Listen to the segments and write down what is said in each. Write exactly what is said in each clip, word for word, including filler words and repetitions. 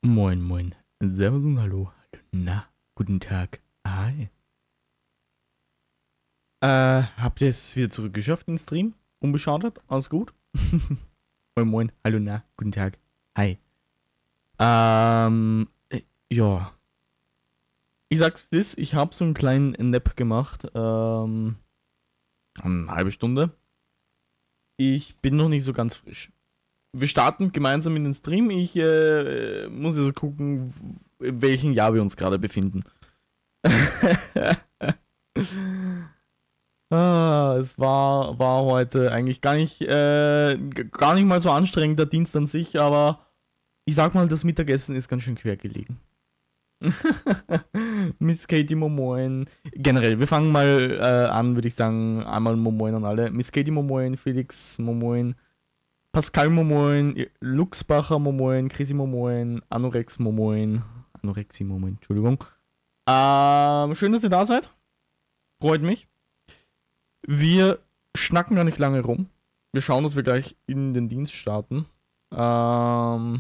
Moin, moin. Servus und hallo. Na, guten Tag. Hi. Äh, habt ihr es wieder zurückgeschafft in den Stream? Unbeschadet? Alles gut? Moin, moin. Hallo, na, guten Tag. Hi. Ähm, äh, ja. Ich sag's wie es ist, ich hab so einen kleinen Nap gemacht. Ähm, eine halbe Stunde. Ich bin noch nicht so ganz frisch. Wir starten gemeinsam in den Stream. Ich äh, muss jetzt gucken, in welchem Jahr wir uns gerade befinden. ah, es war, war heute eigentlich gar nicht, äh, gar nicht mal so anstrengend, der Dienst an sich, aber ich sag mal, das Mittagessen ist ganz schön quer gelegen. Miss Katie Momoin. Generell, wir fangen mal äh, an, würde ich sagen, einmal Momoin an alle. Miss Katie Momoin, Felix Momoin, Pascal Momoin, Luxbacher Momoin, Chrissy Momoin, Anorex Momoin, Anorexi Momoin, Entschuldigung. Ähm, schön, dass ihr da seid. Freut mich. Wir schnacken gar nicht lange rum. Wir schauen, dass wir gleich in den Dienst starten. Ähm...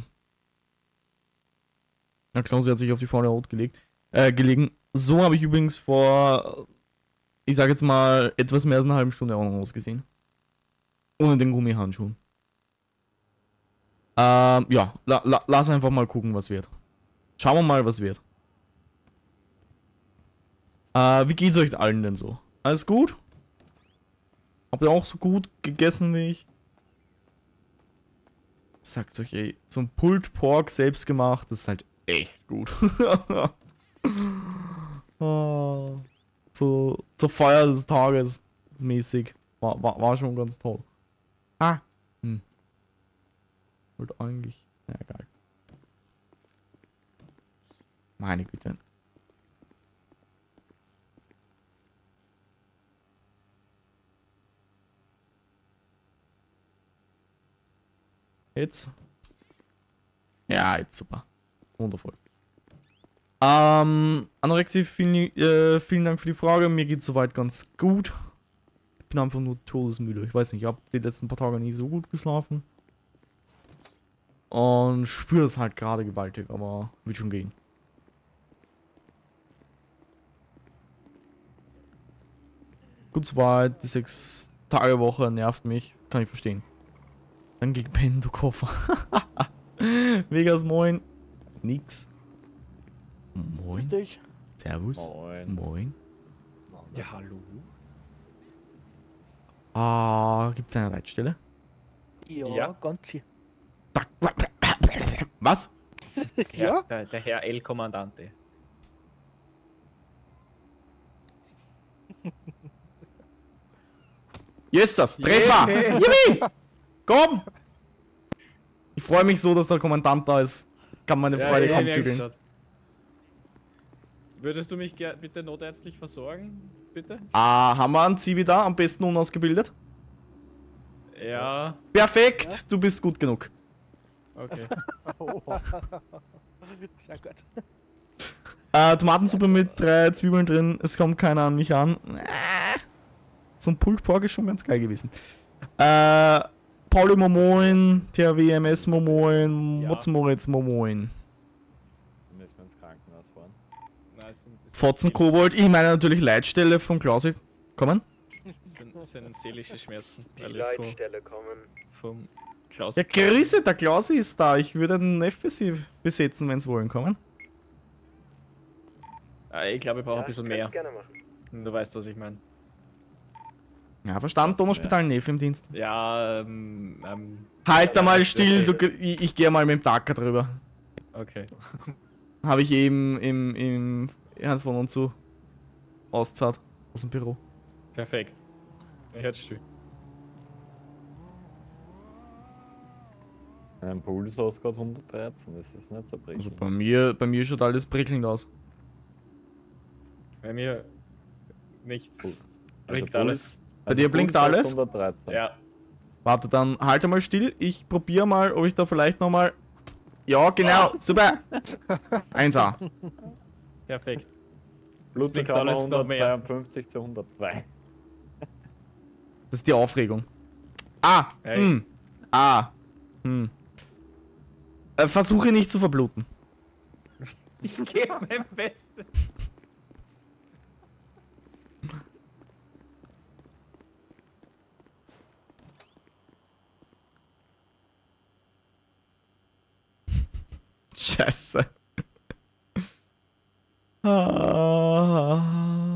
Ja, Klausi hat sich auf die vorne Haut gelegt, äh, gelegen. So habe ich übrigens vor, ich sage jetzt mal, etwas mehr als eine halbe Stunde auch noch ausgesehen. Ohne den Gummihandschuhen. Ähm, ja, la, la, lass einfach mal gucken, was wird. Schauen wir mal, was wird. Äh, wie geht's euch allen denn so? Alles gut? Habt ihr auch so gut gegessen wie ich? Sagt euch, ey, so ein Pulled Pork selbst gemacht, das ist halt echt gut. oh, so, zur Feier des Tages mäßig. War, war, war schon ganz toll. Ah. Hm. Wollte eigentlich. Ja, egal. Meine Güte. Jetzt. Ja, jetzt super. Wundervoll. Ähm, Anorexie, vielen, äh, vielen Dank für die Frage. Mir geht es soweit ganz gut. Ich bin einfach nur todesmüde. Ich weiß nicht, ich habe die letzten paar Tage nicht so gut geschlafen. Und spüre es halt gerade gewaltig, aber wird schon gehen. Gut soweit, die sechs Tage Woche nervt mich. Kann ich verstehen. Dann gegen Pen, du Koffer. Vegas, moin. Nix. Moin. Richtig. Servus. Moin. Moin. Ja, hallo. Ah, gibt's eine Leitstelle? Ja, Ja. ganz hier. Was? Ja, Ja? der, der Herr El Kommandante. Jesus, Treffer! Yeah. Yippie! Komm! Ich freue mich so, dass der Kommandant da ist. Kann meine Freude kaum zügeln. Würdest du mich ger- bitte notärztlich versorgen? Bitte? Ah, haben wir einen Zivi da? Am besten unausgebildet? Ja, Perfekt! Ja. Du bist gut genug. okay. Oh. Sehr gut. Äh, Tomatensuppe mit drei Zwiebeln drin. Es kommt keiner an mich an. Äh, so ein Pulled Pork ist schon ganz geil gewesen. Äh, Pauli Momoin, T H W M S Momoin, Ja. Motzenmoritz Momoin. Dann müssen wir ins Krankenhaus fahren. Nein, es sind, es sind Fotzen seelische- Kobold. Ich meine natürlich Leitstelle von Klausi. Kommen? es sind, es sind seelische Schmerzen. Die weil ich vom, Leitstelle kommen. vom Klaus. Ja, Grüße, der Klausi ist da. Ich würde einen F für sie besetzen, wenn sie wollen. Kommen? Ah, ich glaube, ich brauche Ja, ein bisschen kannst mehr. gerne machen. Du weißt, was ich meine. Ja, verstanden. Donnerspital Nef im Dienst. Ja, ähm, ähm, Halt da Ja, mal das- still. das- Du, ich ich gehe mal mit dem Dacker drüber. okay. Habe ich eben im, im Herrn von uns so auszahlt aus dem Büro. Perfekt. Ich hätte still. Ein Puls hast gerade hundertdreizehn, das ist nicht so Also prickelnd. bei mir, bei mir schaut alles prickelnd aus. Bei mir nichts. Also Blinkt Puls- alles. Bei dir blinkt Puls sagt alles? hundertdreizehn. Ja. Warte, dann halte mal still. Ich probiere mal, ob ich da vielleicht nochmal. Ja, genau, super. eins A. Perfekt. Blutdruck blinkt haben wir alles noch mehr. hundertzweiundfünfzig zu hundertzwei. Das ist die Aufregung. Ah, Hey. hm. Ah, hm. Äh, versuche nicht zu verbluten. Ich gebe mein Bestes. Scheiße. Ah.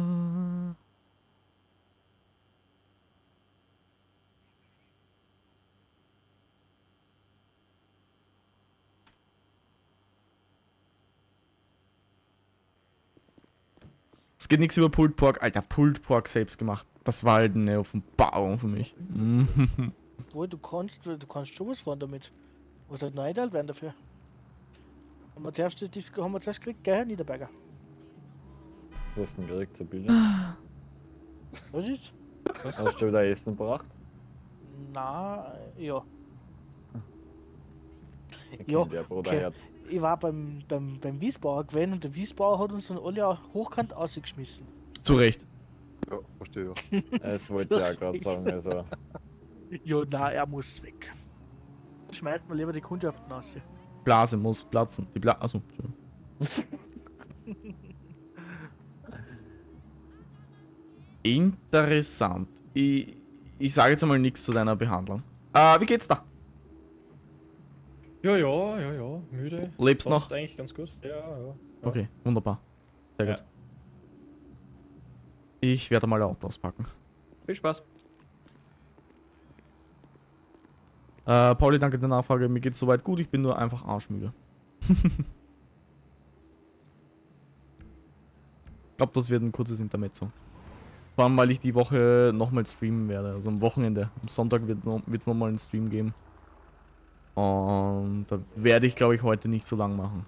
Es geht nichts über Pulled Pork. Alter, Pulled Pork selbst gemacht. Das war halt eine Offenbarung für mich. Obwohl, du kannst, du kannst schon was fahren damit. Was halt neu werden dafür. Haben wir zuerst, das haben wir zuerst gekriegt, gell, Niederberger? Was hast du denn gekriegt zur Bilder? Was ist? Hast du wieder Essen gebracht? Na, ja. Ich Ja, kenn der Bruder okay. Herz. Ich war beim, beim, beim Wiesbauer gewesen und der Wiesbauer hat uns dann alle auch hochkant ausgeschmissen. Zu Recht. Ja, verstehe ja. Das wollte ich auch gerade sagen. Also, Ja, na, er muss weg. Schmeißt mal lieber die Kundschaften aus. Blase muss platzen. Die Blase. Achso, interessant. Ich, ich sage jetzt einmal nichts zu deiner Behandlung. Äh, wie geht's da? Ja, ja, ja, ja, müde. Lebst Sonst noch? eigentlich ganz gut. Ja, ja. Okay, wunderbar. Sehr Ja. gut. Ich werde mal ein Auto auspacken. Viel Spaß. Äh, Pauli, danke der Nachfrage. Mir geht's soweit gut. Ich bin nur einfach arschmüde. Ich glaube, das wird ein kurzes Intermezzo. Vor allem, weil ich die Woche nochmal streamen werde. Also am Wochenende. Am Sonntag wird es nochmal einen Stream geben. Und da werde ich, glaube ich, heute nicht so lang machen.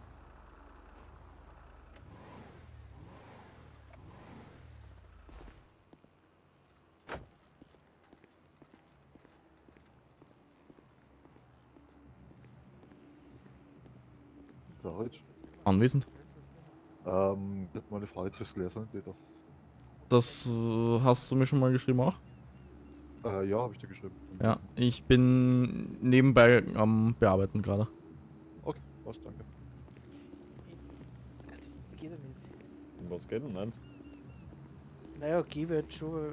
Verrückt. Anwesend. Ähm, wird meine Frage fürs Lesen, die das. Das äh, hast du mir schon mal geschrieben auch? Äh, ja, habe ich dir geschrieben. Ja, ich bin nebenbei am Bearbeiten gerade. Okay, was, danke. Das geht ja nicht. um was geht denn nicht? Naja, okay, wird schon.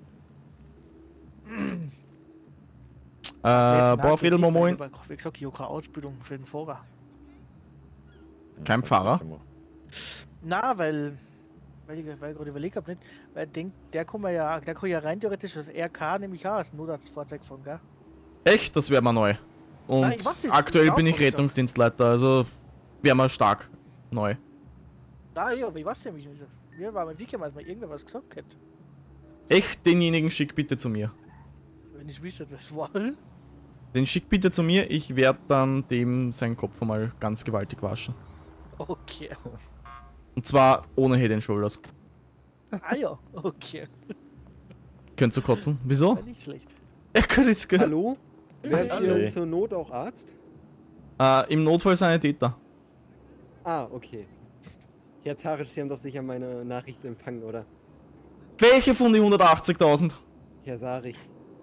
Äh, Bauerfriedel, moin. Wie gesagt, ich habe keine Ausbildung für den Fahrer. Kein Das Pfarrer? hab ich schon mal. Na, weil. Weil ich, weil ich gerade überlegt habe, nicht. Weil ich denk, der kann man ja, der kann ja rein theoretisch als R K nämlich auch als Notarztfahrzeug fahren, gell? Echt? Das wäre mal neu. Und Nein, ich weiß nicht, aktuell ich bin ich glaub, Rettungsdienstleiter, also wäre mal stark neu. Na ja, aber ich weiß ja nicht. Mir war mein Wiki mal irgendwer was gesagt hätte. Echt, denjenigen schick bitte zu mir. Wenn ich wüsste, das war. Den schick bitte zu mir, ich werde dann dem seinen Kopf mal ganz gewaltig waschen. Okay. Und zwar ohne Head and Shoulders. Ah ja, okay. Könnt ihr kotzen? Wieso? War nicht schlecht. Ja, gut, ist gut. Hallo? Wer ist Hallo. hier zur Not auch Arzt? Äh, im Notfall Sanitäter. Ah, okay. Herr Tarisch, Sie haben doch sicher meine Nachricht empfangen, oder? Welche von die hundertachtzigtausend? Herr Sarich.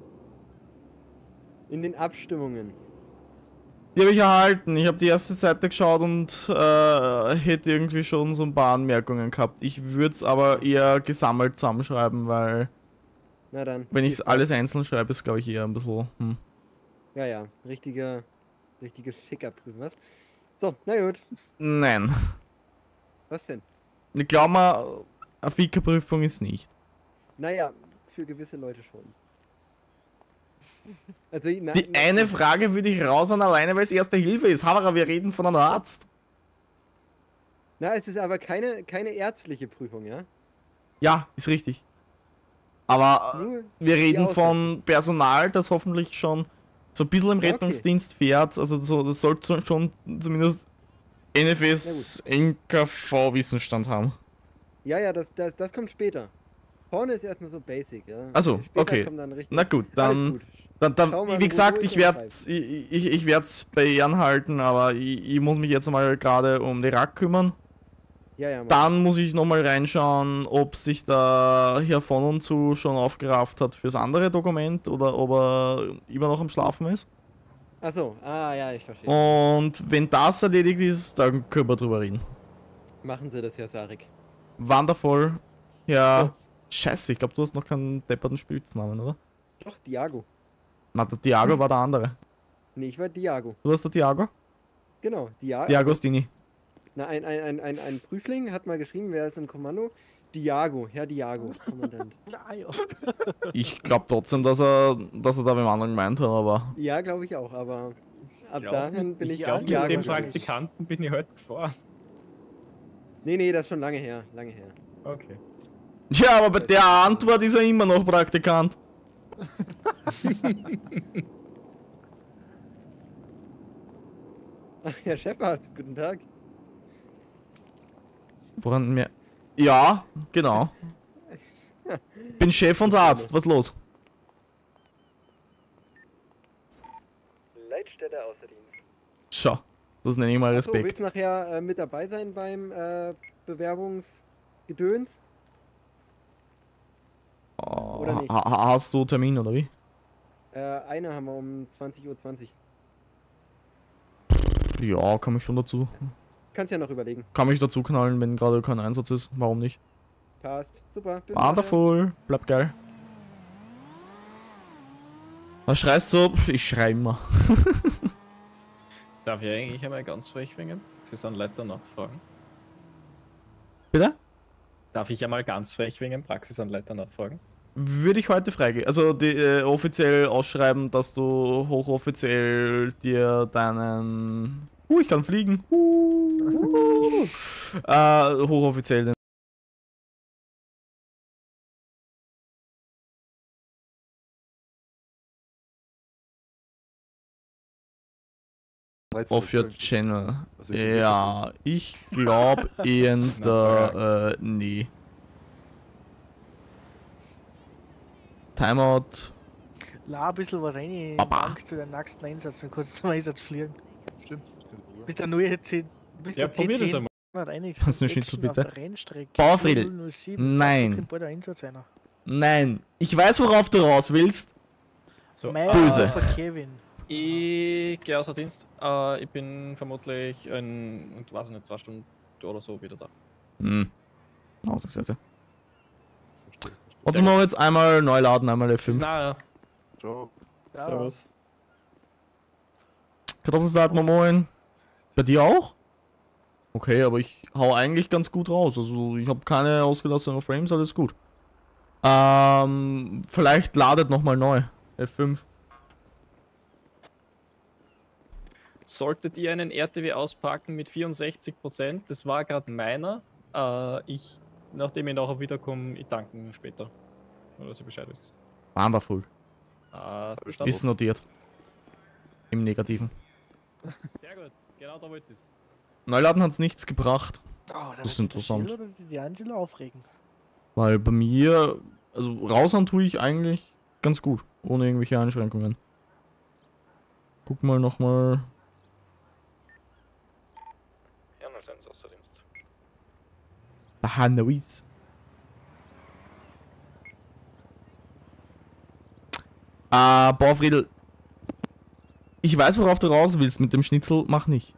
In den Abstimmungen. Die habe ich erhalten. Ich habe die erste Seite geschaut und äh, hätte irgendwie schon so ein paar Anmerkungen gehabt. Ich würde es aber eher gesammelt zusammenschreiben, weil Na dann. wenn viel ich Spaß. alles einzeln schreibe, ist glaube ich eher ein bisschen... Hm. Ja, ja. Richtige, richtige Fickerprüfung, was? So, na gut. Nein. Was denn? Ich glaube mal, eine Fika-Prüfung ist nicht. Naja, für gewisse Leute schon. Also, na, Die na- eine Frage würde ich raus an alleine, weil es Erste Hilfe ist. Havara, wir reden von einem Arzt. Na, es ist aber keine, keine ärztliche Prüfung, ja? Ja, ist richtig. Aber äh, Nur wir reden Aussicht. von Personal, das hoffentlich schon so ein bisschen im Ja, okay. Rettungsdienst fährt. Also so, das sollte so- schon zumindest N F S, N K V-Wissensstand haben. Ja, ja, das, das, das kommt später. Vorne ist erstmal so basic, ja. Ach so, Später okay. kommt dann richtig. Na gut, Alles dann, gut. dann, dann Schau mal, wie wo gesagt, du ich es werde ich, ich, ich werde es bei Ehren halten, aber ich, ich muss mich jetzt mal gerade um den Rack kümmern. Ja, ja, Mann. Dann muss ich nochmal reinschauen, ob sich da Herr von und zu schon aufgerafft hat fürs andere Dokument oder ob er immer noch am Schlafen ist. Ach so, ah ja, ich verstehe. Und wenn das erledigt ist, dann können wir drüber reden. Machen Sie das, Herr Sarek. Wonderful. Ja. Ja. Scheiße, ich glaube, du hast noch keinen depperten Spitznamen, oder? Doch, Diago. Na, der Diago war der andere. Nee, ich war Diago. Du warst der Diago? Genau, Diago. Diagostini. Na, ein, ein, ein, ein, ein Prüfling hat mal geschrieben, wer ist im Kommando? Diago, Herr Diago, Kommandant. Na ja. Ich glaube trotzdem, dass er, dass er da beim anderen gemeint hat, aber. Ja, glaube ich auch, aber ab glaub, dahin bin ich, Ich glaube, auch mit Diago. dem gewesen. Praktikanten bin ich heute gefahren. Nee, nee, das ist schon lange her, lange her. Okay. Ja, aber bei der Antwort ist er immer noch Praktikant. Ach, Herr Shepard, guten Tag. Woran mir. Ja, genau. Bin Chef und Arzt, was los? Leitstelle außer Dienst. Schau, das nenne ich mal Achso, Respekt. willst du nachher äh, mit dabei sein beim äh, Bewerbungsgedöns? Oh, oder nicht? ha- ha- hast du Termin oder wie? Äh, eine haben wir um zwanzig Uhr zwanzig. Ja, kann mich schon dazu. Kannst ja noch überlegen. Kann mich dazu knallen, wenn gerade kein Einsatz ist. Warum nicht? Passt. Super. Bis nachher. Wonderful, bleibt geil. Was schreist du? Ich schrei immer. Darf ich eigentlich einmal ganz frech wegen? Sie sind Leiter nachfragen. Bitte? Darf ich einmal ganz frech wegen Praxisanleiter nachfragen? Würde ich heute freigeben. Also die, äh, offiziell ausschreiben, dass du hochoffiziell dir deinen. Uh, ich kann fliegen. Uh, äh, hochoffiziell den. Off your channel. Also ich bin Ja, ich glaube eher der, äh, nee. Timeout. La ein bisschen was rein, Papa. Dank zu deinem nächsten Einsatz, dann kannst du zum Einsatz fliegen. Stimmt, das kann ich probieren. Bis der neue zehn, bis Ja, der probier das zehn einmal. hat einig. Kannst du eine Schnitzel bitte? Auf der Rennstrecke. Bauerfriedl. null null sieben, Nein. da kann bald ein Einsatz einer. Nein, ich weiß, worauf du raus willst. So, Mein Böse. Alpha Kevin. Ich gehe außer Dienst. Äh, ich bin vermutlich in, weiß ich nicht, zwei Stunden oder so wieder da. Hm. Ausnahmsweise. Verstehe. Also machen wir jetzt einmal neu laden, einmal F Bis fünf. nachher. Ciao. Ja, Servus. Kartoffelsalat mal moin. Bei dir auch? Okay, aber ich hau eigentlich ganz gut raus. Also ich habe keine ausgelassenen Frames, alles gut. Ähm, vielleicht ladet nochmal neu. F fünf. Solltet ihr einen R T W auspacken mit vierundsechzig Prozent, das war gerade meiner. Äh, ich, nachdem ich nachher wiederkomme, ich danke ihn später. Nur, dass ihr Bescheid wisst. Wonderful. Äh, Ist notiert. Im Negativen. Sehr gut, genau da wollte ich es. Neuladen hat's nichts gebracht. Oh, da Das ist wird sich der interessant. Schill oder die, die Angela aufregen. Weil bei mir, also raushauen tue ich eigentlich ganz gut. Ohne irgendwelche Einschränkungen. Guck mal nochmal. Ja, dann sind sie außer Dienst. Aha, nice. Ah, Bauerfriedl. Ich weiß, worauf du raus willst mit dem Schnitzel, mach nicht.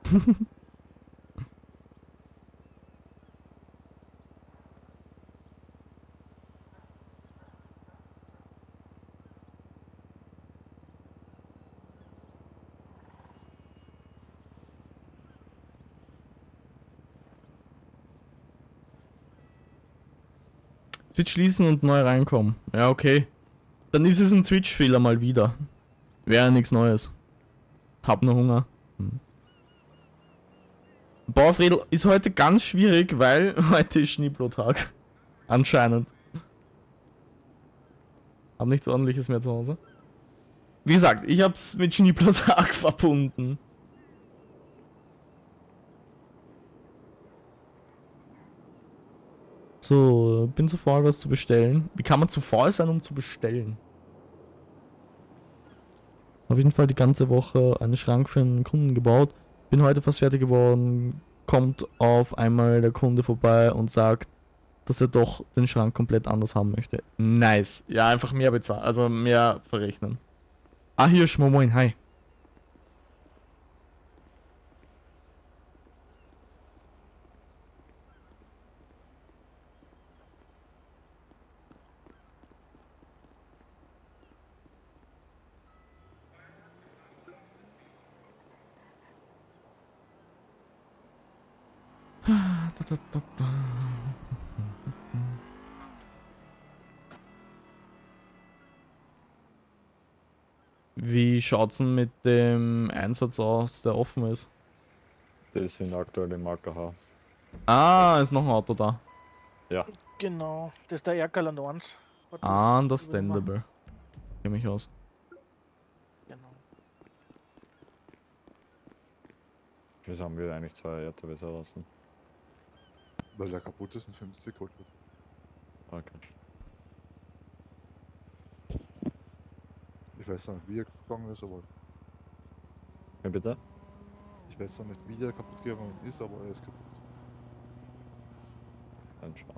Twitch schließen und neu reinkommen. Ja, okay. Dann ist es ein Twitch-Fehler mal wieder. Wäre nichts Neues. Hab nur Hunger. Hm. Bauerfriedl ist heute ganz schwierig, weil heute ist Schneeblotag. Anscheinend. Hab nichts ordentliches mehr zu Hause. Wie gesagt, ich hab's mit Schneeblotag verbunden. So, bin zu faul, was zu bestellen. Wie kann man zu faul sein, um zu bestellen? Auf jeden Fall die ganze Woche einen Schrank für einen Kunden gebaut. Bin heute fast fertig geworden. Kommt auf einmal der Kunde vorbei und sagt, dass er doch den Schrank komplett anders haben möchte. Nice. Ja, einfach mehr bezahlen, also mehr verrechnen. Ah, hier, Schmomoin, hi. Da, da, da, da. Wie schaut's denn mit dem Einsatz aus, der offen ist? Das sind aktuell im A K H. Ah, ist noch ein Auto da. Genau, das ist der Erkerland eins. Hat das Understandable. Kenn mich aus. Genau. Wieso haben wir eigentlich zwei R T Ws erlassen? Weil der kaputt ist und fünfzig geholt wird. Okay. Ich weiß nicht, wie er gegangen ist, aber Wie bitte? ich weiß auch nicht, wie der kaputt gegangen ist, aber er ist kaputt. Entspannt.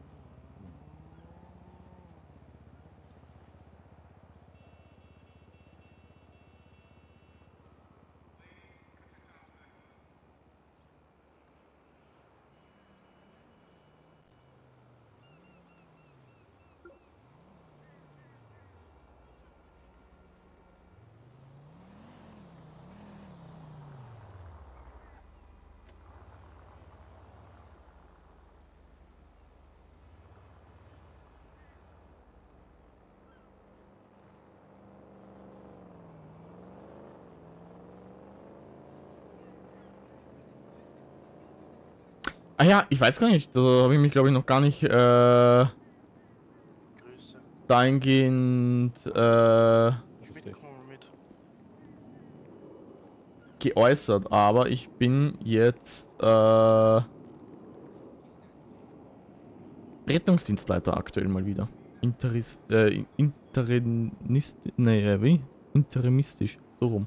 Ah ja, ich weiß gar nicht. Da habe ich mich, glaube ich, noch gar nicht äh, Grüße. dahingehend äh, Schmidt, komm mal mit. geäußert. Aber ich bin jetzt äh, Rettungsdienstleiter aktuell mal wieder. Interis, äh, Interinist, nee, äh, wie? Interimistisch, so rum.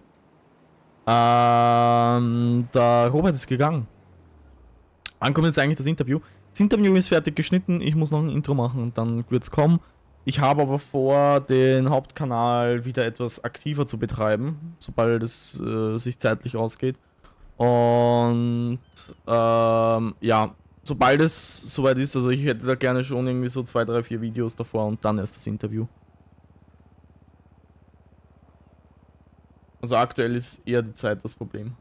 Ähm, der Robert ist gegangen. Wann kommt jetzt eigentlich das Interview? Das Interview ist fertig geschnitten, ich muss noch ein Intro machen und dann wird's kommen. Ich habe aber vor, den Hauptkanal wieder etwas aktiver zu betreiben, sobald es äh, sich zeitlich ausgeht. Und ähm, ja, sobald es soweit ist, also ich hätte da gerne schon irgendwie so zwei, drei, vier Videos davor und dann erst das Interview. Also aktuell ist eher die Zeit das Problem.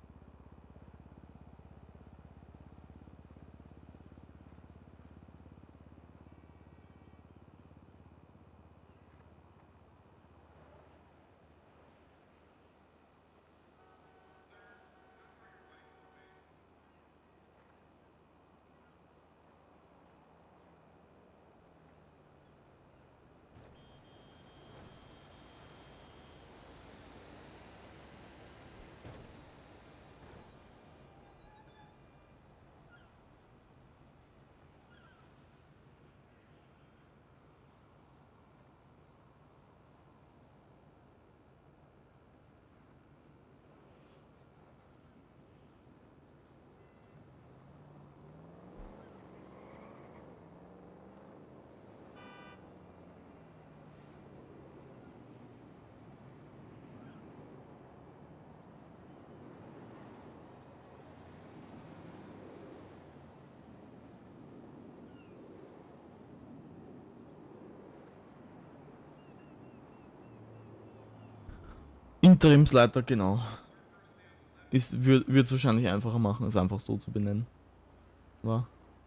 Interimsleiter, genau. Ist, würde es wahrscheinlich einfacher machen, es einfach so zu benennen. War.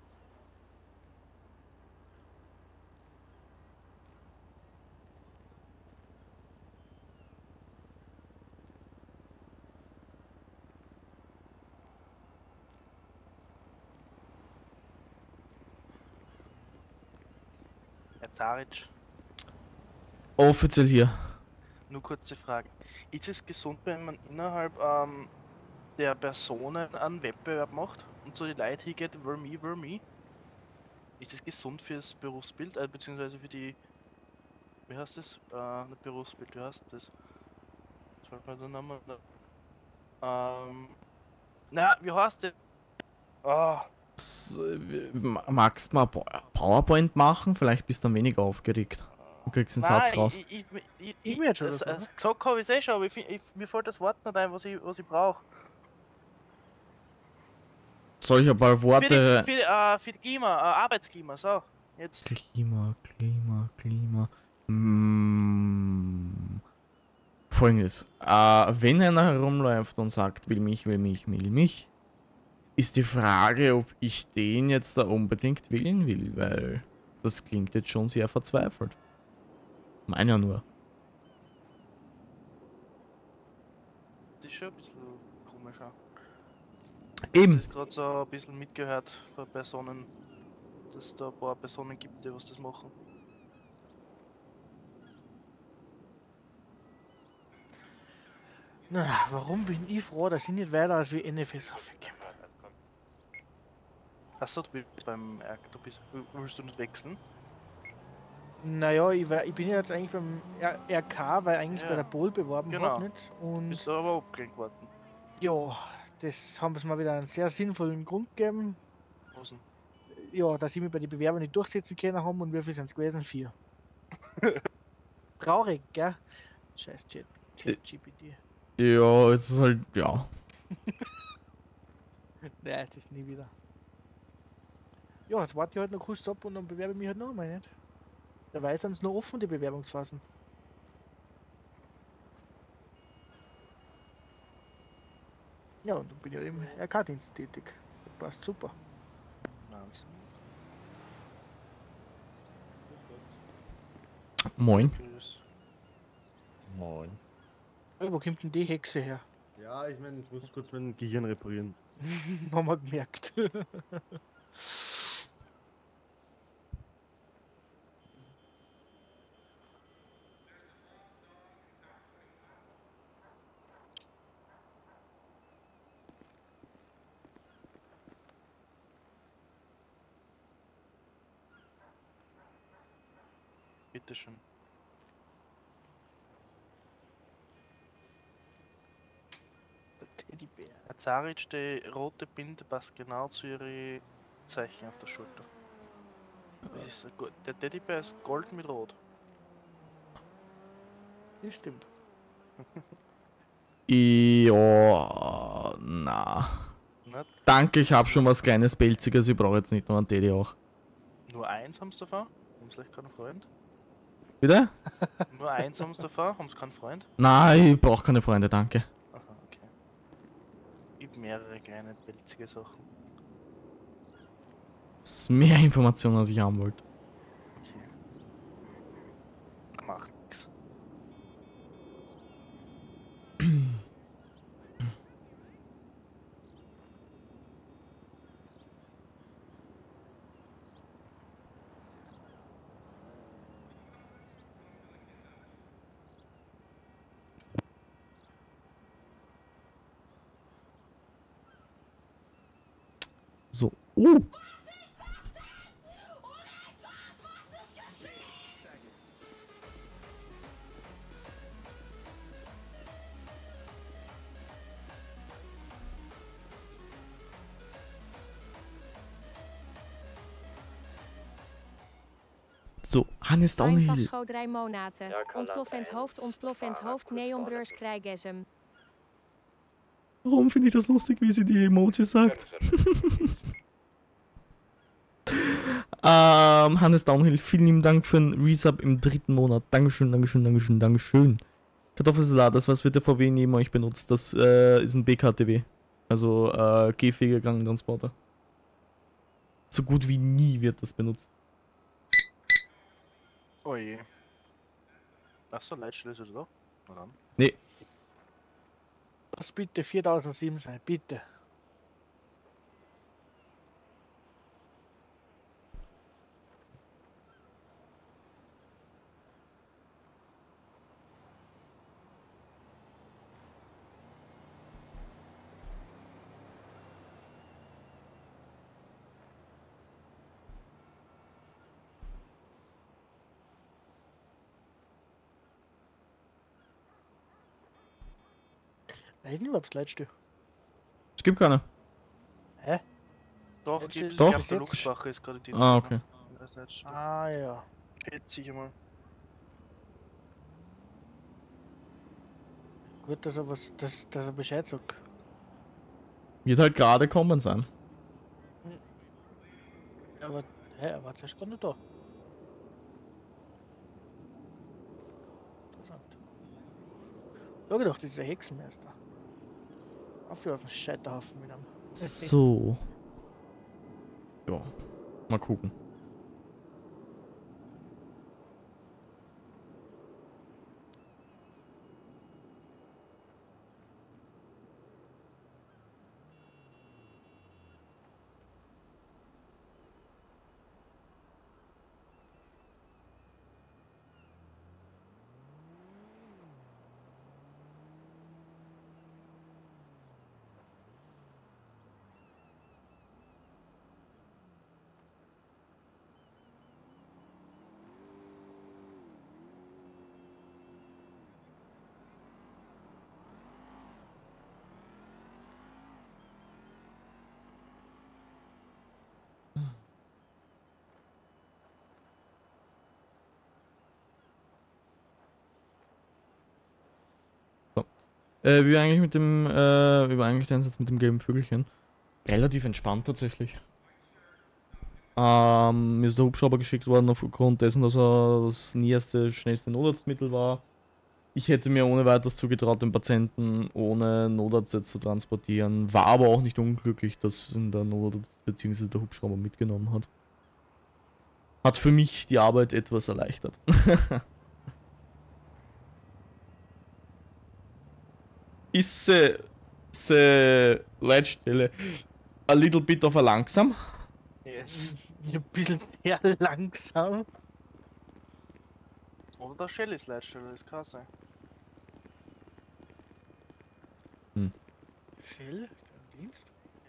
Herr Zaric, Offiziell hier. nur kurze Frage. Ist es gesund, wenn man innerhalb ähm, der Personen einen Wettbewerb macht und so die Leute hingeht, were me, were me? Ist das gesund fürs Berufsbild, äh, beziehungsweise für die, wie heißt das? Äh, nicht Berufsbild, wie heißt das? Was fällt mir der Name? Ähm, na, wie heißt das? Ah, S- äh, Magst du mal PowerPoint machen? Vielleicht bist du dann weniger aufgeregt. Du kriegst den Satz nein, raus. ich, ich, ich, ich, ich, Image oder das, so, äh, ne? gesagt habe ich eh schon, aber ich, find- ich, mir fällt das Wort nicht ein, was ich, was ich brauche. Soll ich ein paar Für die, Worte... für, die, äh, für die Klima, äh, Arbeitsklima, so. Jetzt. Klima, Klima, Klima... Mm. Folgendes. Äh, wenn einer herumläuft und sagt, will mich, will mich, will mich, Ist die Frage, ob ich den jetzt da unbedingt wählen will, weil das klingt jetzt schon sehr verzweifelt. Meiner nur. Das ist schon ein bisschen komisch. Auch. Eben. Ich habe gerade so ein bisschen mitgehört von Personen, dass es da ein paar Personen gibt, die was das machen. Na, warum bin ich froh, dass ich nicht weiter als wie N F S aufgekommen? Achso, du bist beim R K, du bist, willst du nicht wechseln? Naja, ich, war, ich bin ja jetzt eigentlich beim R- RK, weil eigentlich Ja. bei der Pol beworben Genau. hat nicht. Und Bist du aber abgelehnt worden. ja, das haben sie mal wieder einen sehr sinnvollen Grund gegeben. Was denn? Ja, dass ich mich bei den Bewerbern nicht durchsetzen können haben und wie viel sind es gewesen? Vier. Traurig, gell? Scheiß Chat, Chat G P T. Ja, es ist halt, ja. Nein, das nie wieder. Ja, jetzt warte ich halt noch kurz ab und dann bewerbe ich mich halt noch mal nicht. Dabei sind es noch offen, die Bewerbungsphasen. Ja, und dann bin ich halt im R K-Dienst tätig. Das passt super. Wahnsinn. Moin. Grüß. Moin. Hey, wo kommt denn die Hexe her? Ja, ich meine, ich muss kurz mein Gehirn reparieren. Haben wir gemerkt. Bitteschön. Der Teddybär. Herr Zaric, die rote Binde passt genau zu ihren Zeichen auf der Schulter. Das ist ein gut. Der Teddybär ist gold mit rot. Das stimmt. Ja, na. Nicht? Danke, ich habe schon was kleines Pelziges, ich brauche jetzt nicht noch einen Teddy auch. Nur eins haben sie davon? Haben sie vielleicht keinen Freund? Bitte? Nur eins haben sie davon? Haben sie keinen Freund? Nein, ich brauche keine Freunde, danke. Aha, okay. Ich hab mehrere kleine pelzige Sachen. Das ist mehr Informationen, als ich haben wollte. Okay. Macht nix. So. Uh. So, Hannes Einfach Downhill. schoot monaten. Ja, kan Ontploffend laten. hoofd, ontploffend Ja, hoofd, goed, neonbeurs goed. krijgesm. Warum finde ich das lustig, wie sie die Emojis sagt? ähm, Hannes Downhill, vielen lieben Dank für den Resub im dritten Monat. Dankeschön, Dankeschön, Dankeschön, Dankeschön. Kartoffelsalat, das was wird der V W neben euch benutzt. Das äh, ist ein B K T W. Also äh, gehfähiger Krankentransporter. So gut wie nie wird das benutzt. Oh je. Achso, Leitstelle ist es da? Na dann. Nee, Das bitte viertausendsieben sein, bitte. Weiß nicht, ob es Leitstück. es gibt keine. Hä? Doch, Leitstelle gibt's. ist Doch. Ich glaub, der jetzt- Luxbacher ist gerade die. Ah, okay. Das ist Leitstelle. Ah ja. Jetzt sicher mal. Gut, dass er was, dass, dass er Bescheid sagt. Wird halt gerade kommen sein. Aber, hä, er war zuerst gar nicht da. Interessant. Ja gedacht, das ist der Hexenmeister. Auf auf den Scheiterhaufen mit einem. So. Ja, mal gucken. Äh, wie war eigentlich mit dem, äh, wie war eigentlich der Einsatz mit dem gelben Vögelchen? Relativ entspannt tatsächlich. Ähm, mir ist der Hubschrauber geschickt worden aufgrund dessen, dass er das nächste, schnellste Notarztmittel war. Ich hätte mir ohne weiteres zugetraut, den Patienten ohne Notarzt jetzt zu transportieren. War aber auch nicht unglücklich, dass ihn der Notarzt bzw. der Hubschrauber mitgenommen hat. Hat für mich die Arbeit etwas erleichtert. Ist sie, sie Leitstelle a little bit of a langsam? Yes. Ein bisschen sehr langsam. Oder der Shellys Leitstelle, das kann sein. Shell, dein Dienst?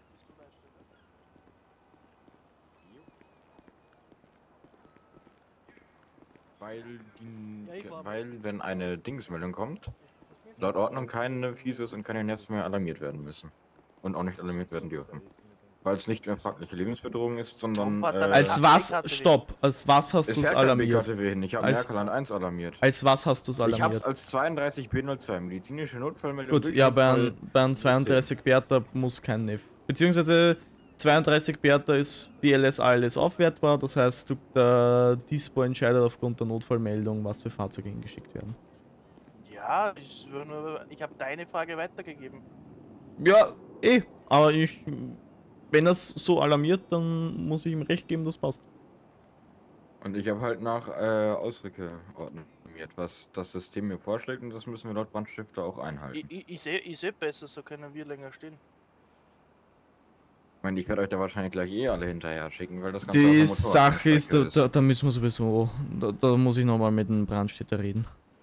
Weil, die, Ja, ich war- weil wenn eine Dingsmeldung kommt, laut Ordnung keine Physios und keine Nervs mehr alarmiert werden müssen. Und auch nicht alarmiert werden dürfen. Weil es nicht mehr fragliche Lebensbedrohung ist, sondern... Warum hat er Äh, Als Ja. was, B K T W. stopp, als was hast es du es fährt kein alarmiert? B K T W hin, ich habe Als- Merkel eins alarmiert. Als was hast du es Ich habe es alarmiert? als zweiunddreißig B null zwei, medizinische Notfallmeldung. Gut, durch ja, bei Notfall- einem, bei einem zweiunddreißig Bertha muss kein N E F. Beziehungsweise zweiunddreißig Bertha ist B L S A L S aufwertbar, das heißt, du, der Dispo entscheidet aufgrund der Notfallmeldung, was für Fahrzeuge hingeschickt werden. Ja, ich, will nur- ich habe deine Frage weitergegeben. Ja, eh, aber ich, wenn das so alarmiert, dann muss ich ihm recht geben, das passt. Und ich habe halt nach äh, Ausrückeordnung alarmiert, was das System mir vorschlägt, und das müssen wir laut Brandstifter auch einhalten. Ich, ich, ich sehe ich seh besser, so können wir länger stehen. Ich meine, ich werde euch da wahrscheinlich gleich eh alle hinterher schicken, weil das Ganze auf Die der Sache ist, da, Motorradstrecke da, da müssen wir sowieso, da, da muss ich nochmal mit dem Brandstätter reden.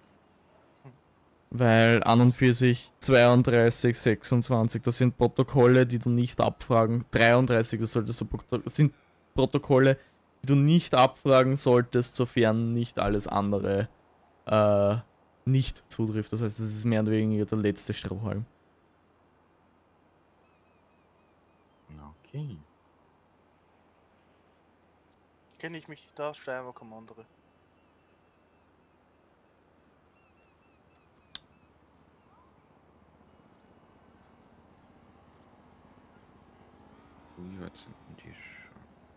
Weil an und für sich zweiunddreißig, sechsundzwanzig, das sind Protokolle, die du nicht abfragen. dreiunddreißig, das solltest du, das sind Protokolle, die du nicht abfragen solltest, sofern nicht alles andere äh, nicht zutrifft. Das heißt, das ist mehr oder weniger der letzte Strohhalm. Okay. Kenne ich mich da, Steiermark um andere. Ui, was sind denn die Sch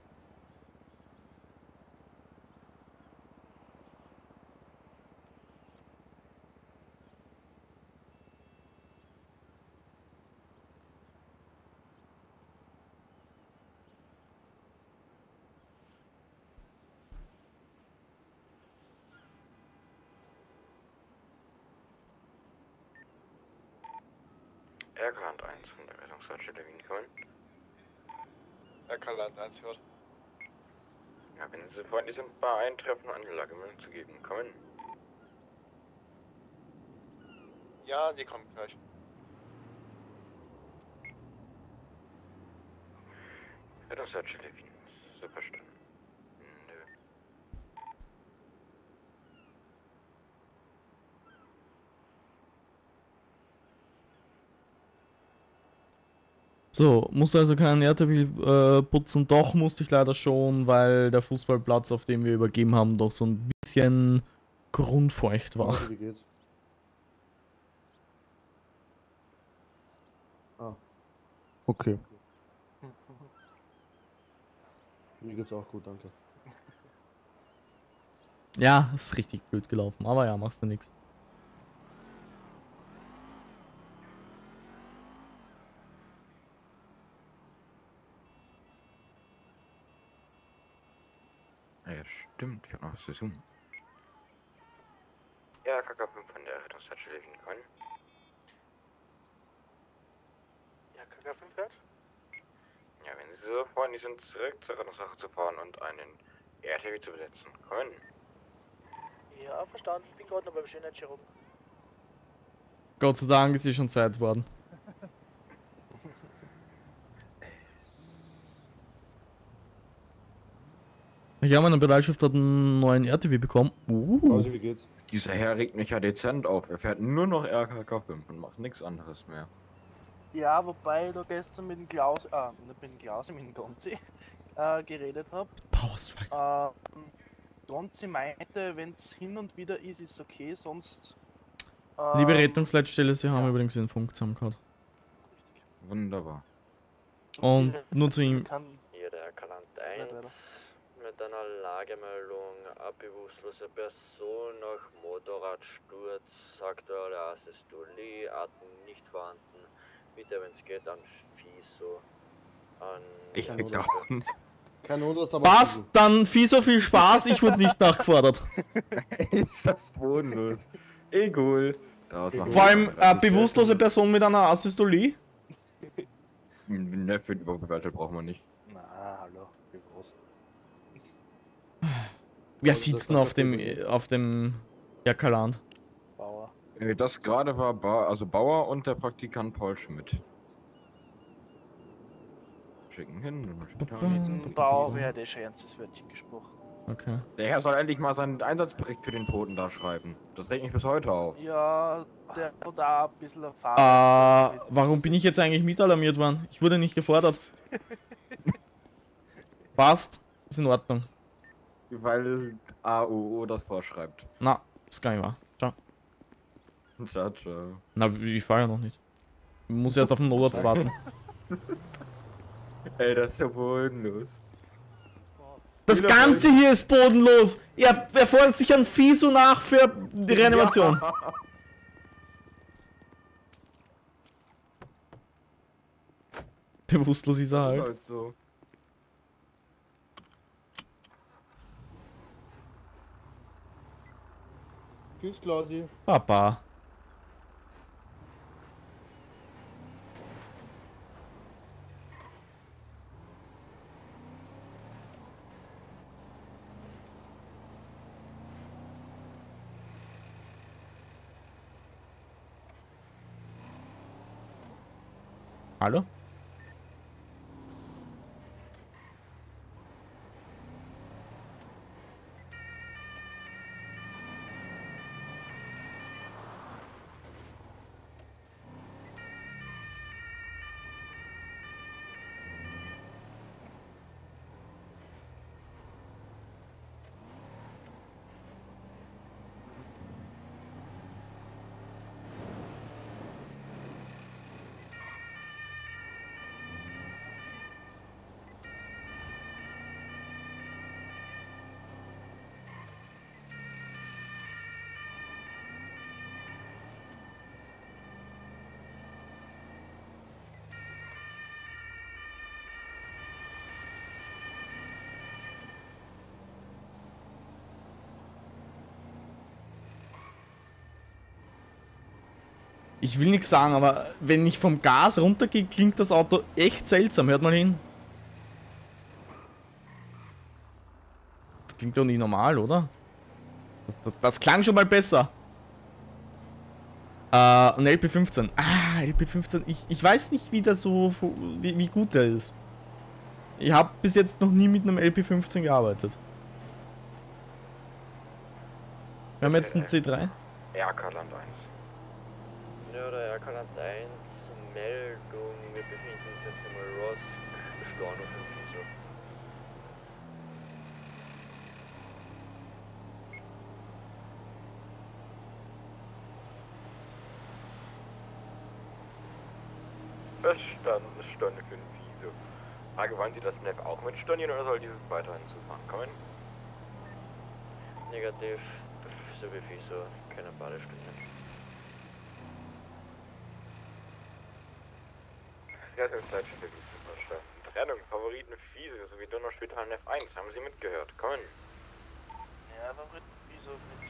Erkland eins von der Rettungsleitstelle Wien kommen. Erkaland eins hört. Ja, wenn Sie so freundlich sind, bei Eintreffen Anlagemeldung zu geben, kommen. Ja, die kommen gleich. Rettungsleitstelle Wien, so verstanden. Nö. So, musste also keinen Erdteppich äh, putzen, doch musste ich leider schon, weil der Fußballplatz, auf dem wir übergeben haben, doch so ein bisschen grundfeucht war. Leute, wie geht's? Ah. Okay. Mir geht's auch gut, danke. Ja, ist richtig blöd gelaufen, aber ja, machst du nix. Ah ja, stimmt, ich hab noch was zu tun. Ja, K K fünf von der Rettungstasche lesen können. Ja, K K fünf hört? Ja, wenn Sie so freundlich sind, zurück zur Rettungswache zu fahren und einen R T W zu besetzen können. Ja, verstanden. Ich bin gerade noch beim Schönheitschirurgen. Gott sei Dank ist eh schon Zeit worden. Ich habe meine Bereitschaft hat einen neuen R T W bekommen. Uh. Also, wie geht's? Dieser Herr regt mich ja dezent auf. Er fährt nur noch R K K fünf und macht nichts anderes mehr. Ja, wobei ich da gestern mit dem Klaus, ah, nicht mit dem Klaus, mit dem Gonzi äh, geredet habe. Powerstrike. Ähm, Gonzi meinte, wenn es hin und wieder ist, ist okay, sonst... Ähm, Liebe Rettungsleitstelle, Sie haben ja. übrigens den Funk zusammengehört. Wunderbar. Und die nur zu ihm. Kann Hier der Kalant nicht eins weiter. mit einer Lagemeldung, eine bewusstlose Person nach Motorradsturz, aktuelle Asystolie, Atem nicht vorhanden, bitte wenn es geht an FISO, an... Ich Kein krieg Wunder. auch einen. Kein Wunder, dass aber. Passt, dann viel so viel Spaß, ich wurde nicht nachgefordert. Ist das bodenlos. Egal. Daraus machen Vor wir allem noch eine relativ bewusstlose schnell. Person mit einer Asystolie. Ne, für die Überbewertung brauchen wir nicht. Na, hallo, wie groß. Wer Also sitzt das denn war auf dem, der auf dem Jackerland? Bauer. Äh, Das gerade war ba also Bauer und der Praktikant Paul Schmidt. Schicken hin. und später Mhm. an die- Ein Bauer wäre schon ernstes Wörtchen gesprochen. Okay. Der Herr soll endlich mal seinen Einsatzbericht für den Toten da schreiben. Das regt mich bis heute auf. Ja, der hat auch ein bisschen Äh, Erfahrung. warum bin ich jetzt eigentlich mitalarmiert worden? Ich wurde nicht gefordert. Passt, ist in Ordnung. Weil A O O das vorschreibt. Na, ist gar nicht wahr. Ciao. Ciao, ciao. Na, ich fahre ja noch nicht. Ich muss erst auf den Notarzt warten. Ey, das ist ja bodenlos. Das Ganze hier ist bodenlos. Er, er fordert sich an FISO nach für die Reanimation. Ja. Bewusstlos ist er Das ist halt. halt so. Tschüss, Claudi. Papa. Hallo? Ich will nichts sagen, aber wenn ich vom Gas runtergehe, klingt das Auto echt seltsam. Hört mal hin. Das klingt doch nicht normal, oder? Das, das, das klang schon mal besser. Äh, ein L P fünfzehn. Ah, L P fünfzehn. Ich, ich weiß nicht, wie der so, wie, wie gut der ist. Ich habe bis jetzt noch nie mit einem L P fünfzehn gearbeitet. Wir haben jetzt einen C drei. R K Land eins. Ja, der R K Land eins, Meldung, wir befinden uns jetzt einmal Ross, Storno für FISO. Verstanden, Stunde für den Viso. Frage, wollen Sie das Neff auch mit stornieren oder soll dieses weiterhin zumachen? Kommen? Negativ, so wie FISO, keine Badestunde. Rettungsleitstelle für Viso verstanden. Trennung, Favoriten Viso sowie Donnerspital Neff eins. Haben Sie mitgehört? Kommen. Ja, aber mit wieso mit?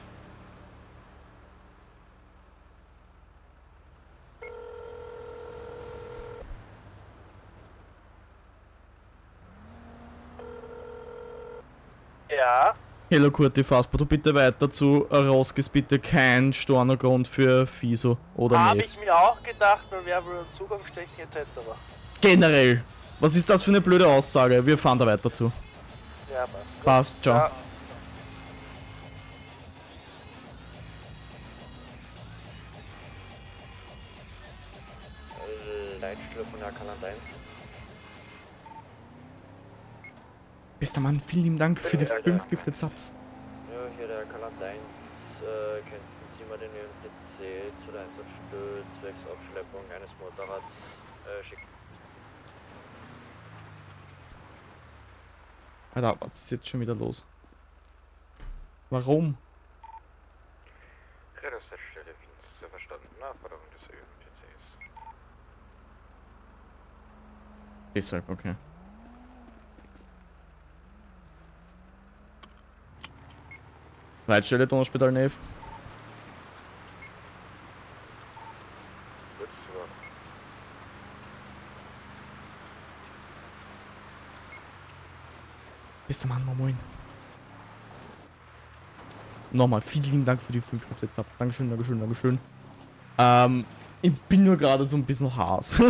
Ja. Hello Kurti Fasper, du bitte weiter zu Roskis, bitte kein Stornergrund für Fiso oder Habe Nev. ich mir auch gedacht, weil wer will einen Zugang stechen et cetera. Generell, was ist das für eine blöde Aussage? Wir fahren da weiter zu. Ja, passt. Passt, ciao. Ja. Leitstelle von der Kaland eins. Bester Mann, vielen lieben Dank für die Ja, fünf ja. Gifted Subs. Ja, hier der Kaland eins. Äh, könnten Sie mal den N P C zu der Einsatzstelle zwecks Abschleppung eines Motorrads äh, schicken? Alter, was ist jetzt schon wieder los? Warum? Rettungsstelle Wien, sehr verstanden. Nachforderung des N P Cs. Deshalb, okay. Leitstelle Donnerspital Nev. Gut, super. Bester Mann, moin. Nochmal, vielen lieben Dank für die fünf Gifted Subs. Dankeschön, Dankeschön, Dankeschön. Ähm, ich bin nur gerade so ein bisschen Haas.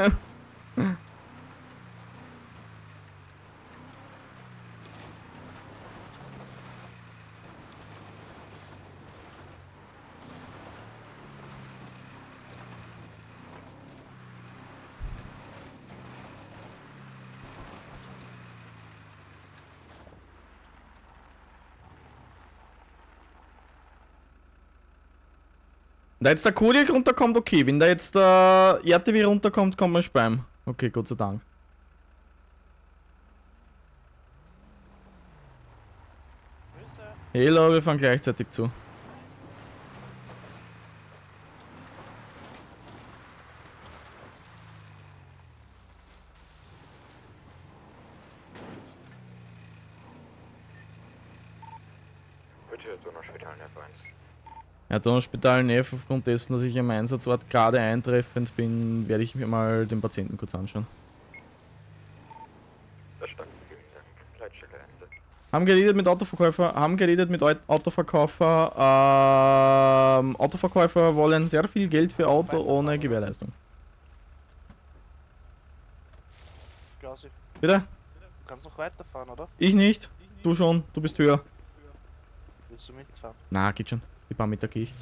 Da jetzt der Kodiak runterkommt, okay. Wenn da jetzt der R T W runterkommt, kommt mein Spam. Okay, Gott sei Dank. Hello, wir fahren gleichzeitig zu. Bitte, Donauspital F eins. Ja, Donauspital Nev, aufgrund dessen, dass ich am Einsatzort gerade eintreffend bin, werde ich mir mal den Patienten kurz anschauen. Verstanden, vielen Dank. Leitstelle Ende. Haben geredet mit Autoverkäufer, haben geredet mit Au- Autoverkäufer. Ähm, Autoverkäufer wollen sehr viel Geld für Auto ohne Gewährleistung. Klausi, Bitte? du kannst noch weiterfahren, oder? Ich nicht. Du schon, du bist höher. Willst du mitfahren? Na, geht schon. Die paar Meter gehe ich.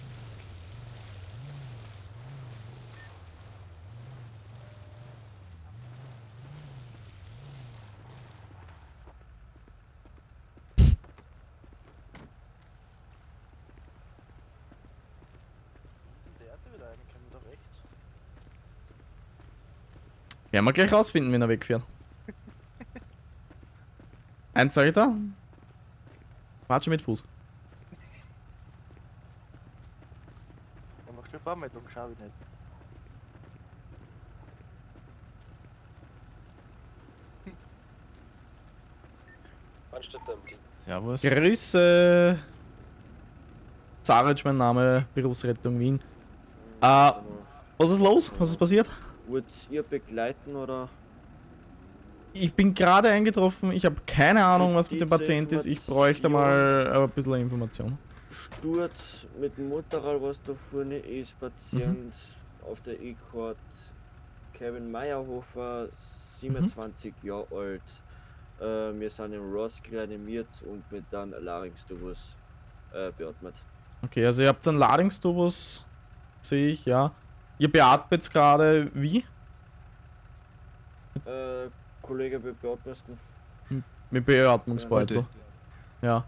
Der hatte wieder einen, können wir da rechts. Werden wir gleich rausfinden, wenn er wegfährt. Eins sag ich da. Watsche mit Fuß. Er macht schon Vormeldung, schau ich nicht. Servus. Grüße. Zaric, mein Name, Berufsrettung Wien. Äh, was ist los? Was ist passiert? Wollt ihr begleiten oder? Ich bin gerade eingetroffen, ich habe keine Ahnung, was mit dem Patient ist. Ich bräuchte mal ein bisschen Information. Sturz mit dem Motorrad, was da vorne ist, Patient auf der E-Court, Kevin Meyerhofer, siebenundzwanzig Jahre alt. Äh, wir sind im Ross reanimiert und mit dann Larynx-Tubus äh, beatmet. Okay, also ihr habt einen Ladungstubus, sehe ich, ja. Ihr beatmet jetzt gerade wie? Äh, Kollege, wir beatmen. Mit Beatmungsbeutel. Ja.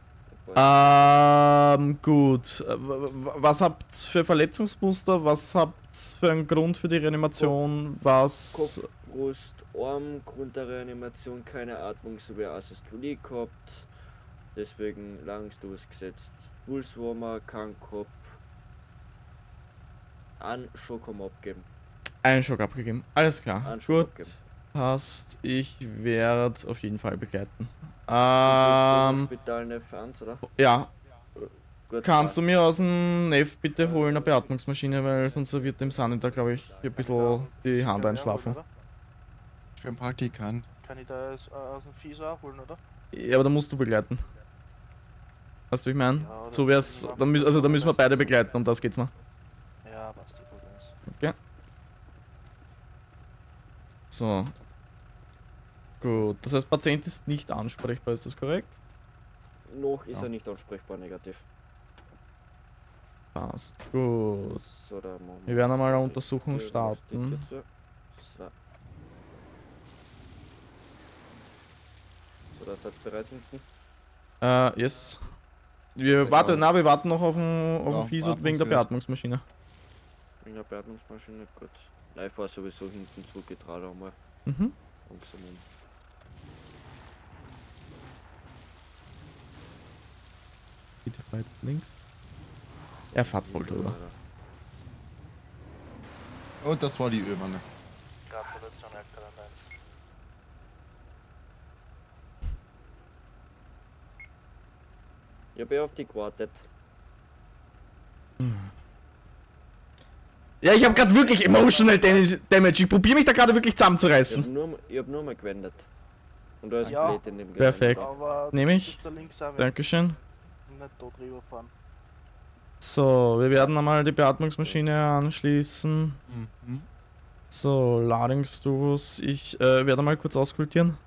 Ähm, gut. W- w- Was habt ihr für Verletzungsmuster? Was habt ihr für einen Grund für die Reanimation? Was. Kopf, Brust, Arm, Grund der Reanimation, keine Atmung sowie Asystolie gehabt. Deswegen Larynx-Tubus gesetzt. Pulswarmer, kein Kopf. Einen Schock haben wir abgeben. Einen Schock abgegeben. Alles klar. Einen Schock Gut. abgeben. Passt. Ich werde auf jeden Fall begleiten. Ähm, Spital Neff eins, oder? ja. Gut, Kannst du mir aus dem Neff bitte holen eine Beatmungsmaschine, weil sonst wird dem Sani da, glaube ich, ein bisschen die Hand einschlafen. Ich bin Praktikant. Kann ich da aus, äh, aus dem Vieh so abholen, oder? Ja, aber da musst du begleiten. Weißt du, wie ich meine? Ja, oder So wär's, da müssen, also da müssen wir beide begleiten, um das geht's mal. Ja, passt, die Problems. Okay. So. Gut, das heißt, Patient ist nicht ansprechbar, ist das korrekt? Noch ist Ja. er nicht ansprechbar negativ. Passt. Gut. So, da machen Wir werden einmal eine Untersuchung die starten. Diagnostik dazu. So. So, da seid ihr bereit hinten. Äh, yes. Wir Ja. warten, na, wir warten noch auf den, auf Ja, den Fiso wegen der Beatmungsgerät. Beatmungsmaschine. Wegen der Beatmungsmaschine, gut. Live war sowieso hinten zugetragen einmal. Mhm. Langsam um. Bitte fahr jetzt links. So, Er fährt voll hinten drüber. weiter. Und das war die Ölwanne. Gratulation, Herr Karantin. Ich hab eh auf die gewartet. Ja, ich habe gerade wirklich emotional Damage. Ich probiere mich da gerade wirklich Ich hab zusammenzureißen. nur, ich hab nur mal gewendet. Und da ist Ja. Blät in dem Perfekt. Gelände Aber Nehm du ich. bist da links auch weg. Dankeschön. Nicht tot rüberfahren. So, wir werden einmal die Beatmungsmaschine anschließen. Mhm. So, Ladungstubus. Ich äh, werde mal kurz auskultieren.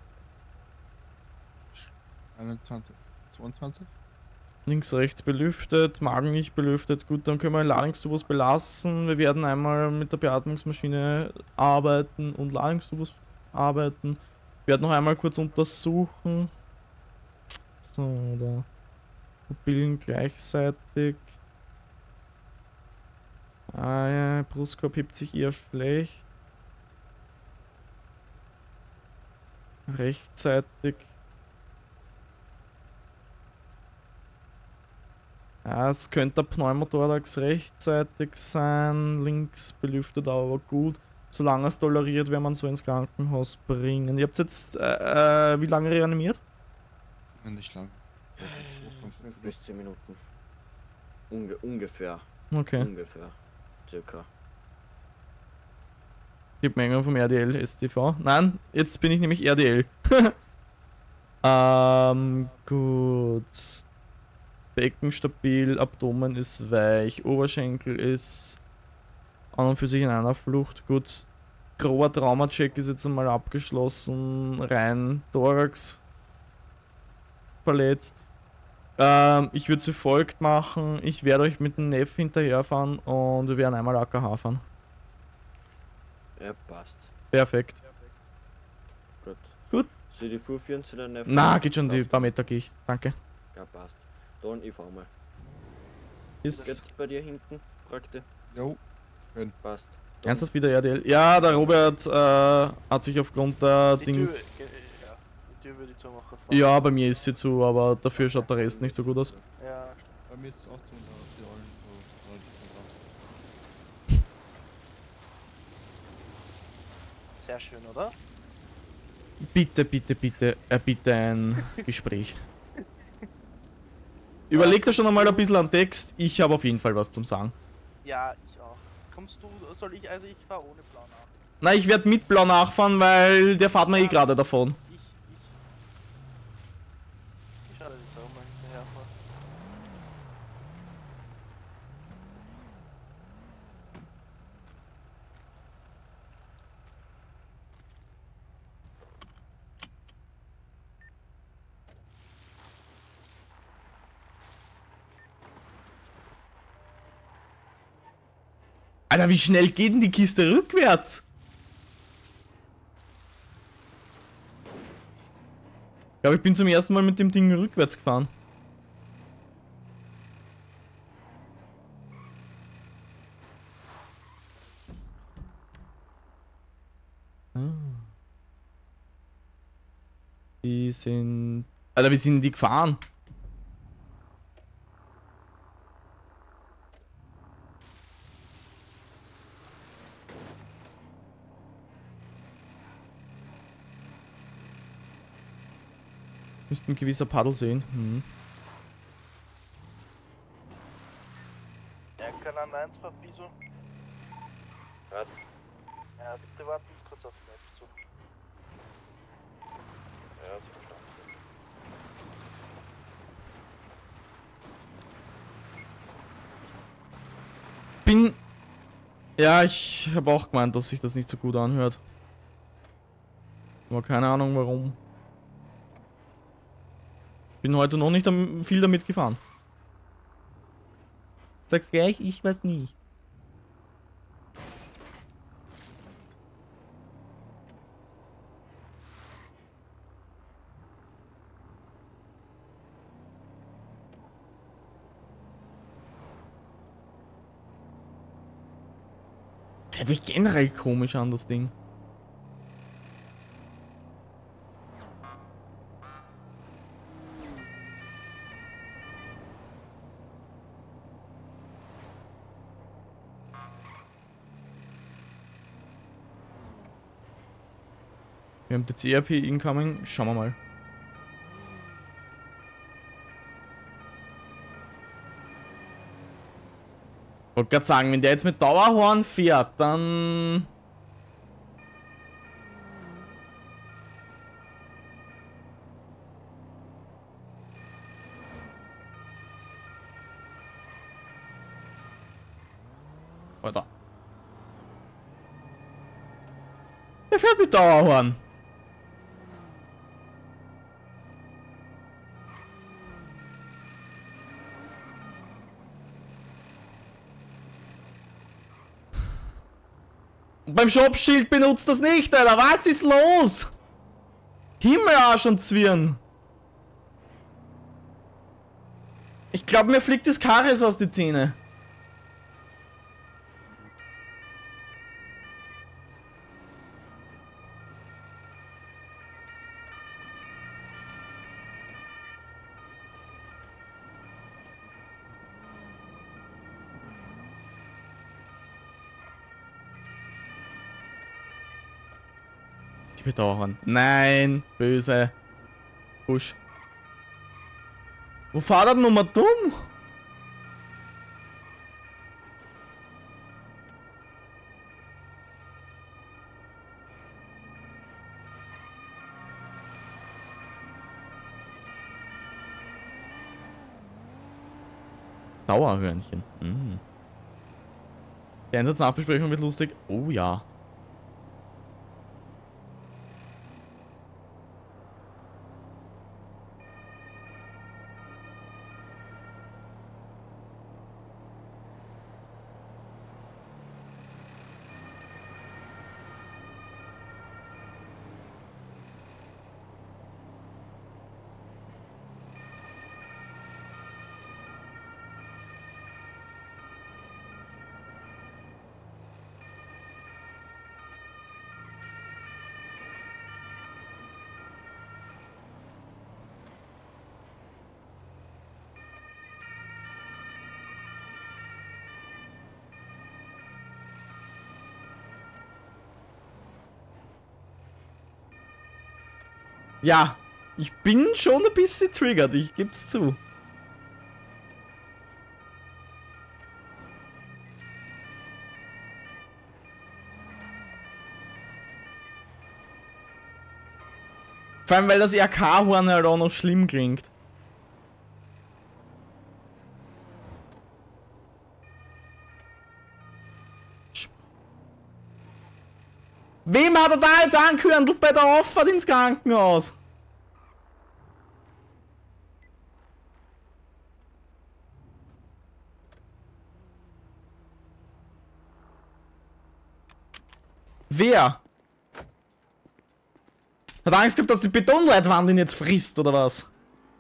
einundzwanzig, zweiundzwanzig. Links, rechts belüftet, Magen nicht belüftet. Gut, dann können wir den Ladungstubus belassen. Wir werden einmal mit der Beatmungsmaschine arbeiten und Ladungstubus arbeiten. Wir werden noch einmal kurz untersuchen. So, da. Pupillen gleichzeitig. Ah ja, Brustkorb hebt sich eher schlecht. Rechtzeitig. Ja, es könnte der Pneumothorax rechtzeitig sein, links belüftet aber gut. Solange es toleriert, werden wir so ins Krankenhaus bringen. Ihr habt jetzt, äh, äh, wie lange reanimiert? Nicht lang. Ja, jetzt hoch und fünf bis zehn Minuten. Unge ungefähr. Okay. Ungefähr. Circa. Gib Menge vom R D L S T V. Nein, jetzt bin ich nämlich R D L. ähm, gut. Becken stabil, Abdomen ist weich, Oberschenkel ist an und für sich in einer Flucht. Gut, grober Traumacheck ist jetzt einmal abgeschlossen, rein Thorax verletzt. Ähm, ich würde es wie folgt machen, ich werde euch mit dem Neff hinterherfahren und wir werden einmal A K H fahren. Ja, passt. Perfekt. Gut. Gut. Soll ich die vorführen zu den Neffen? Na, geht schon, die paar Meter gehe ich. Danke. Ja, passt. Dann ich fahr mal. Ist Geht's bei dir hinten, Prakte? Jo. Passt. ernsthaft wieder R D L? Ja, der Robert äh, hat sich aufgrund der Die Tür, Dings... ge- ja, die Tür würde ich zumachen. Ja, bei mir ist sie zu, aber dafür schaut der Rest nicht so gut aus. Ja, Bei mir ist es auch zu und da ist die Rollen so relativ gut aus. sehr schön, oder? Bitte, bitte, bitte, äh, bitte ein Gespräch. Überleg dir schon einmal ein bisschen am Text, ich habe auf jeden Fall was zum Sagen. Ja, ich auch. Kommst du, soll ich, also ich fahre ohne Plan nach. Na, ich werde mit Blau nachfahren, weil der fahrt mir eh gerade davon. Ich, ich. Ich schau, dass ich auch mal hinterher fahre. Alter, wie schnell geht denn die Kiste rückwärts? Ich glaube, ich bin zum ersten Mal mit dem Ding rückwärts gefahren. Ah. Die sind... Alter, wie sind die gefahren? Müsste ein gewisser Paddel sehen. Mhm. Er kann an eins bei Piso. Was? Ja, bitte warten Sie kurz auf den Netz zu. Ja, ist verstanden. Bin... Ja, ich habe auch gemeint, dass sich das nicht so gut anhört. Aber keine Ahnung warum. Bin heute noch nicht am, viel damit gefahren. Sag's gleich, ich weiß nicht. Hört sich generell komisch an, das Ding. Wir haben die C R P incoming. Schauen wir mal. Ich wollte gerade sagen, wenn der jetzt mit Dauerhorn fährt, dann... Alter. Der fährt mit Dauerhorn. Beim Shopschild benutzt das nicht, Alter. Was ist los? Himmelarsch und Zwirn. Ich glaube, mir fliegt das Karies aus die Zähne. Die Bedauern. Nein, böse. Push. Wo fahrt er denn nochmal dumm? Dauerhörnchen. Mm. Die Einsatznachbesprechung wird lustig. Oh ja. Ja, ich bin schon ein bisschen triggert, ich geb's zu. Vor allem, weil das R K-Horn halt auch noch schlimm klingt. Wem hat er da jetzt angehörnt bei der Auffahrt ins Krankenhaus? Wer? Hat Angst gehabt, dass die Betonleitwand ihn jetzt frisst, oder was?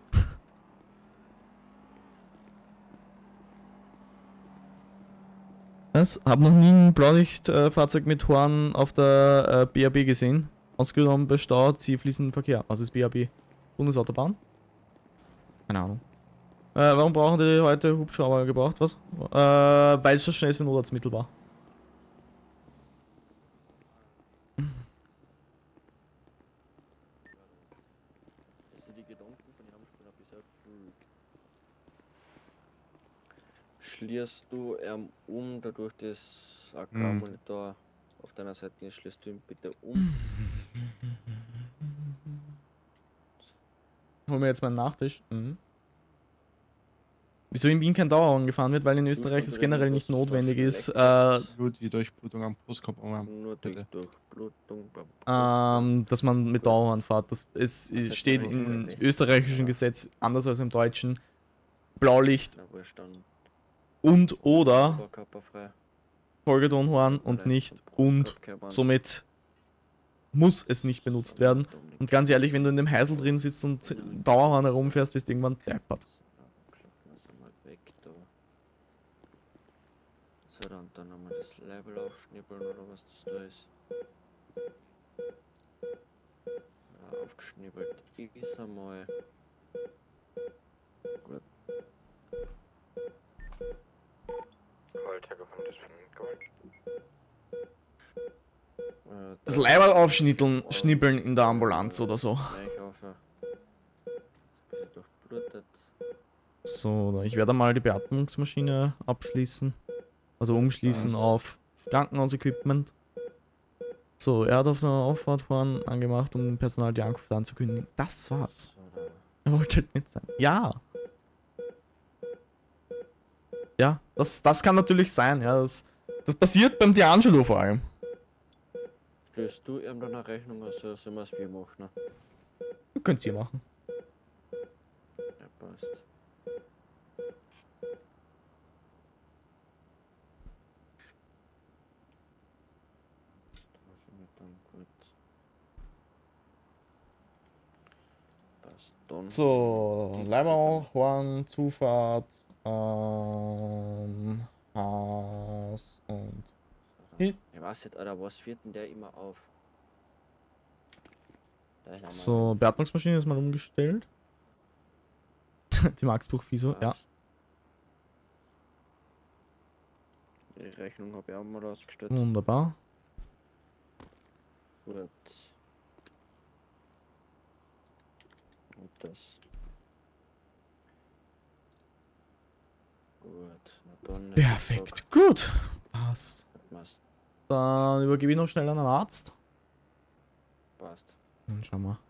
Was? Hab noch nie ein Blaulichtfahrzeug äh, mit Horn auf der äh, B R B gesehen. Ausgenommen bei Stau, zielfließenden Verkehr. Was ist B R B? Bundesautobahn? Keine Ahnung. Äh, warum brauchen die heute Hubschrauber gebraucht? Was? Äh, weil es das schnellste Notarztmittel war. die Gedanken von dem Spiel ein bisschen erfüllt. Schließt du ähm, um, dadurch das A K-Monitor auf deiner Seite ist, schließt du ihn bitte um. Holen wir jetzt mal einen Nachtisch. Mhm. Wieso in Wien kein Dauerwagen gefahren wird, weil in Österreich es generell nicht notwendig ist. Äh, Nur die Durchblutung am Brustkorb haben. Nur durch Durchblutung beim ähm, dass man mit Dauerhorn fährt. Das, es es steht im österreichischen Gesetz anders als im deutschen. Blaulicht Na, wurscht, dann und oder oberkörperfrei. Folgetonhorn und nicht und somit muss es nicht benutzt werden. Und ganz ehrlich, wenn du in dem Heisel drin sitzt und Dauerhorn herumfährst, wirst du irgendwann deppert. So, dann, dann haben wir das Label aufschnippeln oder was das da ist. Ja, aufgeschnippelt ist einmal. Gut. Das Leiberl aufschnitteln, schnippeln in der Ambulanz oder so. So, ich werde mal die Beatmungsmaschine abschließen. Also umschließen auf Krankenhausequipment. So, er hat auf der Auffahrt vorne angemacht, um dem Personal die Ankunft anzukündigen. Das war's. Er wollte halt nicht sein. Ja. Ja, das, das kann natürlich sein, ja. Das, das passiert beim D'Angelo vor allem. Stößt du ihm dann eine Rechnung, also sollen wir es wie machen? Ne? Könnt ihr machen. Ja, passt. So, Leiberl, Horn, Zufahrt, ähm, Haas und Ich weiß nicht, Alter, was führt denn der immer auf? So, Beatmungsmaschine ist mal umgestellt. Die Maxbuch-Fiso, ja. Die Rechnung habe ich auch mal rausgestellt. Wunderbar. Gut. Und das. Gut, na dann. Perfekt, gut. Passt. Passt. Dann übergebe ich noch schnell an den Arzt. Passt. Dann schauen wir.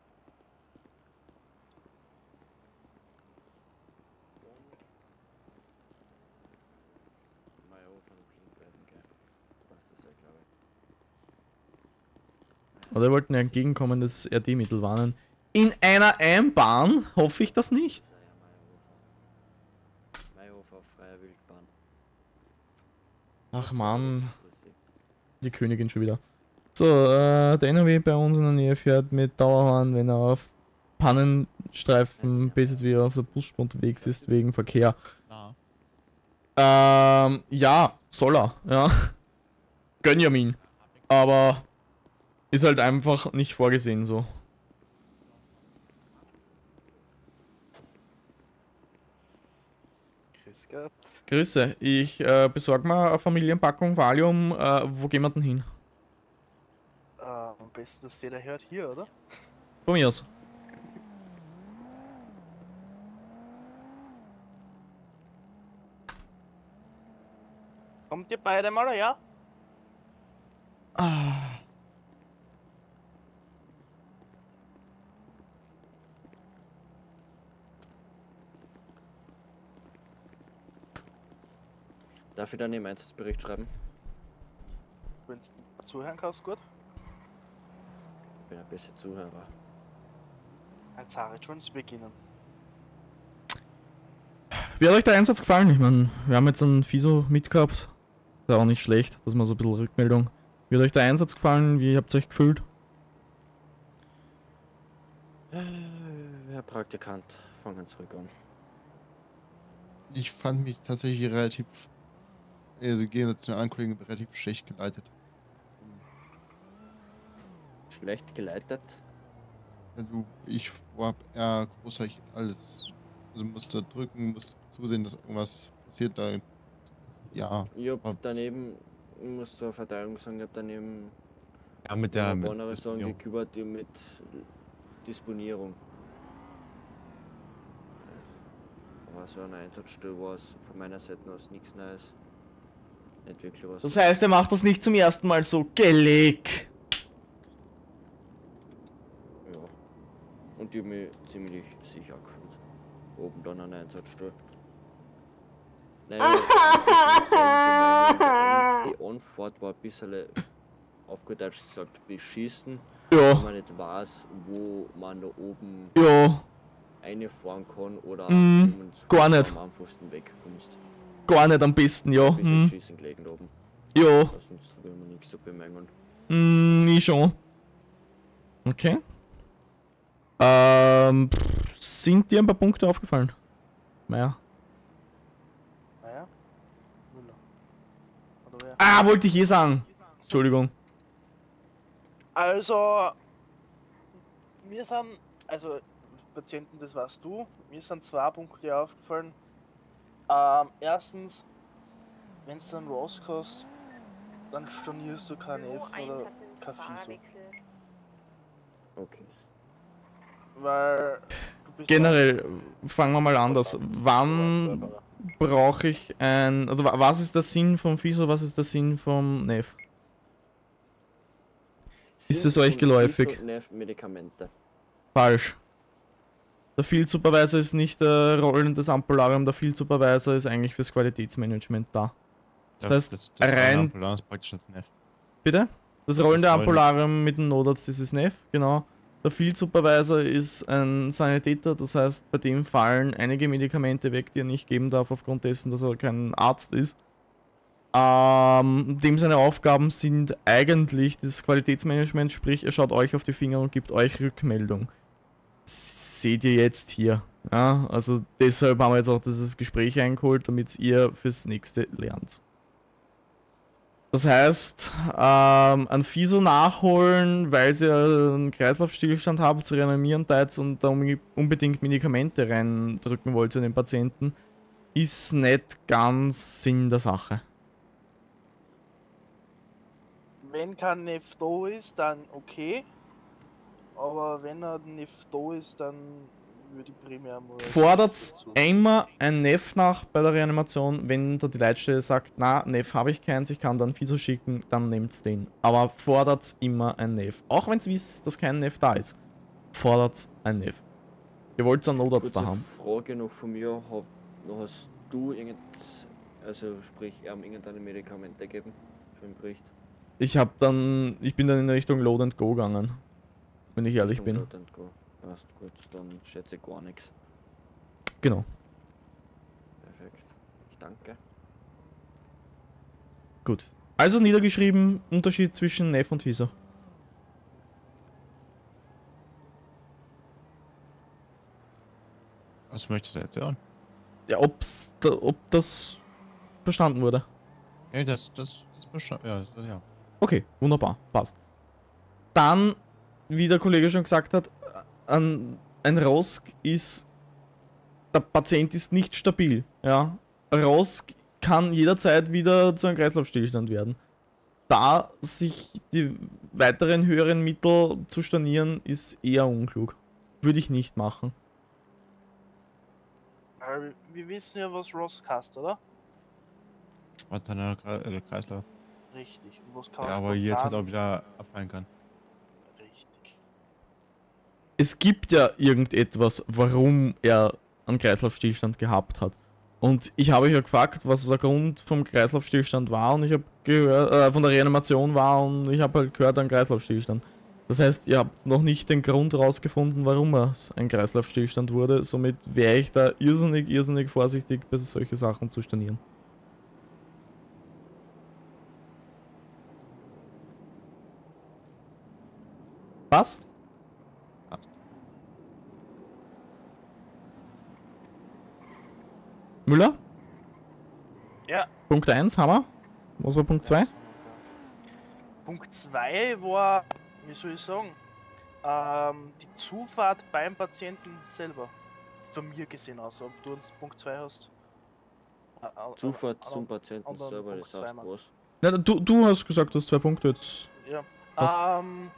Oder wollten ja entgegenkommendes R D-Mittel warnen. In einer Einbahn hoffe ich das nicht. Mayhofer auf freier Wildbahn. Ach man. Die Königin schon wieder. So, äh, der N R W bei uns in der Nähe fährt mit Dauerhorn, wenn er auf Pannenstreifen B S W auf der Busspur unterwegs ist, wegen Verkehr. Ähm, ja, soll er, ja. Gönjamin. Aber ist halt einfach nicht vorgesehen so. Grüß Gott. Grüße, ich äh, besorge mal eine Familienpackung Valium. Äh, wo gehen wir denn hin? Äh, am besten, dass jeder hört hier, oder? Von mir aus. Kommt ihr beide mal her? Ah. Darf ich dann im Einsatzbericht schreiben? Wenn du zuhören kannst, gut. Ich bin ein bisschen Zuhörer. Jetzt Harald, wollen Sie beginnen? Wie hat euch der Einsatz gefallen? Ich meine, wir haben jetzt einen Fiso mitgehabt. Ist auch nicht schlecht, dass man so ein bisschen Rückmeldung. Wie hat euch der Einsatz gefallen? Wie habt ihr euch gefühlt? Herr Praktikant, fangen zurück an. Ich fand mich tatsächlich relativ, also im Gegensatz zu den anderen Kollegen, relativ schlecht geleitet. Schlecht geleitet? Also ich war eher großartig alles, also musste drücken, musste zusehen, dass irgendwas passiert. Da, ja. Ich hab daneben, ich muss zur Verteidigung sagen, ich hab daneben Ja, mit der- mit Bonnerer sagen Disponierung. gekümmert mit Disponierung. war so eine Einsatzstelle, war es von meiner Seite aus nichts Neues. Nicht wirklich was. Das heißt, er macht das nicht zum ersten Mal so. Geleck. Ja. Und ich habe mich ziemlich sicher gefühlt. Oben dann an der Einsatzstelle. Naja, die Anfahrt war ein bisschen, auf gut Deutsch gesagt, beschissen. Ja. Wenn man nicht weiß, wo man da oben Ja. reinfahren kann oder Mm, wie man zu gar Fuß nicht. am einfachsten wegkommst. Gar nicht am besten, ja. Ein bisschen Hm. schießen gelegen oben. Ja. Aber sonst will man nichts zu bemängeln. Hm, ich schon. Okay. Ähm, pff, sind dir ein paar Punkte aufgefallen? Naja. Naja. Müller. Oder wer? Ah, wollte ich eh sagen. Entschuldigung. Also, mir sind, also Patienten, das weißt du, mir sind zwei Punkte aufgefallen. Ähm, erstens, wenn du dann rauskommst, dann stornierst du kein F oder kein FISO. Okay. Weil du bist Generell, fangen wir mal anders. Wann brauche ich ein... Also wa- was ist der Sinn vom FISO, was ist der Sinn vom N E F? Ist es euch geläufig? Medikamente. Falsch. Der Field Supervisor ist nicht der rollendes Ampularium, der Field Supervisor ist eigentlich fürs Qualitätsmanagement da. Das heißt, das, das rein... Ampularium ist praktisch das N E F. Bitte? Das rollende Das Rollen- Ampularium mit dem Notarzt ist das N E F, genau. Der Field Supervisor ist ein Sanitäter, das heißt, bei dem fallen einige Medikamente weg, die er nicht geben darf, aufgrund dessen, dass er kein Arzt ist. Ähm, dem seine Aufgaben sind eigentlich das Qualitätsmanagement, sprich, er schaut euch auf die Finger und gibt euch Rückmeldung. Seht ihr jetzt hier. Ja, also deshalb haben wir jetzt auch dieses Gespräch eingeholt, damit ihr fürs nächste lernt. Das heißt, ähm, ein FISO nachholen, weil ihr einen Kreislaufstillstand habt, zu reanimieren teils und da unbe- unbedingt Medikamente reindrücken wollt in den Patienten, ist nicht ganz Sinn der Sache. Wenn kein N E F da ist, dann okay. Aber wenn er N E F da ist, dann würde ich primär mal... Fordert einmal ein N E F nach bei der Reanimation, wenn da die Leitstelle sagt, na, N E F habe ich keins, ich kann dann FISO schicken, dann nehmt's den. Aber fordert immer ein N E F. Auch wenn es wisst, dass kein N E F da ist. Fordert ein N E F. Ihr wollt einen Notarzt da haben. Frage noch von mir, hab, noch hast du irgend, also sprich, ähm, irgendeine Medikamente gegeben für den Bericht? Ich hab dann, ich bin dann in Richtung Load and Go gegangen. Wenn ich ehrlich bin. Load and Go. Passt gut, dann schätze ich gar nichts. Genau. Perfekt. Ich danke. Gut. Also niedergeschrieben, Unterschied zwischen N E F und FISO. Was möchtest du jetzt hören? Ja, ob's, da, ob das verstanden wurde. Ja, das, das ist bestimmt. Ja, das, ja. Okay, wunderbar, passt. Dann, wie der Kollege schon gesagt hat, ein, ein R O S C ist, der Patient ist nicht stabil. Ja? R O S C kann jederzeit wieder zu einem Kreislaufstillstand werden. Da sich die weiteren höheren Mittel zu stornieren, ist eher unklug. Würde ich nicht machen. Äh, Wir wissen ja, was Ross hast, oder? Spontaner Kre- äh, Kreislauf. Richtig. Und was kann Ja, aber jetzt halt spontan- auch wieder abfallen kann. Richtig. Es gibt ja irgendetwas, warum er einen Kreislaufstillstand gehabt hat. Und ich habe euch ja gefragt, was der Grund vom Kreislaufstillstand war, und ich habe gehört, äh, von der Reanimation war, und ich habe halt gehört, ein Kreislaufstillstand. Das heißt, ihr habt noch nicht den Grund rausgefunden, warum es ein Kreislaufstillstand wurde. Somit wäre ich da irrsinnig, irrsinnig vorsichtig, bei solche Sachen zu stornieren. Passt? Passt. Müller? Ja. Punkt eins, haben wir. Was war Punkt zwei? Punkt zwei war, wie soll ich sagen, ähm, die Zufahrt beim Patienten selber. Von mir gesehen aus, ob du uns Punkt zwei hast. Ä- ä- Zufahrt ä- zum Patienten anderen selber, Punkt das zwei, heißt Mann. was? Ja, du, du hast gesagt, du hast zwei Punkte jetzt. Ja. Was? Ähm,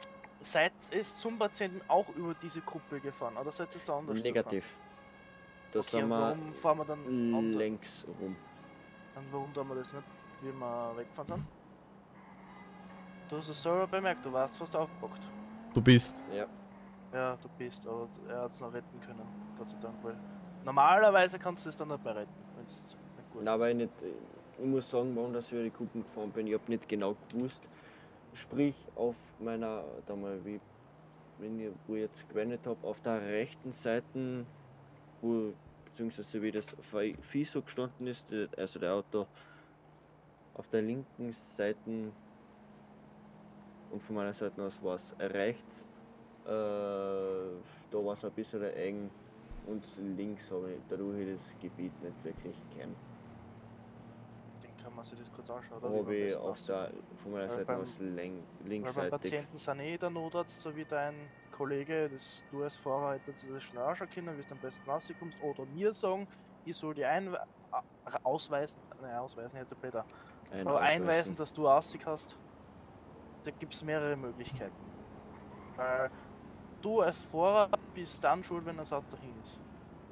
seid es zum Patienten auch über diese Gruppe gefahren oder seid es da anders? Negativ. Da Okay, sind und wir warum fahren wir dann anders? längs rum. Und warum tun wir das nicht, wie wir weggefahren sind? Du hast es selber bemerkt, du warst fast aufgepackt. Du bist. Ja. Ja, du bist, aber er hat es noch retten können, Gott sei Dank, weil normalerweise kannst du es dann nicht mehr retten, wenn es nicht gut Nein, ist. weil ich nicht. Ich muss sagen, warum dass ich über die Kuppen gefahren bin, ich habe nicht genau gewusst. Sprich, auf meiner, da mal wie, wenn ich, wo ich jetzt gewendet habe, auf der rechten Seite, wo, beziehungsweise wie das Vieh so gestanden ist, der- also der Auto, auf der linken Seite und von meiner Seite aus war es rechts, äh, da war es ein bisschen eng und links habe ich dadurch ich das Gebiet nicht wirklich kennen. Den kann man sich das kurz anschauen, Da oder? Wie habe man ich das auf macht. der, von meiner Weil Seite beim- aus läng, Weil beim linksseitig. Patienten sind eh der Notarzt, so wie dein Kollege, das du als Fahrer hättest das schnell anschauen können, wie du am besten rauskommst, oder mir sagen, ich soll die ein ausweisen, nein, ausweisen jetzt ein blöder, Ein aber Ausweisen. einweisen, dass du Aussicht hast. Da gibt es mehrere Möglichkeiten. Weil du als Fahrer bist dann schuld, wenn das Auto hin ist.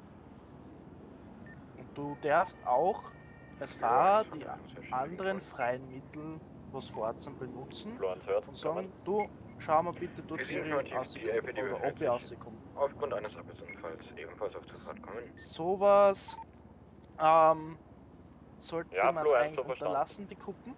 Und du darfst auch als Fahrer die anderen freien Mittel, was Fahrzeuge benutzen, und sagen, du, schau mal bitte dort, wie ich rauskomme oder ob ich rauskomme. Aufgrund eines Abwesenfalls ebenfalls auf Zufahrt kommen. Sowas ähm, sollte Ja, man Flo, eins eigentlich so verstanden. unterlassen, die Kuppen.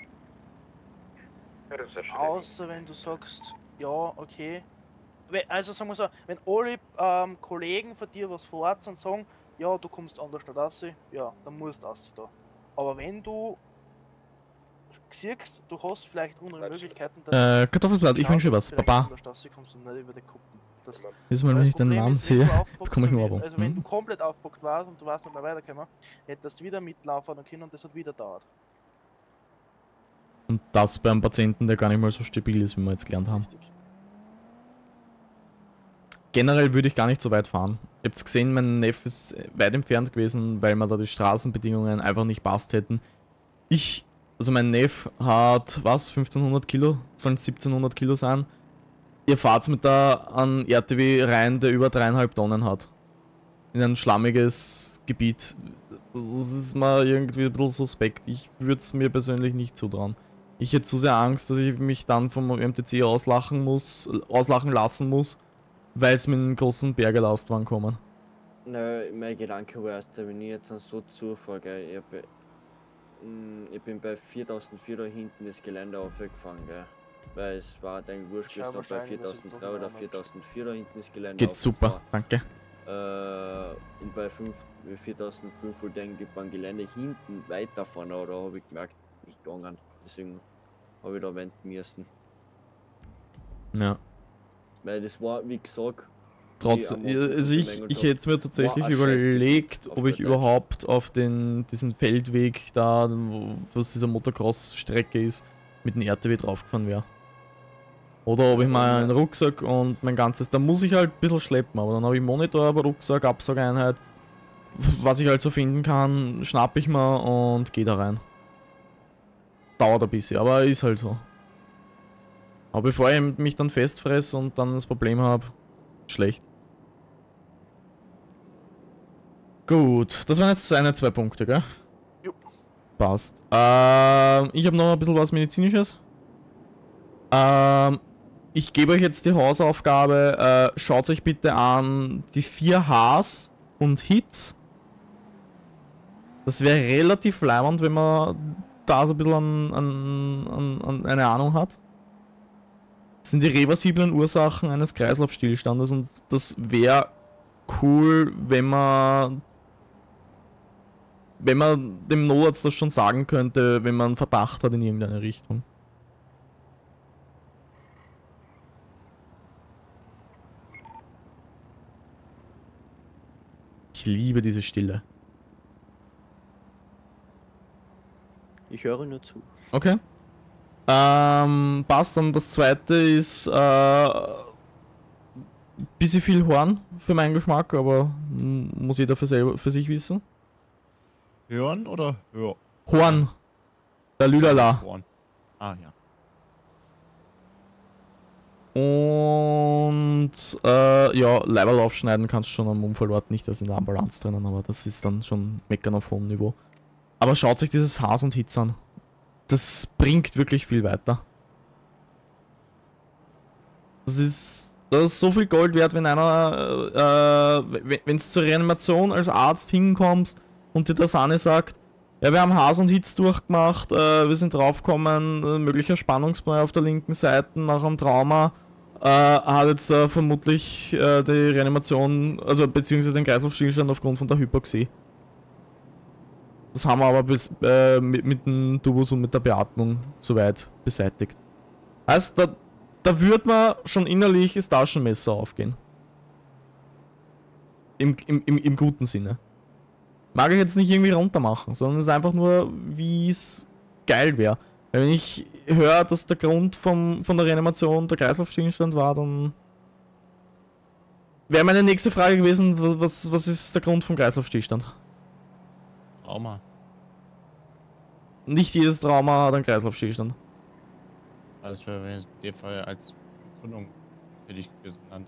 Ja, das ist ja schön. Außer wenn du sagst, ja, okay. We- Also sagen wir so, wenn alle ähm, Kollegen von dir was vorhat und sagen, ja, du kommst anders nicht raus, ja, dann musst du raus da. Aber wenn du siehst, du hast vielleicht andere Möglichkeiten, dass Äh, Kartoffelsalat, ich schauen, wünsche dass was. du vielleicht Baba. anders rauskommst und nicht über die Kuppen. Das, Jedes Mal, weil wenn das ich den Problem Namen ist, wenn sehe, du aufgepackt bekomme ich sein nur wirst- Abo. Also wenn du Hm? komplett aufgepackt warst und du warst nicht mehr weitergekommen, hättest du wieder mitlaufen können und das hat wieder dauert. Und das bei einem Patienten, der gar nicht mal so stabil ist, wie wir jetzt gelernt haben. Richtig. Generell würde ich gar nicht so weit fahren. Ihr habt gesehen, mein Neff ist weit entfernt gewesen, weil mir da die Straßenbedingungen einfach nicht passt hätten. Ich, also mein Neff hat, was, fünfzehnhundert Kilo? Sollen es siebzehnhundert Kilo sein? Ihr fahrt mit da an R T W rein, der über dreieinhalb Tonnen hat. In ein schlammiges Gebiet. Das ist mal irgendwie ein bisschen suspekt. Ich würde es mir persönlich nicht zutrauen. Ich hätte zu sehr Angst, dass ich mich dann vom M T C auslachen muss, auslachen lassen muss, weil es mit einem großen Bergelastwagen kommen. Na, mein Gedanke war erst, wenn ich jetzt so zufahre, gell, ich, hab, mm, ich bin bei viertausendvier da hinten das Gelände aufgefahren, gell. Weil es war dann wurscht, Schau gewesen, ob bei wahrscheinlich, was ich viertausenddrei doch oder noch viertausendvier da hinten das Gelände Geht super, danke. Äh, und bei fünf, viertausendfünf wollte ich eigentlich beim Gelände hinten weiterfahren, aber da habe ich gemerkt, nicht gegangen. Deswegen habe ich da wenden müssen. Ja. Weil das war, wie gesagt, Trotz, am also Anfang ich, gemerkt ich hab, hätte mir tatsächlich war ein überlegt, Scheißgebiet, auf ob ich gut Deutsch. überhaupt auf den, diesen Feldweg da, wo was diese Motocross-Strecke ist, mit dem R T W draufgefahren wäre. Oder ob ich mal einen Rucksack und mein ganzes, da muss ich halt ein bisschen schleppen, aber dann habe ich Monitor, aber Rucksack, Absaugeinheit, was ich halt so finden kann, schnapp ich mal und gehe da rein. Dauert ein bisschen, aber ist halt so. Aber bevor ich mich dann festfresse und dann das Problem habe, schlecht. Gut, das waren jetzt eine, zwei Punkte, gell? Jo. Passt. Ähm, ich habe noch ein bisschen was Medizinisches. Ähm, ich gebe euch jetzt die Hausaufgabe, äh, schaut euch bitte an die vier Hs und Hits. Das wäre relativ leimend, wenn man da so ein bisschen an, an, an, an eine Ahnung hat. Das sind die reversiblen Ursachen eines Kreislaufstillstandes und das wäre cool, wenn man wenn man dem Notarzt das schon sagen könnte, wenn man einen Verdacht hat in irgendeine Richtung. Ich liebe diese Stille. ich höre nur zu. Okay. Ähm, passt dann. Das zweite ist äh, bisschen viel Horn für meinen Geschmack, aber mm, muss jeder für, selber, für sich wissen. Hören oder hör? Horn. Der Lülala. Horn. Ah, ja. Und Und äh, ja, Leiberl aufschneiden kannst du schon am Unfallort, nicht das in der Ambulanz drinnen, aber das ist dann schon meckern auf hohem Niveau. Aber schaut sich dieses Haas und Hitz an. Das bringt wirklich viel weiter. Das ist, das ist so viel Gold wert, wenn einer, äh, wenn es zur Reanimation als Arzt hinkommst und dir der Sahne sagt, ja, wir haben Haas und Hitz durchgemacht, äh, wir sind draufgekommen, äh, möglicher Spannungsbrei auf der linken Seite nach einem Trauma, äh, hat jetzt äh, vermutlich äh, die Reanimation, also beziehungsweise den Kreislaufstillstand aufgrund von der Hypoxie. Das haben wir aber bis, äh, mit, mit dem Tubus und mit der Beatmung soweit beseitigt. Heißt, da, da würde man schon innerlich das Taschenmesser aufgehen. Im, im, im, im guten Sinne. Mag ich jetzt nicht irgendwie runter machen, sondern es ist einfach nur, wie es geil wäre. Wenn ich höre, dass der Grund vom, von der Reanimation der Kreislaufstillstand war, dann wäre meine nächste Frage gewesen, was, was ist der Grund vom Kreislaufstillstand? Trauma. Nicht jedes Trauma hat einen Kreislaufstillstand. Das wäre in dem Fall als Begründung hätte ich genannt.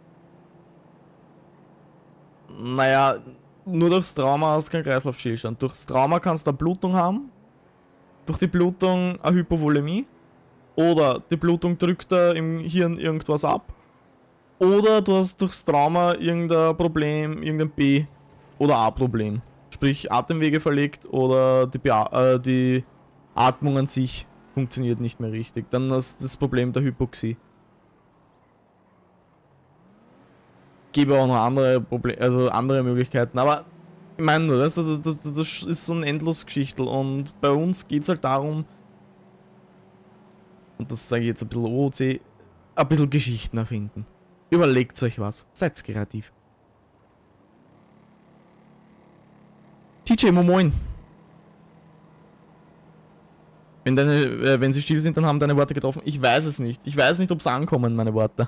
Naja, nur durchs Trauma hast du keinen Kreislaufstillstand. Durchs Trauma kannst du eine Blutung haben. Durch die Blutung eine Hypovolämie. Oder die Blutung drückt da im Hirn irgendwas ab. Oder du hast durchs Trauma irgendein Problem, irgendein B- oder A-Problem. Sprich Atemwege verlegt oder die, Bea äh, die Atmung an sich funktioniert nicht mehr richtig. Dann hast du das Problem der Hypoxie. Gäbe auch noch andere Probleme, also andere Möglichkeiten, aber ich meine nur, das, das, das, das ist so ein endlos Geschichtel und bei uns geht es halt darum, und das sage ich jetzt ein bisschen O O C, ein bisschen Geschichten erfinden. Überlegt euch was, seid kreativ. T J, moin. Wenn, deine, äh, wenn sie still sind, dann haben deine Worte getroffen. Ich weiß es nicht. Ich weiß nicht, ob es ankommen, meine Worte.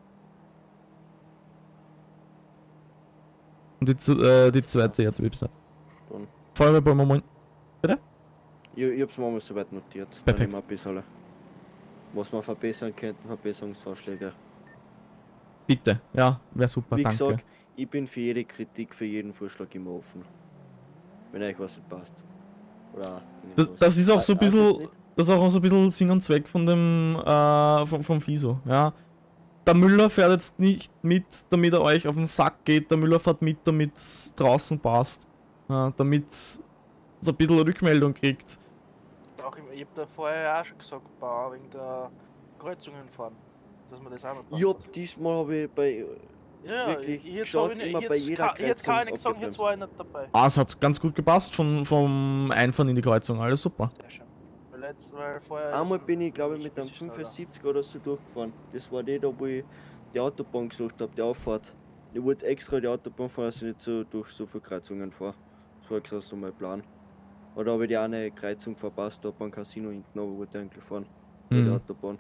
Und die, äh, die zweite R T W-Besatzung. Feuerwehr, moin. Bitte? Ich, ich hab's mir mal soweit notiert. Perfekt. Dann ein bisschen, was man verbessern könnten, Verbesserungsvorschläge. Bitte, ja, wäre super, Wie danke. gesagt, ich bin für jede Kritik, für jeden Vorschlag immer offen. Wenn euch was nicht passt. Oder Das, das ist auch so ein bisschen, das ist auch so ein bisschen Sinn und Zweck von dem, äh, vom, vom FISO, ja. Der Müller fährt jetzt nicht mit, damit er euch auf den Sack geht, der Müller fährt mit, damit es draußen passt. Ja, damit so ein bisschen Rückmeldung kriegt. Auch im, ich hab da vorher auch schon gesagt, Bauer, wegen der Kreuzungen fahren. Dass man das auch noch passt. Ja, diesmal habe ich bei. Ja, wirklich jetzt geschaut, habe ich immer nicht, bei jetzt, jeder kann, jetzt kann ich nicht Kreuzung sagen, jetzt war ich nicht dabei. Ah, es hat ganz gut gepasst von, vom Einfahren in die Kreuzung, alles super. Sehr schön. Weil jetzt, weil vorher Einmal bin ich, glaube ich, mit einem fünfundsiebzig oder so durchgefahren. Das war die, da wo ich die Autobahn gesucht habe, die Auffahrt. Ich wollte extra die Autobahn fahren, dass ich nicht so durch so viele Kreuzungen fahre. Das war extra so mein Plan. Oder habe ich die eine Kreuzung verpasst, da beim Casino hinten, aber wollte ich eigentlich fahren. Mhm. Die Autobahn.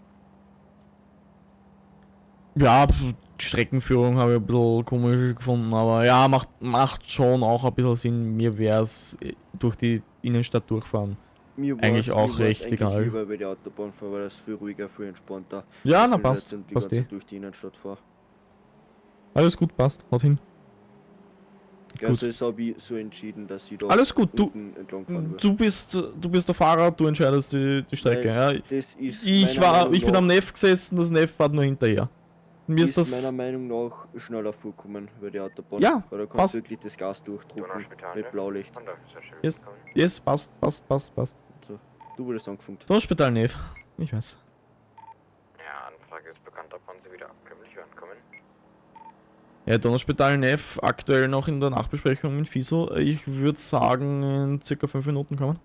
Ja, pf, die Streckenführung habe ich ein bisschen komisch gefunden, aber ja, macht, macht schon auch ein bisschen Sinn. Mir wäre es durch die Innenstadt durchfahren Mir eigentlich war's- auch mir war's recht eigentlich egal. lieber über die Autobahn fahren, weil das viel ruhiger, viel entspannter. Ja, als na wenn ich passt, jetzt die passt ganze eh. Zeit durch die Innenstadt fahre. Alles gut, passt, haut hin. Also das habe ich so entschieden, dass ich da Alles gut, du, unten entlang fahren will. du bist du bist der Fahrer, du entscheidest die, die Strecke. Weil Ja. das ist Ich meiner war, Meinung ich bin am nach- Neff gesessen, das Neff fährt nur hinterher. Mir ist ist das. meiner Meinung nach schneller vorkommen über die Autobahn. Ja, weil da kannst passt. du wirklich das Gas durchdrücken mit Blaulicht. Yes, yes, passt, passt, passt, passt. So, du wurdest angefunkt. Donnerspital Neff, ich weiß. Ja, Anfrage ist bekannt, ab wann Sie wieder abkömmlich werden kommen. Ja, Donnerspital Neff aktuell noch in der Nachbesprechung mit FISO. Ich würde sagen, in circa fünf Minuten kommen.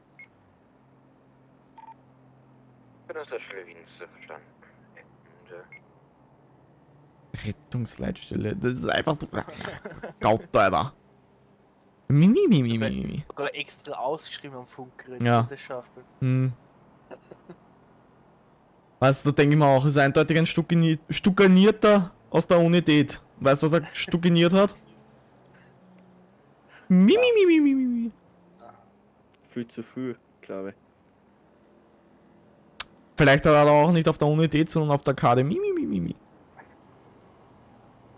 Rettungsleitstelle Wien, sehr verstanden. Und, äh, Rettungsleitstelle, das ist einfach. Gaut, Alter. Mimi, mimi, mimi, mimi. Sogar extra ausgeschrieben am Funkgerät, Ja. dass das schafft. Hm. Weißt du, da denke ich mir auch, ist eindeutig ein Stuckini- Stuckanierter aus der Unität. Weißt du, was er stuckiniert hat? Mimi, mimi, mimi, mimi. Viel zu viel, glaube ich. Vielleicht hat er auch nicht auf der Unität, sondern auf der Akademie. Mimi, mimi.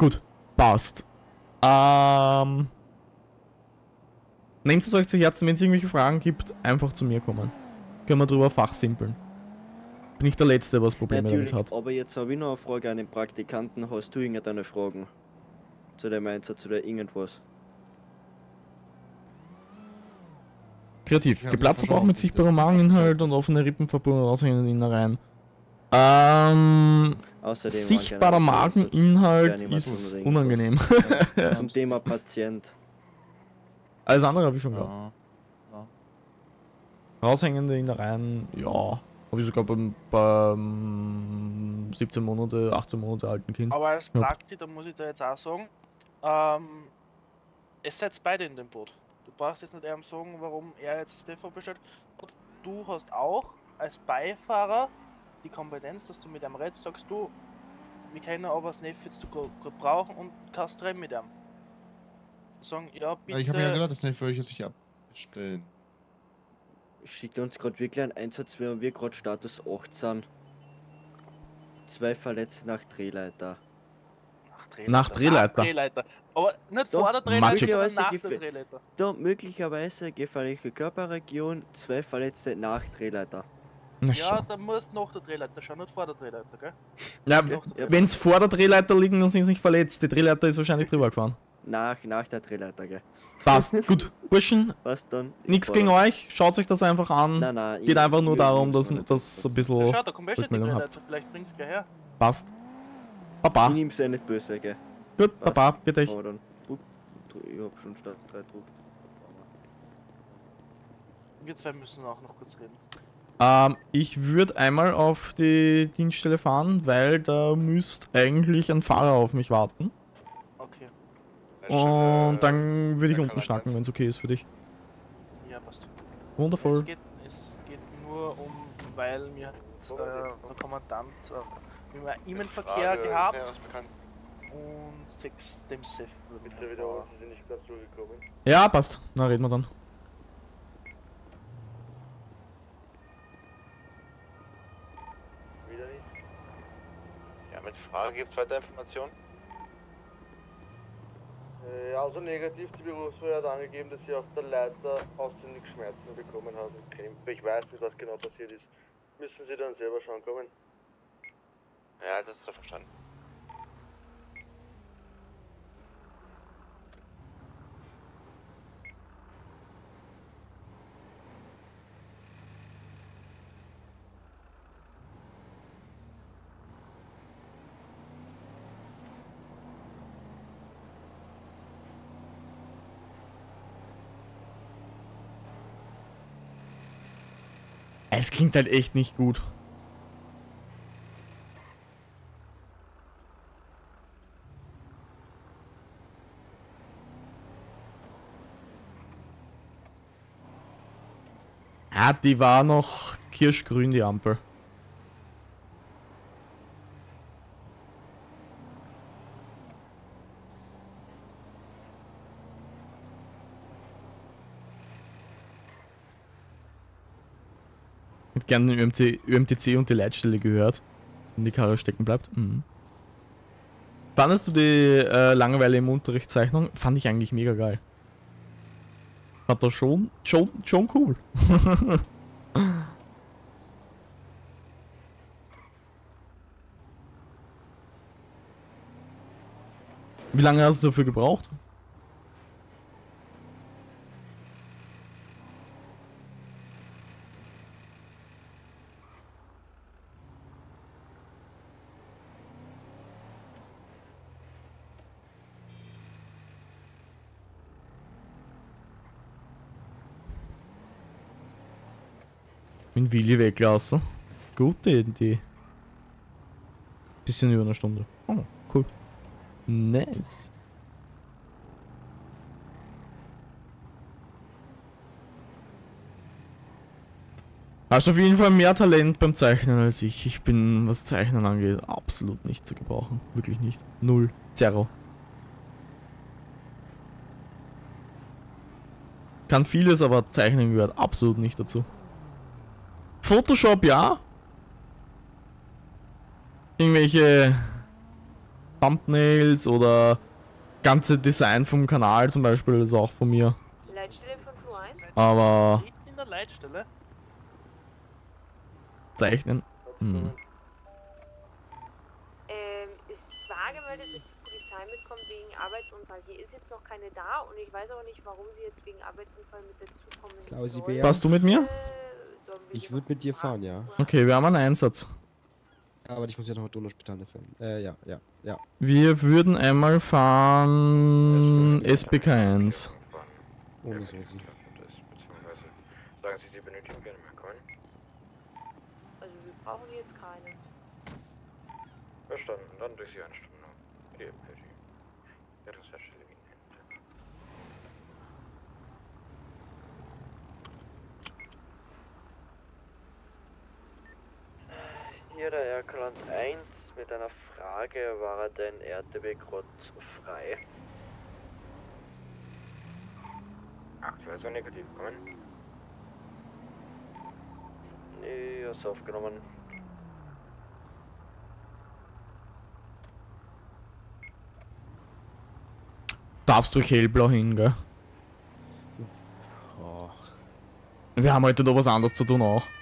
Passt. Ähm, nehmt es euch zu Herzen, wenn es irgendwelche Fragen gibt, einfach zu mir kommen. Können wir drüber fachsimpeln. Bin ich der Letzte, was Probleme Natürlich, damit hat. aber jetzt habe ich noch eine Frage an den Praktikanten. Hast du irgendeine Fragen? Zu dem Einsatz oder irgendwas? Kreativ. Ja, Geplatzter wir Bauch verschauen mit uns sichtbarem das. Mageninhalt und offene Rippenverbindung aushängenden Innereien. Ähm, Außerdem sichtbarer ein kleiner Zusatz, Mageninhalt Reanimation ist oder irgendwas. unangenehm. Zum Thema Patient. Alles andere habe ich schon gehabt. Ja. ja. Raushängende Innereien, ja. Habe ich sogar beim, beim siebzehn Monate, achtzehn Monate alten Kind. Aber als Ja. Prakti, da muss ich da jetzt auch sagen, ähm, es seid beide in dem Boot. Du brauchst jetzt nicht einem sagen, warum er jetzt das T V bestellt. Und du hast auch als Beifahrer die Kompetenz, dass du mit einem redest, sagst du, wir können aber das Neff jetzt gut brauchen und kannst reden mit ihm. Sagen, ja, bitte. Ja, ich habe ja gesagt, das nicht für euch sich abbestellen. Schickt uns gerade wirklich einen Einsatz, während wir gerade Status acht sind. Zwei Verletzte nach Drehleiter. Nach Drehleiter. Nach Drehleiter. Aber nicht Da, vor der Drehleiter, sondern möglicherweise nach der gefä- Drehleiter. Da möglicherweise gefährliche Körperregion, zwei Verletzte nach Drehleiter. Na Ja, schon. dann musst du nach der Drehleiter schauen, nicht vor der Drehleiter, gell? Ja, Nach der Drehleiter. wenn es vor der Drehleiter liegen, dann sind sie nicht verletzt. Die Drehleiter ist wahrscheinlich drüber gefahren. Nach, nach der Drehleiter, gell? Passt. Gut. Burschen, Was dann? nichts Ich gegen fahr- euch. Schaut euch das einfach an. Nein, nein, Geht ich- einfach nur ich- darum, ich- dass ich- das ein bisschen Ja, schau, da kommt eh schon die Rückmeldung Drehleiter, habt. vielleicht bringt's gleich her. Passt. Baba. Ich nehm's ja nicht böse, gell? Gut, Passt. Baba, bitte ich. Aber dann druck, druck, ich hab schon Start drei druckt. Wir zwei müssen auch noch kurz reden. Ähm, ich würde einmal auf die Dienststelle fahren, weil da müsste eigentlich ein Fahrer auf mich warten. Okay. Und dann würde ich unten schnacken, wenn es okay ist für dich. Ja, passt. Wundervoll. Es geht, es geht nur um, weil mir äh, der Kommandant äh, wir haben einen E-Mail-Verkehr gehabt und sechs dem Sef. Bitte wiederholen, Sie sind nicht ganz zugekommen. Ja, passt. Na, reden wir dann. Wieder nicht? Ja, mit Frage gibt es weitere Informationen? Äh, also negativ, die Berufsfeuer hat angegeben, dass sie auf der Leiter ausziemlich Schmerzen bekommen hat und Krämpfe. Ich weiß nicht, was genau passiert ist. Müssen Sie dann selber schauen kommen? Ja, das ist doch verstanden. Es klingt halt echt nicht gut. Ah, die war noch kirschgrün, die Ampel. Ich hätte gerne den Ö M C, Ö M T C und die Leitstelle gehört, wenn die Karre stecken bleibt. Mhm. Fandest du die äh, Langeweile im Unterrichtszeichnung? Fand ich eigentlich mega geil. Hat er schon, schon, schon cool. Wie lange hast du dafür gebraucht? Mit Willi weglassen. Gute Idee. Bisschen über eine Stunde. Oh, cool. Nice. Hast auf jeden Fall mehr Talent beim Zeichnen als ich. Ich bin, was Zeichnen angeht, absolut nicht zu gebrauchen. Wirklich nicht. Null. Zero. Kann vieles, aber Zeichnen gehört absolut nicht dazu. Photoshop ja. Irgendwelche Thumbnails oder ganze Design vom Kanal zum Beispiel ist auch von mir. Leitstelle von Flo eins? Aber In der Leitstelle? zeichnen. Hm. Ähm, es war gemeldet, dass die Polizei mitkommt wegen Arbeitsunfall. Hier ist jetzt noch keine da und ich weiß auch nicht, warum sie jetzt wegen Arbeitsunfall mit dazukommen Klausi soll. Bär. Passt du mit mir? Ich würde mit dir fahren, ja. Okay, wir haben einen Einsatz. Ja, aber ich muss ja noch Donauspital fahren. Äh, ja, ja, ja. Wir würden einmal fahren S B K eins. Ohne Soße. Beziehungsweise sagen Sie, Sie benötigen gerne mehr Coin. Also wir brauchen jetzt keine. Verstanden, dann durch die Einstellung. Die für die Rettungsherstelle Wien. Hier der Erkeland eins mit einer Frage, war denn R T B gerade frei? Aktuell so negativ kommen. Nee, hast aufgenommen. Darfst durch hellblau hin, gell? Oh. Wir haben heute noch was anderes zu tun auch.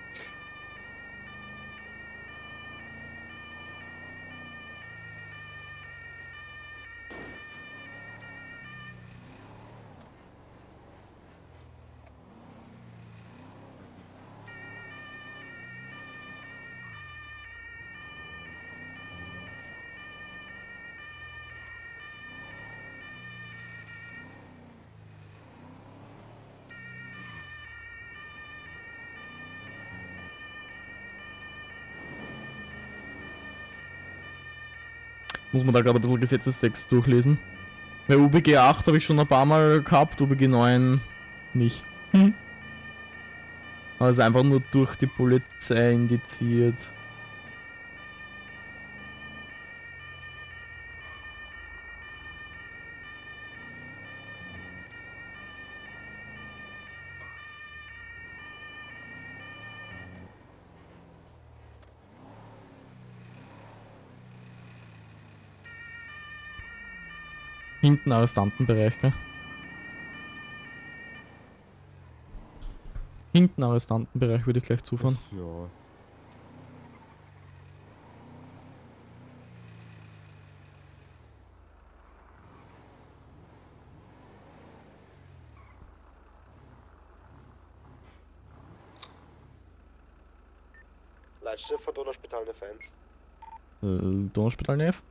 Muss man da gerade ein bisschen Gesetzestext durchlesen. Bei U B G acht habe ich schon ein paar Mal gehabt, U B G neun nicht. Hm. Also einfach nur durch die Polizei indiziert. Hinten Arrestantenbereich, gell? Hinten Arrestantenbereich würde ich gleich zufahren. Ja. Leitstelle von Donauspital der Fans. Äh, Donauspital Neff?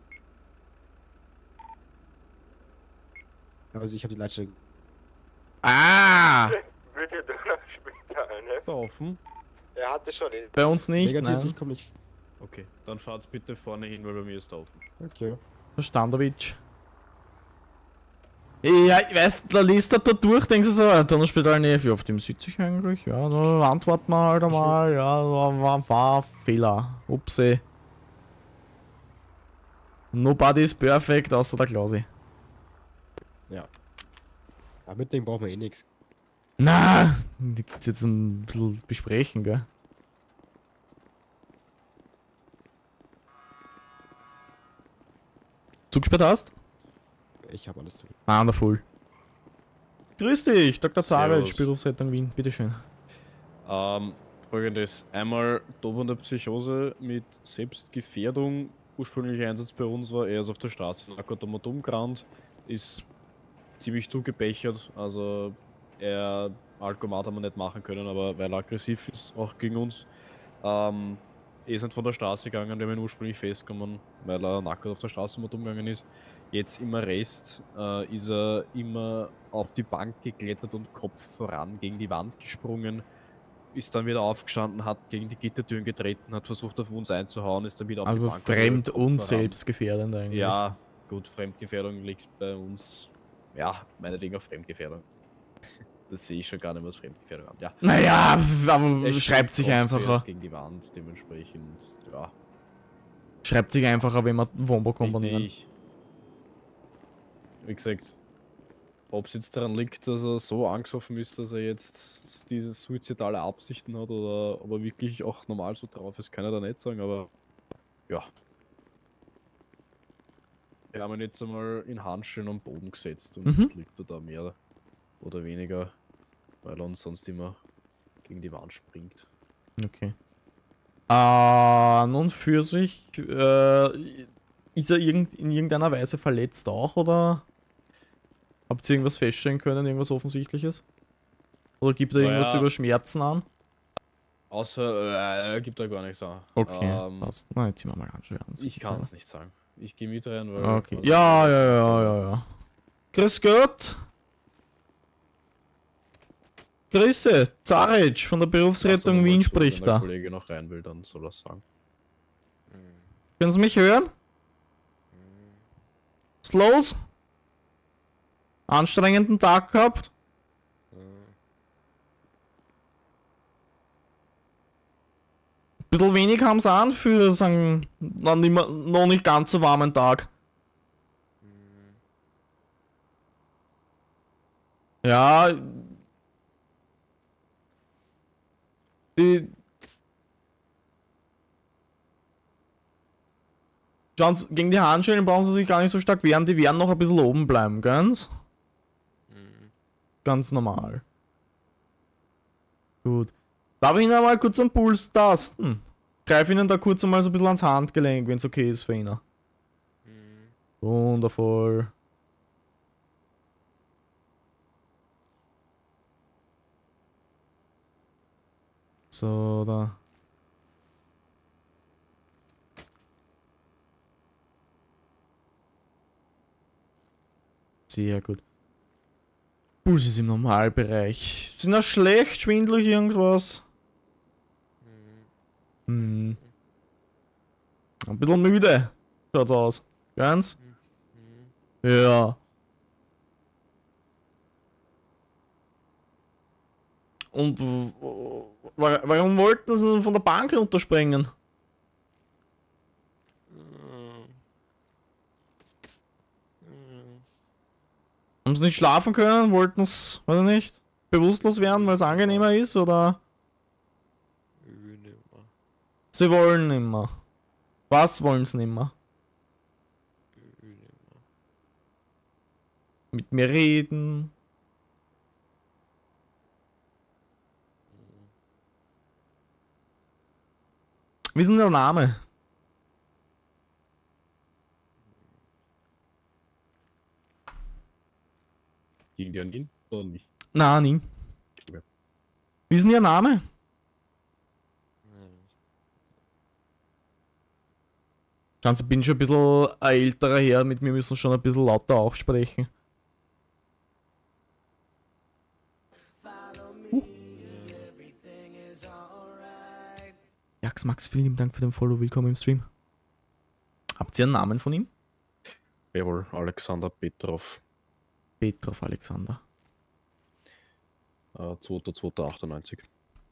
Also ich habe die Leitstelle. Ah! Bitte Donauspital, ne? Ist da offen? Er hatte schon den. Bei uns nicht, Negativ, nein. ich komme nicht. Okay, dann fahrt's bitte vorne hin, weil bei mir ist da offen. Okay. Verstandovic. Ja, ich weiß, da liest er da durch, denkst du so, ah, Donauspital Neff, ja, auf dem sitze ich eigentlich, ja, da antworten wir halt einmal, ja, war, war, war Fehler, upsi. Nobody is perfect, außer der Klausi. Ja. Aber mit dem brauchen wir eh nichts. Na, die gibt's jetzt ein bisschen besprechen, gell? Zugesperrt hast? Ich habe alles zu. Wonderful. Grüß dich, Doktor Zare, Servus. Spielrufsrettung Wien, bitteschön. Ähm, folgendes. Einmal tobende Psychose mit Selbstgefährdung. Ursprünglicher Einsatz bei uns war, er ist auf der Straße Narkotomatum gerannt, ist ziemlich zugebechert, also er Alkomat haben wir nicht machen können, aber weil er aggressiv ist, auch gegen uns. Ähm, er ist nicht von der Straße gegangen, wir haben ihn ursprünglich festgenommen, weil er nackt auf der Straße umgegangen ist. Jetzt im Arrest äh, ist er immer auf die Bank geklettert und Kopf voran gegen die Wand gesprungen, ist dann wieder aufgestanden, hat gegen die Gittertüren getreten, hat versucht auf uns einzuhauen, ist dann wieder auf Also die Bank. fremd Kopf und voran. selbstgefährdend eigentlich. Ja, gut, Fremdgefährdung liegt bei uns, ja, meinetwegen auf Fremdgefährdung. Das sehe ich schon gar nicht mehr als Fremdgefährdung an. Ja. Naja, aber Er schreibt sich kommt einfacher. zuerst gegen die Wand, dementsprechend, ja. Schreibt sich einfacher, wenn man Wombo komponieren. Richtig. Wie gesagt, ob es jetzt daran liegt, dass er so angesoffen ist, dass er jetzt diese suizidale Absichten hat oder ob er wirklich auch normal so drauf ist, kann er da nicht sagen, aber ja. Wir haben ihn jetzt einmal in Handschellen am Boden gesetzt und Mhm. jetzt liegt er da mehr oder weniger, weil er uns sonst immer gegen die Wand springt. Okay. Äh, an und für sich, äh, ist er irgend, in irgendeiner Weise verletzt auch, oder habt ihr irgendwas feststellen können, irgendwas Offensichtliches? Oder gibt er irgendwas Naja. über Schmerzen an? Außer, äh, gibt er gar nichts an. Okay, Ähm, passt. Na, jetzt ziehen wir mal anschauen. ich kann es nicht sagen. Ich gehe mit rein, weil... Okay. also- Ja, ja, ja, ja, ja. Grüß Gott! Grüße, Zaric von der Berufsrettung Wien spricht Wenn der da. Kollege noch rein will, dann soll er sagen. Können Sie mich hören? Was ist los? Anstrengenden Tag gehabt? Bisschen wenig haben sie an für sagen, noch nicht, mehr- noch nicht ganz so warmen Tag. Ja. Die. Schauen Sie, gegen die Handschellen brauchen sie sich gar nicht so stark wehren, die werden noch ein bisschen oben bleiben, ganz? Ganz normal. Gut. Darf ich Ihnen einmal kurz am Puls tasten? Greif Ihnen da kurz einmal so ein bisschen ans Handgelenk, wenn es okay ist für ihn. Wundervoll. So, da. Sehr gut. Puls ist im Normalbereich. Sind das schlecht, schwindelig irgendwas? Hm. Ein bisschen müde. Schaut's aus. Ganz? Ja. Und w- w- wa- warum wollten sie von der Bank runterspringen? Haben sie nicht schlafen können? Wollten es, weiß ich nicht, bewusstlos werden, weil es angenehmer ist? Oder? Sie wollen nimmer. Was wollen sie nimmer? Mit mir reden. Wie ist denn der Name? Ging die an ihn oder nicht? Na, nie. Okay. Wie ist denn Ihr Name? Schauen Sie, ich bin schon ein bisschen ein älterer Herr, mit mir müssen schon ein bisschen lauter auch sprechen. Uh. Jax Max, vielen lieben Dank für den Follow, willkommen im Stream. Habt ihr einen Namen von ihm? Jawohl, Alexander Petrov. Petrov Alexander. Äh, zweiter zweiter achtundneunzig.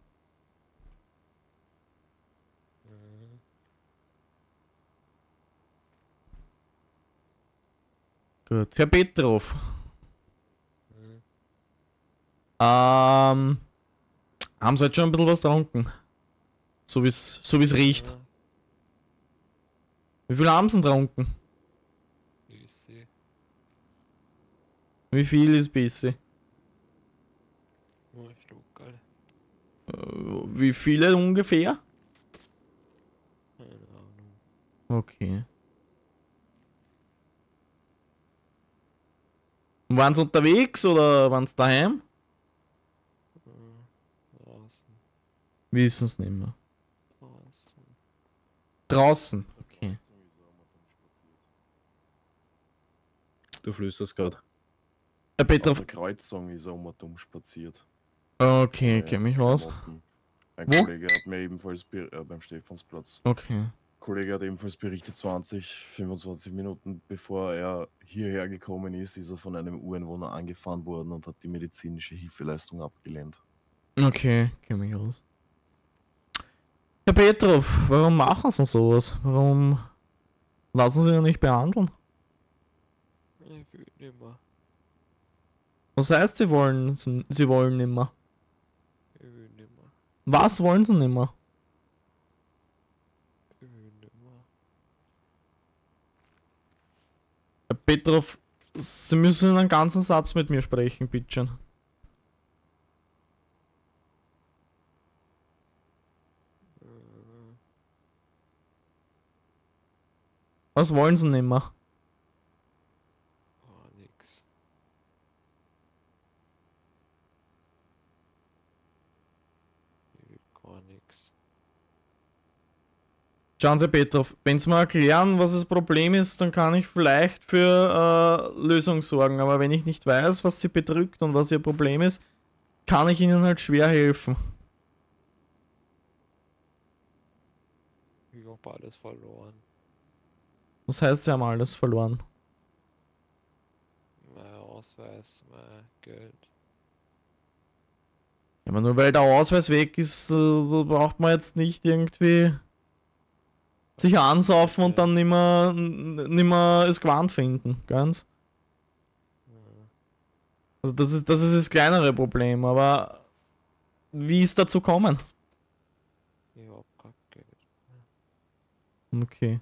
Gut, Herr Petrov. Ähm, haben Sie jetzt schon ein bisschen was getrunken? So wie es so wie's riecht. Wie viel haben Sie denn getrunken? Wie viel ist bisschen? Äh, Wie viele ungefähr? Okay. Und waren Sie unterwegs oder waren Sie daheim? Wissen es nicht mehr. Draußen. Okay. Du flüsterst gerade. Herr Petrov. Auf der Kreuzung ist er um und um spaziert. Okay, Äh, kenn mich aus. Klamotten. Ein Wo? Kollege hat mir ebenfalls be- äh, beim Stephansplatz. Okay. Kollege hat ebenfalls berichtet, zwanzig, fünfundzwanzig Minuten bevor er hierher gekommen ist, ist er von einem Ureinwohner angefahren worden und hat die medizinische Hilfeleistung abgelehnt. Okay, kenn mich aus. Herr Petrov, warum machen Sie sowas? Warum lassen Sie ihn nicht behandeln? Ich will nicht mehr. Was heißt, Sie wollen, Sie wollen nimmer? Ich will nicht mehr. Was wollen Sie nimmer? Ich will nicht mehr. Herr Petrov, Sie müssen einen ganzen Satz mit mir sprechen, bitte. Was wollen Sie nicht mehr? Oh, nix. Ich will gar nix. Schauen Sie, Petrov, wenn Sie mir erklären, was das Problem ist, dann kann ich vielleicht für äh, Lösung sorgen. Aber wenn ich nicht weiß, was Sie bedrückt und was Ihr Problem ist, kann ich Ihnen halt schwer helfen. Ich hab alles verloren. Was heißt, Sie haben alles verloren? Mein Ausweis, mein Geld. Ja, aber nur weil der Ausweis weg ist, äh, da braucht man jetzt nicht irgendwie sich ansaufen und dann nimmer, nimmer das Gewand finden, ganz. Also das ist, das ist das kleinere Problem, aber wie ist dazu kommen? Ich hab kein Geld. Okay.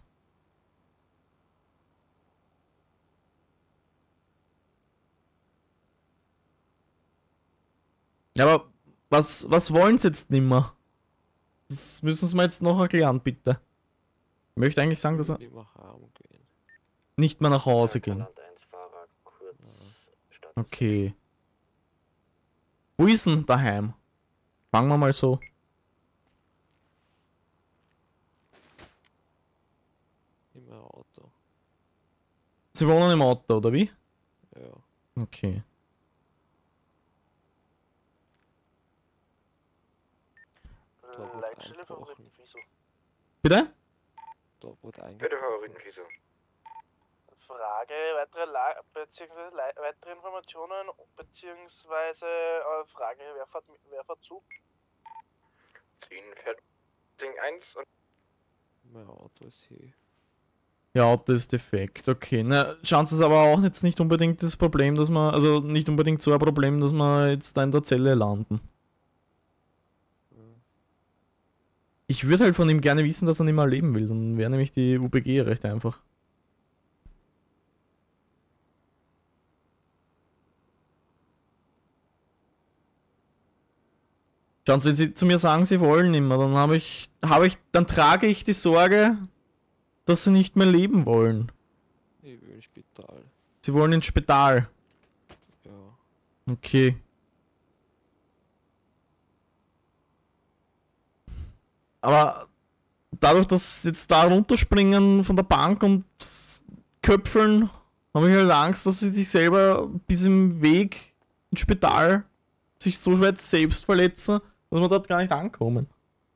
Ja, aber was, was wollen Sie jetzt nimmer? Das müssen Sie mir jetzt noch erklären, bitte. Ich möchte eigentlich sagen, dass er Ich mach heim gehen. nicht mehr nach Hause gehen. Okay. Wo ist denn daheim? Fangen wir mal so. In meinem Auto. Sie wohnen im Auto, oder wie? Ja. Okay. Da wurde eingebrochen. Bitte? Da wurde Bitte, eingebrochen. Favoritenfiso. Frage, weitere, La beziehungsweise Le weitere Informationen, beziehungsweise äh, Frage, wer fährt, wer fährt zu? Ziehen fährt Ding eins und Mein Auto ist hier. Ja, Auto ist defekt, okay. Na, schauen Sie es aber auch jetzt nicht unbedingt das Problem, dass man, also nicht unbedingt so ein Problem, dass wir jetzt da in der Zelle landen. Ich würde halt von ihm gerne wissen, dass er nicht mehr leben will, dann wäre nämlich die U B G recht einfach. Schauen Sie, wenn Sie zu mir sagen, Sie wollen nicht mehr, dann habe ich, habe ich, dann trage ich die Sorge, dass Sie nicht mehr leben wollen. Ich will ins Spital. Sie wollen ins Spital. Ja. Okay. Aber dadurch, dass sie jetzt da runterspringen von der Bank und köpfeln, habe ich halt Angst, dass sie sich selber bis im Weg ins Spital sich so weit selbst verletzen, dass wir dort gar nicht ankommen.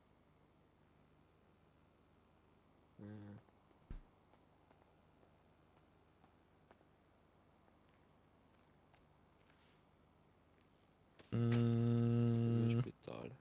Im Mm. Spital.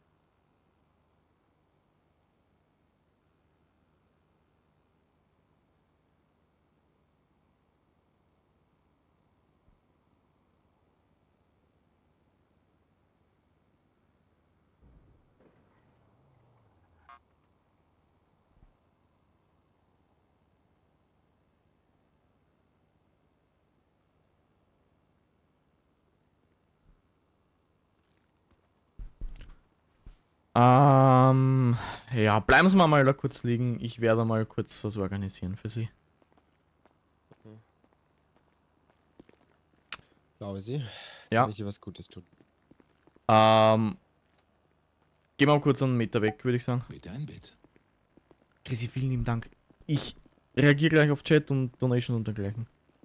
Ähm, ja, bleiben Sie mal da kurz liegen. Ich werde mal kurz was organisieren für Sie. Glaube Sie? Ja. Kann ich dir was Gutes tun? Ähm, geh mal kurz einen Meter weg, würde ich sagen. Bitte ein Bett. Chrissy, vielen lieben Dank. Ich reagiere gleich auf Chat und Donation und dergleichen.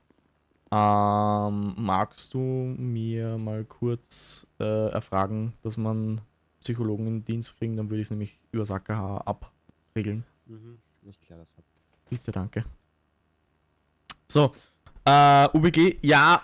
Ähm, magst du mir mal kurz äh, erfragen, dass man Psychologen in den Dienst kriegen, dann würde ich es nämlich über das A K H abregeln. Mhm. Ich kläre das ab. Bitte, danke. So, äh, U B G, ja.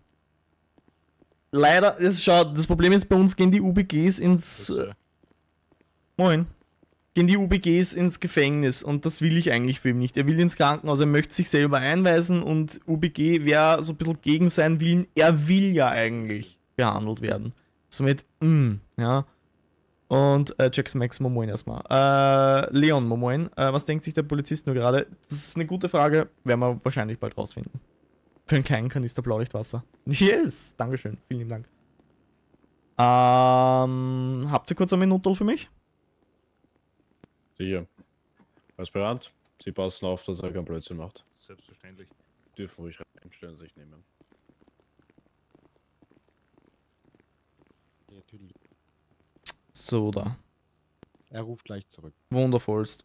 Leider, es schaut, das Problem ist, bei uns gehen die U B Gs ins. Äh, moin. Gehen die U B Gs ins Gefängnis und das will ich eigentlich für ihn nicht. Er will ins Krankenhaus, er möchte sich selber einweisen und U B G wäre so ein bisschen gegen seinen Willen. Er will ja eigentlich behandelt werden. Somit, mh, ja. Und äh, Jackson Max, Momoin erstmal. Äh, Leon, Momoin, äh, was denkt sich der Polizist nur gerade? Das ist eine gute Frage, werden wir wahrscheinlich bald rausfinden. Für einen kleinen Kanister Blaulichtwasser. Yes, Dankeschön, vielen lieben Dank. Ähm, habt ihr kurz eine Minute für mich? Sicher. Alles bereit? Sie passen auf, dass er keinen Blödsinn macht. Selbstverständlich. Dürfen ruhig einstellen, sich nehmen. Ja, natürlich. So, da. Er ruft gleich zurück. Wundervollst.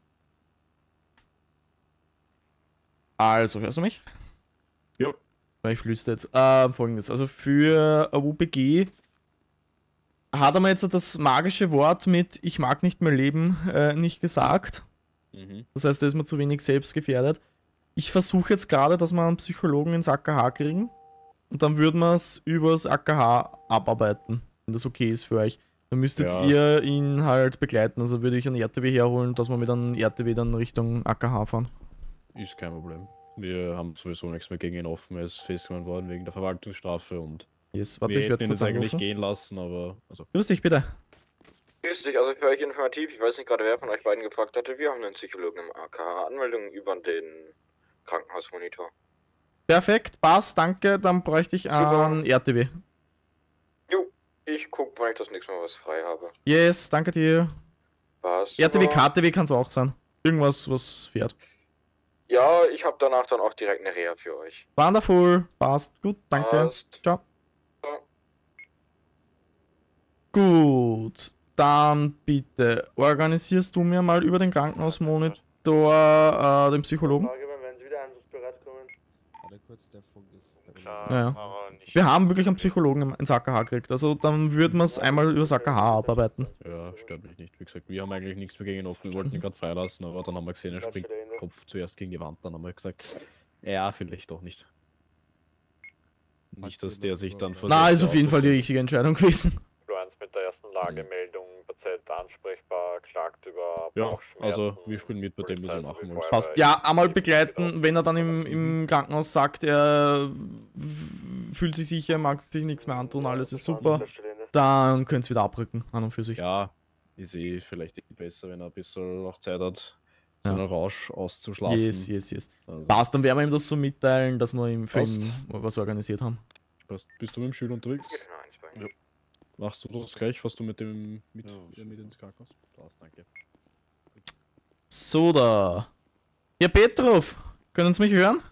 Also, hörst du mich? Ja. Ich flüster jetzt. Äh, folgendes. Also für U B G hat er mir jetzt das magische Wort mit Ich mag nicht mehr leben äh, nicht gesagt. Mhm. Das heißt, er ist mir zu wenig selbst gefährdet. Ich versuche jetzt gerade, dass wir einen Psychologen ins A K H kriegen. Und dann würden wir es übers A K H abarbeiten, wenn das okay ist für euch. Dann müsstet Ja. ihr ihn halt begleiten. Also würde ich einen R T W herholen, dass wir mit einem R T W dann Richtung A K H fahren. Ist kein Problem. Wir haben sowieso nichts mehr gegen ihn offen. Er ist festgenommen worden wegen der Verwaltungsstrafe und Yes, warte, wir ich werd hätten ihn kurz jetzt eigentlich anrufen. gehen lassen, aber... Also, Grüß dich, bitte. Grüß dich, also für euch informativ, ich weiß nicht gerade, wer von euch beiden gefragt hatte, wir haben einen Psychologen im A K H, Anmeldung über den Krankenhausmonitor. Perfekt, passt, danke. Dann bräuchte ich einen R T W. Jo, ich guck, wann ich das nächste Mal was frei habe. Yes, danke dir. Passt. R T W, super. K T W kann es auch sein. Irgendwas, was fährt. Ja, ich habe danach dann auch direkt eine Reha für euch. Wonderful, passt, gut, danke. Passt. Ciao. Gut, dann bitte organisierst du mir mal über den Krankenhausmonitor äh, den Psychologen. Wenn Sie wieder einsatzbereit kommen. Warte kurz, der Funk ist. Ja, ja. Wir haben wirklich einen Psychologen im- ins A K H gekriegt, also dann würden wir es einmal übers A K H abarbeiten. ja, stört mich nicht. Wie gesagt, wir haben eigentlich nichts mehr gegen ihn offen. Wir wollten ihn gerade freilassen, aber dann haben wir gesehen, er springt Kopf zuerst gegen die Wand. Dann haben wir gesagt, ja, vielleicht doch nicht. Nicht, dass der sich dann Na, ist auf jeden Fall die richtige Entscheidung gewesen. Du eins mit der ersten Lagemeldung, Patient ansprechbar, klagt über Ja, Bauchschmerzen. also wir spielen mit bei dem, was wir machen wollen. Passt. Ja, einmal begleiten, wenn er dann im, im Krankenhaus sagt, er w- fühlt sich sicher, mag sich nichts mehr antun, alles ist super, dann könnt ihr wieder abrücken, an und für sich. Ja, ist eh vielleicht eh besser, wenn er ein bisschen auch Zeit hat, so Ja. einen Rausch auszuschlafen. Yes, yes, yes. Also, Passt, dann werden wir ihm das so mitteilen, dass wir ihm für Passt. ihn was organisiert haben. passt. Bist du mit dem Schüler unterwegs? Ja. Machst du das gleich, was du mit dem mit, ja, mit ins Krankenhaus? Passt, danke. So da. Ja, Petrov, können Sie mich hören?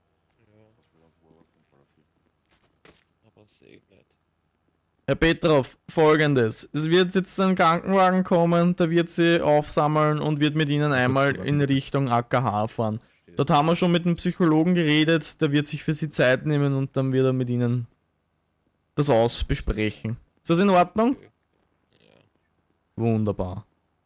Aber sehe ich nicht. Herr Petrov, folgendes. Es wird jetzt ein Krankenwagen kommen, der wird sie aufsammeln und wird mit ihnen einmal in Richtung A K H fahren. Dort haben wir schon mit einem Psychologen geredet, der wird sich für sie Zeit nehmen und dann wird er mit ihnen das Aus besprechen. Ist das in Ordnung? Wunderbar.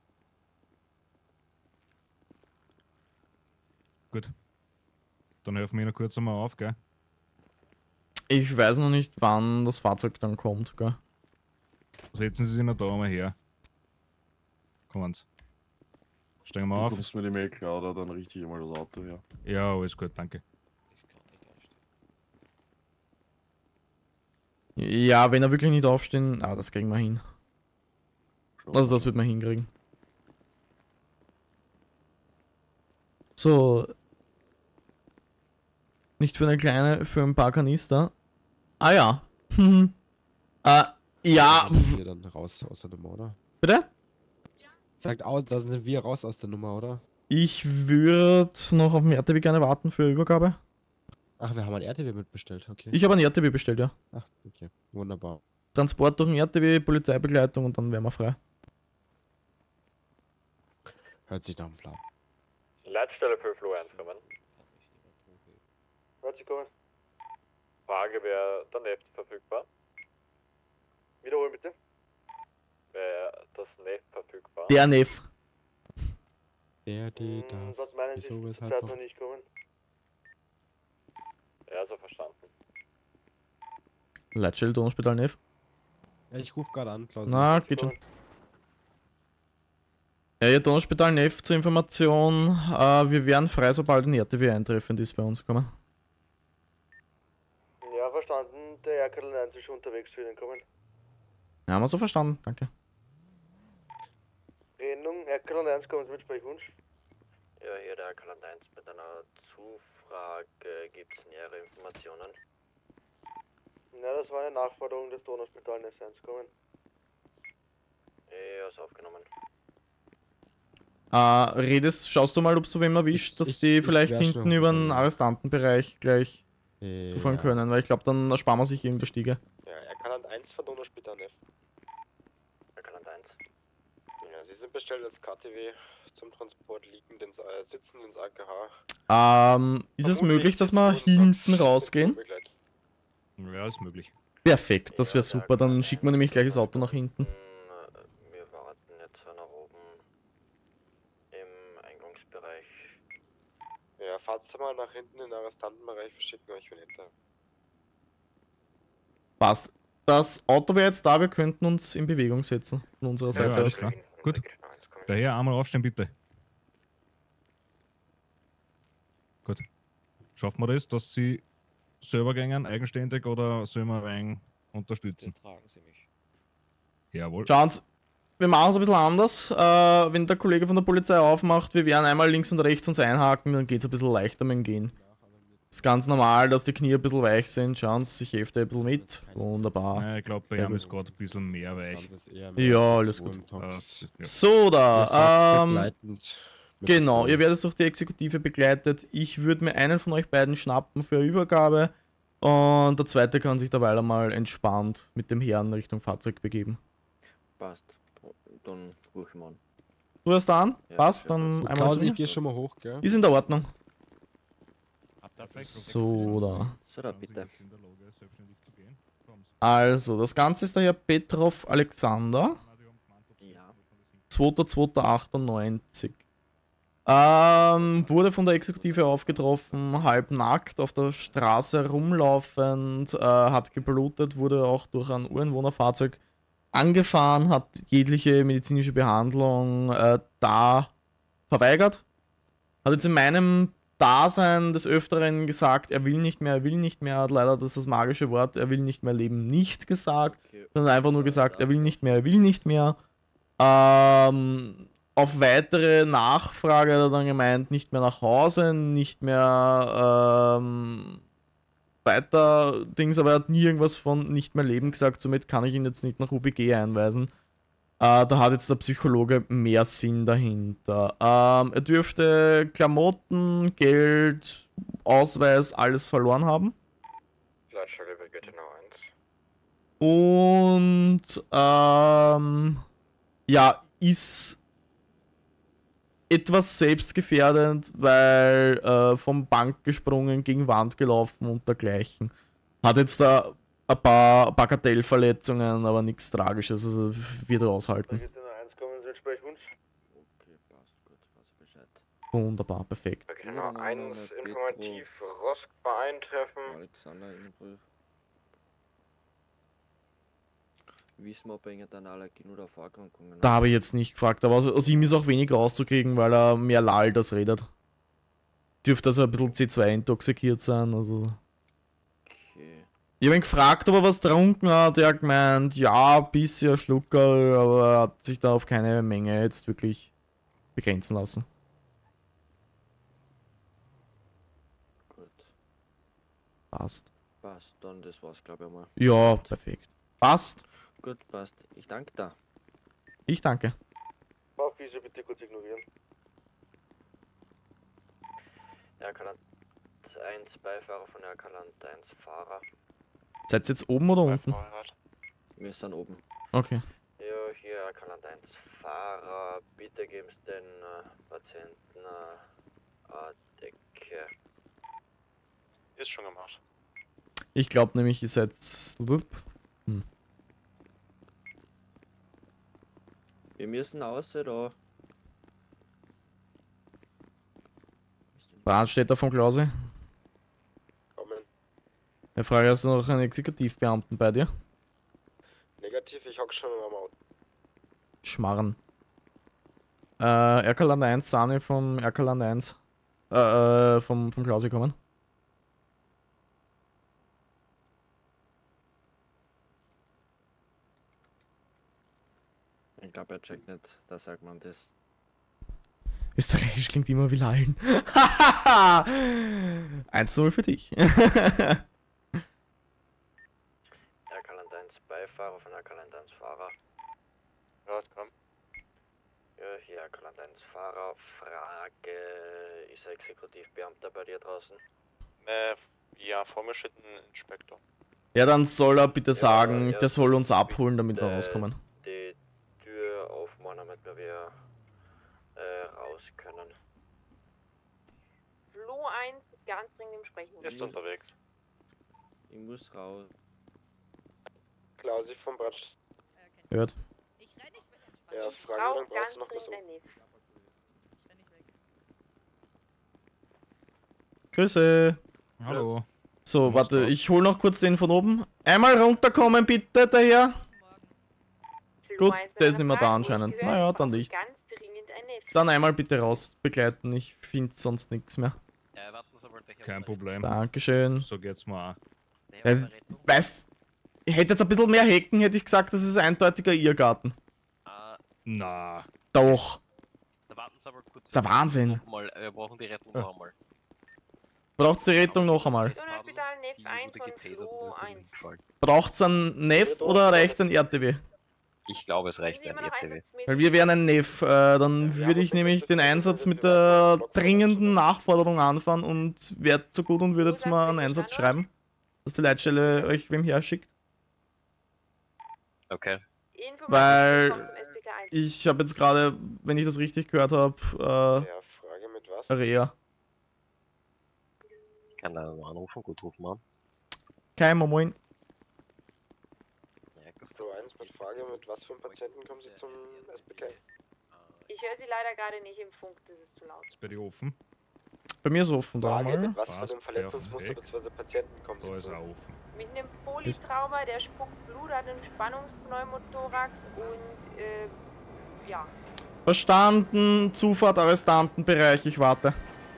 Gut. Dann helfen wir noch kurz einmal auf, gell? Ich weiß noch nicht, wann das Fahrzeug dann kommt, gell? Setzen Sie sich noch da einmal her. Kommen Sie. Steigen wir Du auf. kommst mir die Mail klar, oder dann richte ich mal das Auto her. Ja, alles gut, danke. Ja, wenn er wirklich nicht aufstehen, ah, das kriegen wir hin. Also das wird man hinkriegen. So. Nicht für eine kleine, für ein paar Kanister. Ah ja. Mhm. äh, ja. Da sind wir dann raus aus der Nummer, oder? Bitte? Sagt aus, da sind wir raus aus der Nummer, oder? Ich würde noch auf den R T W gerne warten für Übergabe. Ach, wir haben ein R T W mitbestellt, okay. Ich habe einen R T W bestellt, ja. Ach, okay. Wunderbar. Transport durch den R T W, Polizeibegleitung und dann wären wir frei. Hört sich nach dem Plan. Leitstelle fünf Uhr eins kommen. Hört sich kommen. Frage, wäre der Neft verfügbar? Wiederholen bitte. Wäre das Neft verfügbar? Der Neff. Der, die, das. Hm, Was meinen Sie? Wieso, Zurzeit weshalb noch noch? nicht kommen. Ja, so verstanden. Leitstelle Donauspital Neff. Ja, ich rufe gerade an, Klaus. Na, geht schon. Ja, ja, Donauspital Neff zur Information. Äh, wir wären frei, sobald ein R T W eintreffend ist bei uns. Kommen. Ja, verstanden. Der R K eins ist schon unterwegs für den kommen. Ja, haben wir so verstanden. Danke. Redung, R K eins kommt mit Sprechwunsch. Ja, hier der Kalender eins mit einer Frage, gibt es nähere Informationen? Na, das war eine Nachforderung des Donauspital S eins kommen. Ja, ist aufgenommen. Äh, redest, schaust du mal, ob du wem erwischt, dass ich- die ich vielleicht wär hinten schon über den rüber. Arrestantenbereich gleich Äh, zufahren ja. können, weil ich glaube, dann ersparen wir sich irgendeine Stiege. Ja, er kann an eins von Donauspital F. Er kann an eins. Ja, Sie sind bestellt als K T W zum Transport liegend ins, äh, sitzend ins A K H. Ähm, ist es möglich, dass wir hinten rausgehen? Ja, ist möglich. Perfekt, das wäre super, dann schicken wir nämlich gleich das Auto nach hinten. Wir warten jetzt nach oben im Eingangsbereich. Ja, fahrt mal nach hinten in den Arrestantenbereich, wir schicken euch Vinette. Passt. Das Auto wäre jetzt da, wir könnten uns in Bewegung setzen von unserer Ja, Seite ja, alles aus. klar. Gut. Daher einmal aufstehen, bitte. Gut. Schaffen wir das, dass Sie selber gehen, eigenständig, oder sollen wir ein unterstützen? Tragen Sie mich. Jawohl. Schauen Sie, wir machen es ein bisschen anders. Äh, wenn der Kollege von der Polizei aufmacht, wir werden einmal links und rechts uns einhaken, dann geht es ein bisschen leichter mit dem Gehen. Ist ganz normal, dass die Knie ein bisschen weich sind. Schauen Sie, ich helfe dir ein bisschen mit. Wunderbar. Ja, ich glaube, bei ihm ist gerade ein bisschen mehr Das weich. Ganze ist eher mehr Ja, als alles so gut. ein Tox. Ja. So, da. Ähm, Begleitend mit genau, dabei. ihr werdet durch die Exekutive begleitet. Ich würde mir einen von euch beiden schnappen für eine Übergabe. Und der zweite kann sich derweil einmal entspannt mit dem Herrn Richtung Fahrzeug begeben. Passt. Dann rufe ich mal an. Du hast da an? Ja, Passt, ja, dann So, einmal Klausi, zu ich mir. gehe schon mal hoch, gell? Ist in der Ordnung. Habt ihr vielleicht noch So, da. So, da bitte. Also, das Ganze ist der Herr Petrov Alexander. Ja. zweiter zweiter achtundneunzig. Ähm, wurde von der Exekutive aufgetroffen, halb nackt, auf der Straße rumlaufend, äh, hat geblutet, wurde auch durch ein Ureinwohnerfahrzeug angefahren, hat jegliche medizinische Behandlung äh, da verweigert. Hat jetzt in meinem Dasein des Öfteren gesagt, er will nicht mehr, er will nicht mehr, hat leider das, das magische Wort, er will nicht mehr leben, nicht gesagt, sondern einfach nur gesagt, er will nicht mehr, er will nicht mehr. Ähm, auf weitere Nachfrage hat er dann gemeint, nicht mehr nach Hause, nicht mehr ähm, weiter Dings, aber er hat nie irgendwas von nicht mehr leben gesagt, somit kann ich ihn jetzt nicht nach U B G einweisen. Äh, da hat jetzt der Psychologe mehr Sinn dahinter. Ähm, er dürfte Klamotten, Geld, Ausweis, alles verloren haben. Lautstärke Brigitte Nummer eins. Und ähm, ja, ist etwas selbstgefährdend, weil äh, vom Bank gesprungen, gegen Wand gelaufen und dergleichen. Hat jetzt da ein paar Bagatellverletzungen, aber nichts Tragisches, also wird er aushalten. Brigitte Nummer eins kommen, Sie Sprechwunsch. Okay, passt, gut, weiß Bescheid. Wunderbar, perfekt. Brigitte Nummer eins, informativ Roskbar eintreffen. Alexander Inbrüll. Wissen wir, ob er irgendeine Allergien oder Vorerkrankungen hat? Da habe ich jetzt nicht gefragt, aber aus, aus ihm ist auch weniger rauszukriegen, weil er mehr lallt als redet. Dürfte also ein bisschen C zwei intoxikiert sein, also. Okay. Ich habe ihn gefragt, ob er was getrunken hat. Er hat gemeint, ja, ein bisschen Schluckerl, aber er hat sich da auf keine Menge jetzt wirklich begrenzen lassen. Gut. Passt. Passt, dann das war's, glaube ich mal. Ja, perfekt. Passt. Gut, passt. Ich danke da. Ich danke. Frau Fiese, bitte kurz ignorieren. Erkaland eins, Beifahrer von Erkaland eins, Fahrer. Seid ihr jetzt oben oder unten? Wir sind oben. Okay. Ja, hier Erkaland eins, Fahrer. Bitte geben Sie den äh, Patienten äh, eine Decke. Ist schon gemacht. Ich glaube nämlich, ihr seid. Hm. Wir müssen außer da. Brandstätter von Klausi. Kommen. Ich frage, hast du noch einen Exekutivbeamten bei dir? Negativ, ich hock schon am Auto. Schmarren. Äh, Erkerland eins, Sahne vom Erkerland eins. Äh, äh, vom, vom Klausi kommen. Ich glaube, er checkt nicht, da sagt man das. Österreichisch klingt immer wie Lallen. eins zu null für dich. Erkaland eins Beifahrer von Erkaland eins Fahrer. Ja, komm. Ja, hier Erkaland eins Fahrer. Frage, ist ein Exekutivbeamter bei dir draußen? Äh, ja, vor mir steht ein Inspektor. Ja, dann soll er bitte sagen, ja, der soll uns abholen, damit wir äh, rauskommen. Die Tür aufmachen, damit wir äh, raus können. Flo eins ist ganz dringend im Sprechen. Ist unterwegs. Ich muss raus. Klausi vom Bratsch. Hört. Ja, Ich Frage, brauche dann brauchst ganz du noch dringend Besuch. ein Nef. Grüße. Hallo. So, warte, ich hol noch kurz den von oben. Einmal runterkommen, bitte, daher. Gut, der ist nicht mehr da anscheinend. Naja, dann nicht. Ganz dringend ein Nef. Dann einmal bitte raus begleiten, ich finde sonst nichts mehr. Ja, warten Sie mal, Kein Problem. Dankeschön. So geht's mir auch. Äh, weißt, ich hätte jetzt ein bisschen mehr Hecken, hätte ich gesagt, das ist eindeutiger Irrgarten. Na. Doch. Da warten Sie aber kurz. Das ist ein Wahnsinn. Mal, wir brauchen die Rettung noch einmal. Braucht's die Rettung noch einmal? Donaldspital Nef eins von Flo eins. Braucht's einen Neff oder reicht ein R T W? Ich glaube, es reicht ein R T W. Weil wir wären ein Neff, äh, dann würde ich nämlich den Einsatz mit der dringenden Nachforderung anfahren und wärt so gut und würdet jetzt mal einen Einsatz schreiben, dass die Leitstelle euch wem herschickt. Okay. Weil ich habe jetzt gerade, wenn ich das richtig gehört habe, äh, Ja, Frage mit was? Reha. Ich kann da mal anrufen, gut, rufen wir an. Kein Moin. Flo eins mit Frage, mit was für einem Patienten kommen Sie zum S B K? Ich höre Sie leider gerade nicht im Funk, das ist zu laut. Ist bei dir offen? Bei mir ist offen, da Frage, mal. mit was für Passt, einem Verletzungsmuster perfekt. bzw. Patienten kommen Da Sie ist zu? er offen. Mit einem Polytrauma, der spuckt Blut, hat einen Spannungspneumothorax und, äh, ja. Verstanden, Zufahrt, Arrestantenbereich, ich warte.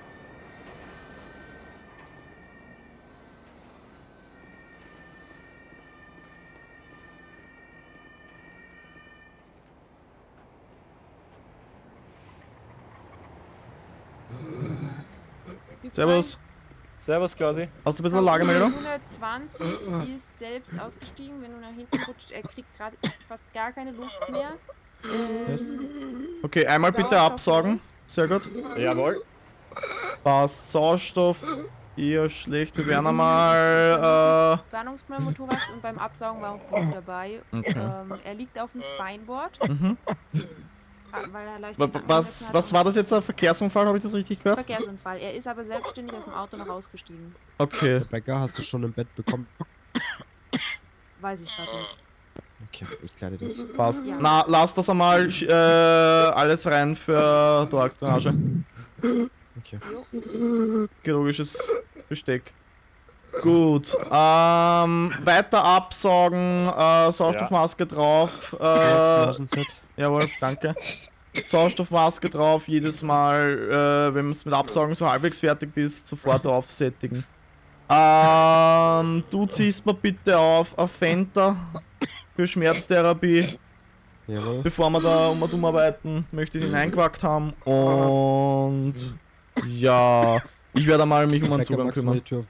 Servus. Servus, Klausi. Hast du ein bisschen eine Lagemeldung? hundertzwanzig ist selbst ausgestiegen, wenn du nach hinten rutscht. Er kriegt gerade fast gar keine Luft mehr. Ähm, Yes. Okay, einmal bitte absaugen. Sehr gut. Jawohl. Passt, Sauerstoff. Eher schlecht. Wir werden einmal. Äh, Spannungspneumothorax und beim Absaugen war auch Blut dabei. Okay. Ähm, er liegt auf dem Spineboard. mhm. Weil er leicht Wa- Was, was war das jetzt, ein Verkehrsunfall? Habe ich das richtig gehört? Verkehrsunfall. Er ist aber selbstständig aus dem Auto noch ausgestiegen. Okay. Rebecca, hast du schon im Bett bekommen? Weiß ich gerade nicht. Okay, ich kläre dir das. Passt. Ja. Na, lass das einmal sch- äh, alles rein für Thorax-Drainage. Okay. Chirurgisches Besteck. Gut. Ähm, weiter absaugen, äh, Sauerstoffmaske drauf. Äh, jawohl, danke. Sauerstoffmaske drauf, jedes Mal, äh, wenn du mit Absaugen so halbwegs fertig bist, sofort aufsättigen. Ähm, du ziehst mir bitte auf ein Fenta für Schmerztherapie. Jawohl. Bevor wir da um und umarbeiten, möchte ich ihn eingewackt haben. Und ja, ich werde mal mich um einen Rebecca, Zugang magst du mal kümmern. die Tür-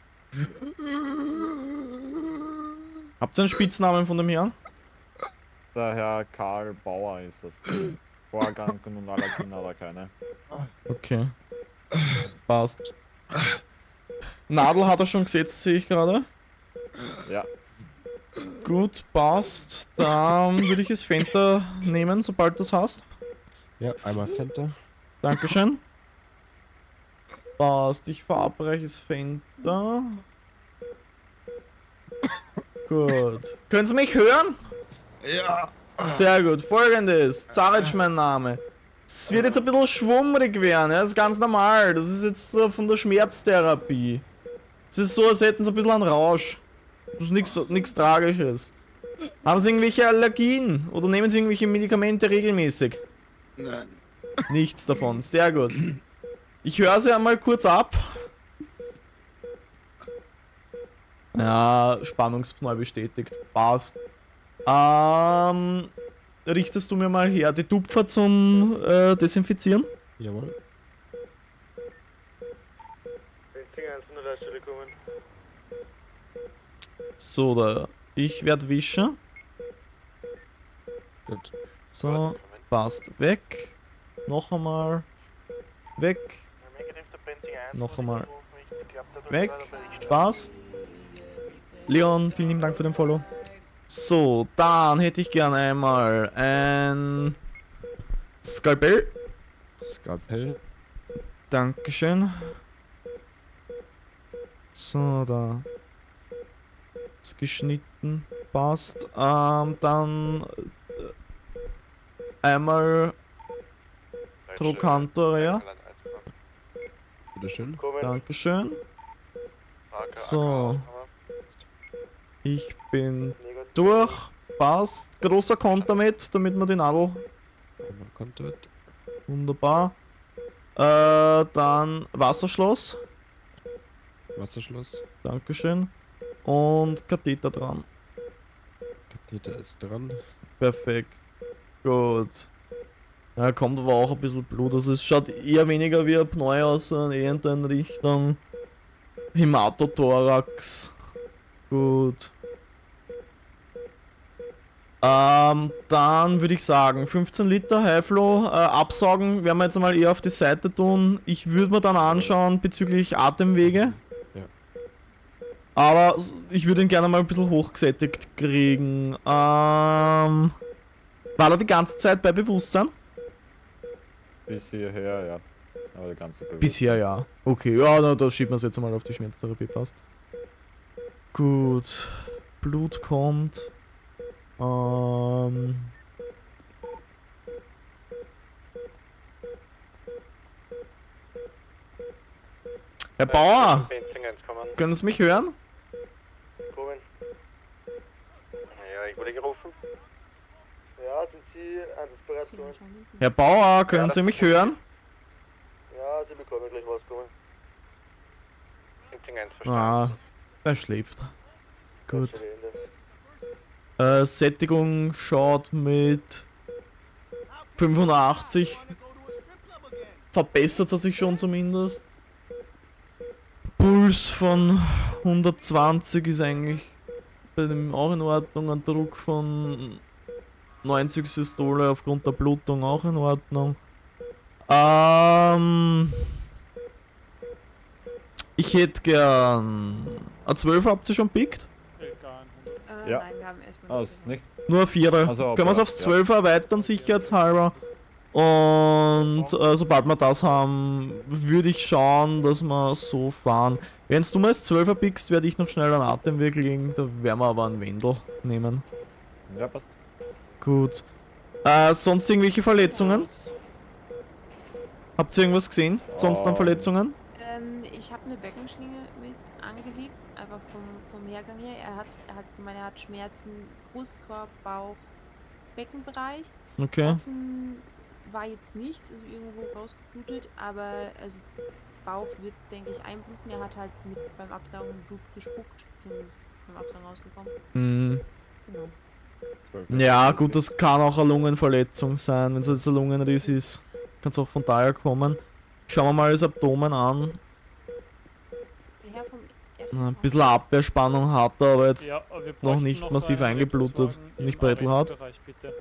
Habt ihr einen Spitznamen von dem Herrn? Der Herr Karl Bauer ist das. Vorerkranken und Allergien hat er keine. Okay. Passt. Nadel hat er schon gesetzt, sehe ich gerade. Ja. Gut, passt. Dann würde ich es Fenta nehmen, sobald du es hast. Ja, einmal Fenta. Dankeschön. Passt, ich verabreiche es Fenta. Gut. Können Sie mich hören? Ja. Sehr gut. Folgendes. Zaric mein Name. Es wird jetzt ein bisschen schwummrig werden, ja? Das ist ganz normal. Das ist jetzt so von der Schmerztherapie. Es ist so, als hätten Sie ein bisschen einen Rausch. Das ist nichts nichts Tragisches. Haben Sie irgendwelche Allergien? Oder nehmen Sie irgendwelche Medikamente regelmäßig? Nein. Nichts davon. Sehr gut. Ich höre Sie einmal kurz ab. Ja, Spannungspneu bestätigt. Passt. Ähm, richtest du mir mal her die Tupfer zum äh, Desinfizieren? Jawohl. Leitstelle kommen. So, da. Ich werde wischen. Gut. So, passt. Weg. Noch einmal. Weg. Noch einmal. Weg. Passt. Leon, vielen lieben Dank für den Follow. So, dann hätte ich gern einmal ein Skalpell. Skalpell. Dankeschön. So, da. Ist geschnitten. Passt. Ähm, dann äh, einmal Trochanter, ja. Bitteschön. Dankeschön. So. Ich bin durch. Passt. Großer Konter mit, damit man die Nadel. Konter. Wunderbar. Äh, dann Wasserschloss. Wasserschloss. Dankeschön. Und Katheter dran. Katheter ist dran. Perfekt. Gut. Ja, kommt aber auch ein bisschen Blut. Also es schaut eher weniger wie ein Pneu aus, sondern eher in Richtung Hämatothorax. Gut. Ähm, dann würde ich sagen, fünfzehn Liter Highflow äh, absaugen, werden wir jetzt mal eher auf die Seite tun. Ich würde mir dann anschauen bezüglich Atemwege. Ja. Aber s- ich würde ihn gerne mal ein bisschen hochgesättigt kriegen. Ähm, war er die ganze Zeit bei Bewusstsein? Bis hierher, ja. Aber die ganze Bewegung. Bisher ja. Okay, ja, na, da schieben wir es jetzt mal auf die Schmerztherapie, passt. Gut. Blut kommt. Ähm. Herr Bauer! Können Sie mich hören? Kommen. Ja, ich wurde gerufen. Ja, sind Sie einsatzbereit kommen? Herr Bauer, können Sie mich hören? Ja, Sie bekommen gleich was kommen. Ah, er schläft. Gut. Äh, Sättigung schaut mit fünfundachtzig. Verbessert er sich schon zumindest. Puls von hundertzwanzig ist eigentlich bei dem auch in Ordnung. Ein Druck von neunzig Systole aufgrund der Blutung auch in Ordnung. Ähm, ich hätte gern. A zwölf habt ihr schon pickt? Äh, Ja. Nein, wir haben erstmal Aus, nicht? Nur Vierer. Also, Können wir es aber- aufs zwölfer erweitern, sicherheitshalber. Und äh, sobald wir das haben, würde ich schauen, dass wir so fahren. Wenn du mal als zwölfer pickst, werde ich noch schnell einen Atemweg legen. Da werden wir aber einen Wendel nehmen. Ja, passt. Gut. Äh, sonst irgendwelche Verletzungen? Habt ihr irgendwas gesehen? Sonst an Ähm. Verletzungen? Ähm, ich habe eine Beckenschlinge mit angelegt, einfach vom, vom Hergang her. Er hat, er hat, ich meine, er hat Schmerzen, Brustkorb, Bauch, Beckenbereich. Okay. Offen war jetzt nichts, also irgendwo rausgeblutet, aber also Bauch wird, denke ich, einbluten. Er hat halt mit, beim Absaugen Blut gespuckt, beziehungsweise beim Absaugen rausgekommen. Mhm. Genau. Ja, gut, das kann auch eine Lungenverletzung sein. Wenn es jetzt ein Lungenriss ist, kann es auch von daher kommen. Schauen wir mal das Abdomen an. Der Herr vom Na, ein bisschen Abwehrspannung hat er, aber jetzt Ja, aber wir noch bräuchten nicht noch massiv einen eingeblutet, Rettungswagen im nicht brettelhart. Arbeitsbereich, bitte.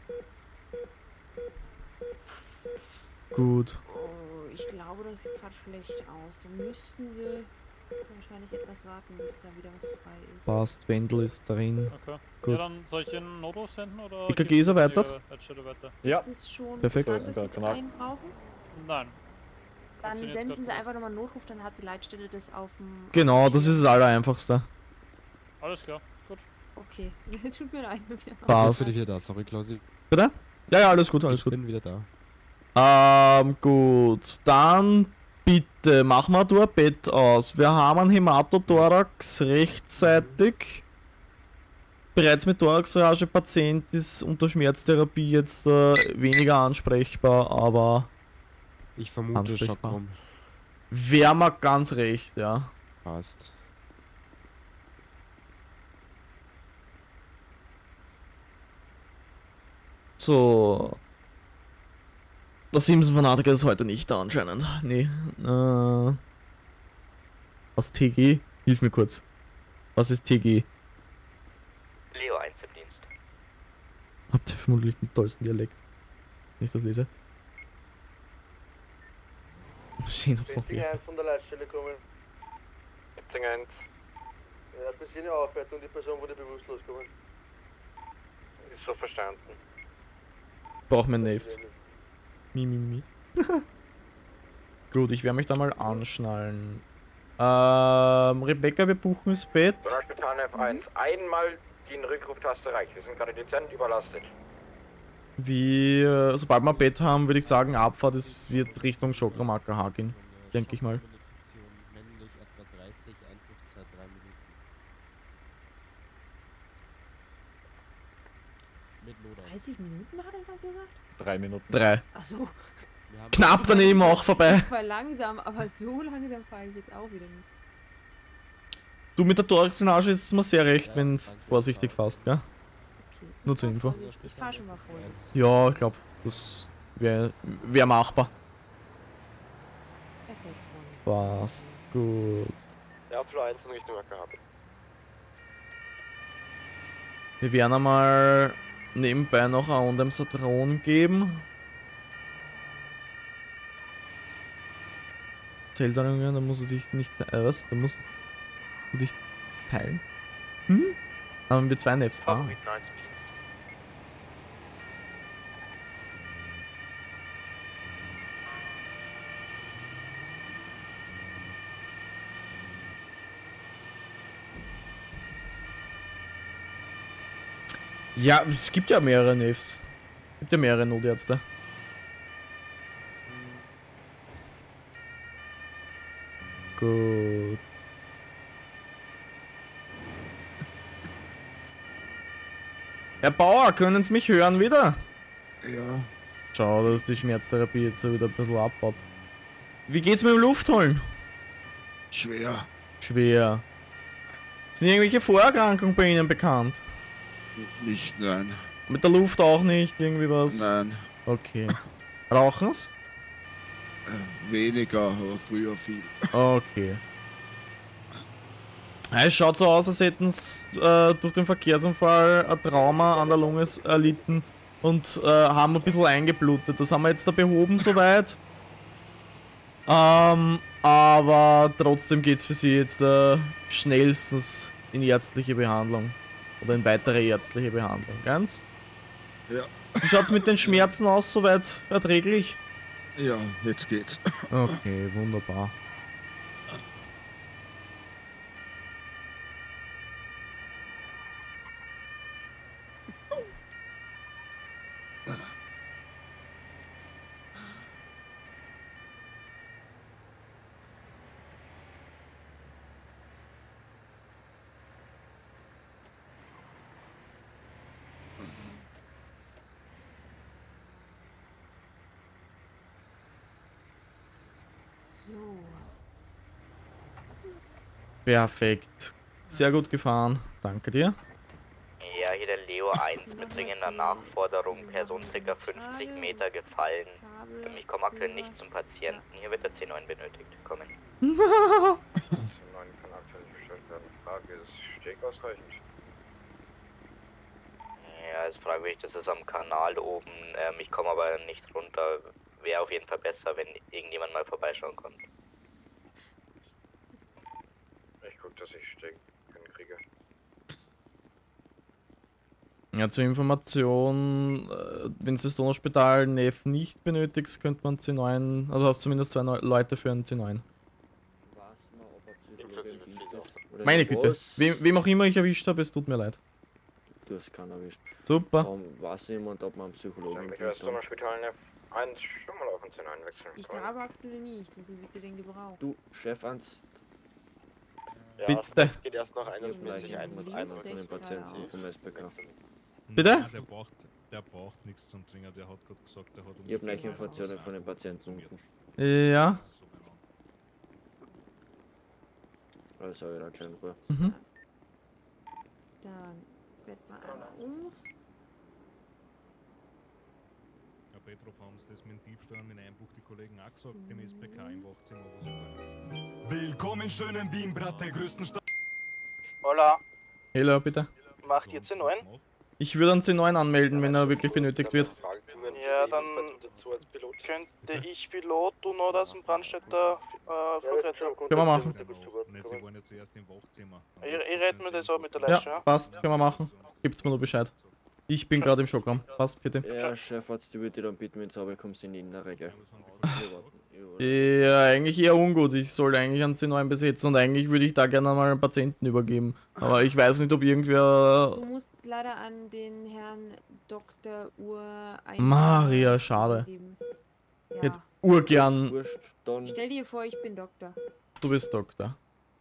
Gut. Oh, ich glaube, das sieht gerade schlecht aus. Da müssten sie wahrscheinlich etwas warten, bis da wieder was frei ist. Passt, Wendel ist drin. Okay. Ja, Gut. dann soll ich einen Notruf senden oder? E K G gibt's ist das erweitert? Ihre Leitstelle weiter? Ja. Ist es schon Perfekt. bekannt, dass Ja, sie genau. einen brauchen? Nein. Dann Funktioniert senden grad sie gut. einfach nochmal einen Notruf, dann hat die Leitstelle das auf dem... Genau, das ist das Allereinfachste. Alles klar, gut. Okay, tut mir leid. Passt. Jetzt bin ich wieder da, sorry Klausi. Bitte? Ja, ja, alles gut, alles ich gut. bin wieder da. Ähm, gut. Dann bitte machen wir da ein Bett aus. Wir haben einen Hämatothorax rechtzeitig. Bereits mit Thoraxtriage Patient ist unter Schmerztherapie jetzt äh, weniger ansprechbar, aber Ich vermute ansprechbar. Schockraum. Wäre mir ganz recht, ja. Passt. So. Der Simpson-Fanatiker ist heute nicht da anscheinend. Nee. Äh, Was T G? Hilf mir kurz. Was ist T G? Leo eins im Dienst. Habt ihr vermutlich den tollsten Dialekt. Wenn ich das lese. Mal sehen, ob's noch Beziehung mehr. eins von der Leitstelle kommen. Beziehung eins. Ja, bis hier eine Aufwertung, die Person wurde bewusstlos kommen. Ist so verstanden. Brauch mir Nefs. Mi, mi, mi. Gut, ich werde mich da mal anschnallen. Ähm, Rebecca, wir buchen das Bett. Donnerspital F eins. Einmal die Rückruftaste reicht. Wir sind gerade dezent überlastet. Wie, äh, sobald wir ein Bett haben, würde ich sagen, Abfahrt, es wird Richtung Chokramaka H gehen. Denke ich mal. Männlich etwa dreißig, Eintriftszeit drei Minuten. Mit Loadout. dreißig Minuten hat er gerade gesagt? Drei Minuten. Drei. Achso. Knapp daneben auch vorbei. Ich war langsam, aber so langsam fahre ich jetzt auch wieder nicht. Du, mit der Thorax-Drainage ist es mir sehr recht, wenn es vorsichtig fährst, ja? Nur zur Info. Ich fahre schon mal vor. Ja, ich glaube, das wäre wär machbar. Passt. Gut. Ja, Floor eins in Richtung A K H. Wir werden einmal nebenbei noch ein Ondem Satron geben. Zählteilungen, da musst du dich nicht. Äh, was? Da musst du dich teilen. Hm? Haben wir zwei Nefs. Ah. Ja, es gibt ja mehrere Nefs. Es gibt ja mehrere Notärzte. Gut. Herr Bauer, können Sie mich hören wieder? Ja. Schau, dass die Schmerztherapie jetzt wieder ein bisschen abbaut. Wie geht's mit dem Luftholen? Schwer. Schwer. Sind irgendwelche Vorerkrankungen bei Ihnen bekannt? Nicht, nein. Mit der Luft auch nicht? Irgendwie was? Nein. Okay. Rauchen's? Äh, weniger, aber früher viel. Okay. Ja, es schaut so aus, als hätten sie äh, durch den Verkehrsunfall ein Trauma an der Lunge erlitten und äh, haben ein bisschen eingeblutet. Das haben wir jetzt da behoben soweit. Ähm, aber trotzdem geht es für sie jetzt äh, schnellstens in ärztliche Behandlung. Oder in weitere ärztliche Behandlung. Ganz? Ja. Wie schaut's mit den Schmerzen aus, soweit erträglich? Ja, jetzt geht's. Okay, wunderbar. Perfekt. Sehr gut gefahren. Danke dir. Ja, hier der Leo eins mit dringender Nachforderung, Person ca. fünfzig Meter gefallen. Ich komme aktuell nicht zum Patienten. Hier wird der C neun benötigt. Kommen. C neun kann aktuell nicht bestellt werden. Frage ist, Steg ausreichend? Ja, ist fragwürdig, das ist am Kanal oben. Ähm, ich komme aber nicht runter. Wäre auf jeden Fall besser, wenn irgendjemand mal vorbeischauen kommt. Ich guck, dass ich Steg hinkriege. Ja, zur Information, äh, wenn du das Donauspital Neff nicht benötigst, könnte man C neun, also hast zumindest zwei Neu Leute für einen C neun. Meine Güte, wem, wem auch immer ich erwischt habe, es tut mir leid. Du hast keinen erwischt. Super. Um, weiß jemand, ob man einen Psychologen im Ich werde Dienst das haben? Donnerspital F eins schon mal auf den C neun wechseln. Ich glaube aktuell nicht. Wie viel wird ihr denn gebraucht? Du, Chef eins. Ja, Bitte. es geht erst noch einer Gleich ein ein, einer von den Patienten vom S B K. Bitte? Nein, der braucht, der braucht nichts zum Trinken, der hat gerade gesagt, der hat um Ich habe gleich Informationen von den Patienten unten. Ja. Also wieder klein Ruhe. Mhm. Dann wird man einmal um. Petrov haben sie das mit dem Diebstahl mit Einbruch die Kollegen auch gesagt, dem S P K im Wachzimmer, wo sie waren. Willkommen schön in Wien, Brat der größten Stadt. Hola, Hello, bitte. macht ihr C neun? Ich würde einen C neun anmelden, wenn er wirklich benötigt wird. Ja, dann könnte ich Pilot, du noch das im Brandstätter äh, Flugrettung. Können wir machen. Ne, sie waren ja zuerst im Wachzimmer. Ich, ich rede mir das auch mit der Leistung, Ja, passt, können wir machen. Gibt's mir nur Bescheid. Ich bin gerade im Schockraum. Passt, bitte. Ja, Chefarzt, ich würde dir dann bitten, wenn du sauber kommst in die Innere, gell? Ja, eigentlich eher ungut. Ich soll eigentlich einen C neun besetzen und eigentlich würde ich da gerne mal einen Patienten übergeben. Aber ich weiß nicht, ob irgendwer... Du musst leider an den Herrn Doktor Uhr Maria, schade. Ja. Ich hätte urgern... Stell dir vor, ich bin Doktor. Du bist Doktor.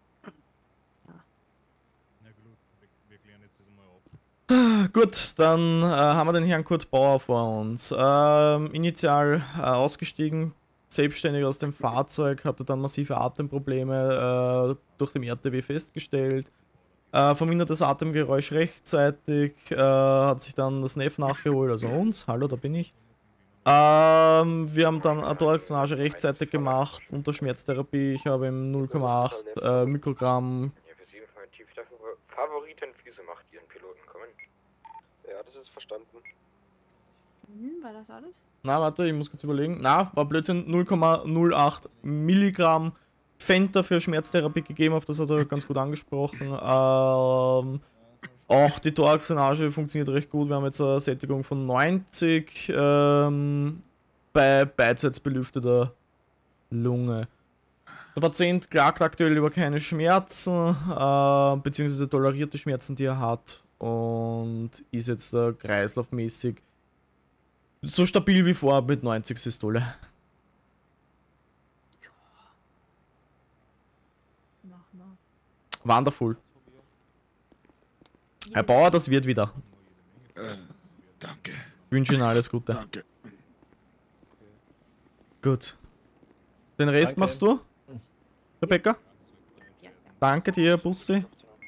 Gut, dann äh, haben wir den Herrn Kurt Bauer vor uns. Ähm, initial äh, ausgestiegen, selbstständig aus dem Fahrzeug, hatte dann massive Atemprobleme äh, durch den R T W festgestellt. Äh, vermindertes Atemgeräusch rechtzeitig, äh, hat sich dann das N E F nachgeholt, also uns. Hallo, da bin ich. Ähm, wir haben dann eine Thoraxdrainage rechtzeitig gemacht unter Schmerztherapie. Ich habe im null Komma acht äh, Mikrogramm. Favoritenfüße macht ihren Piloten kommen. Ja, das ist verstanden. Mhm, war das alles? Na, warte, ich muss kurz überlegen. Na, war Blödsinn, null Komma null acht Milligramm Fenta für Schmerztherapie gegeben, auf das hat er ganz gut angesprochen. Ähm, auch die Thoraxdrainage funktioniert recht gut. Wir haben jetzt eine Sättigung von neunzig ähm, bei beidseits belüfteter Lunge. Der Patient klagt aktuell über keine Schmerzen, äh, beziehungsweise tolerierte Schmerzen, die er hat, und ist jetzt äh, kreislaufmäßig so stabil wie vorher mit neunzig Systole. Wonderful. Herr Bauer, das wird wieder. Äh, danke. Ich wünsche Ihnen alles Gute. Danke. Gut. Den Rest Danke. machst du, Rebecca? Danke dir, Bussi.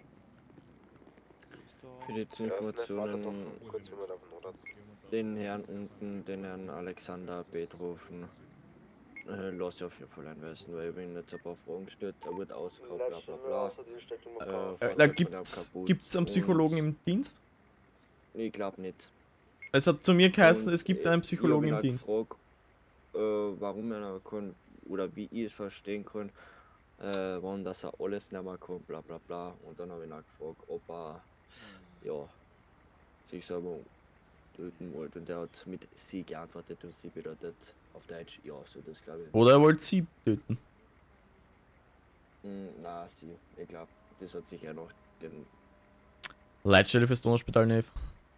Für die Informationen den Herrn unten, den Herrn Alexander Petrofen, äh, lass ich auf jeden Fall einweisen, weil ich bin jetzt ein paar Fragen gestellt, er wurde ausgeraubt, bla bla bla. Äh, Äh, da gibt's, gibt's einen Psychologen im Dienst? Ich glaube nicht. Es hat zu mir geheißen, Und, es gibt äh, einen Psychologen ich im hab ihn Dienst. halt gefragt, äh, warum er kann, oder wie ich es verstehen kann, äh, wann das er alles nicht mehr kann, bla bla bla. Und dann habe ich ihn auch gefragt, ob er, ja, sich selber töten wollte. Und er hat mit sie geantwortet und sie bedeutet auf Deutsch, ja, so das glaube ich. Oder er wollte sie töten. Hm, na, sie, ich glaube, das hat sich ja noch den. Leitstelle fürs Donauspital Neuf.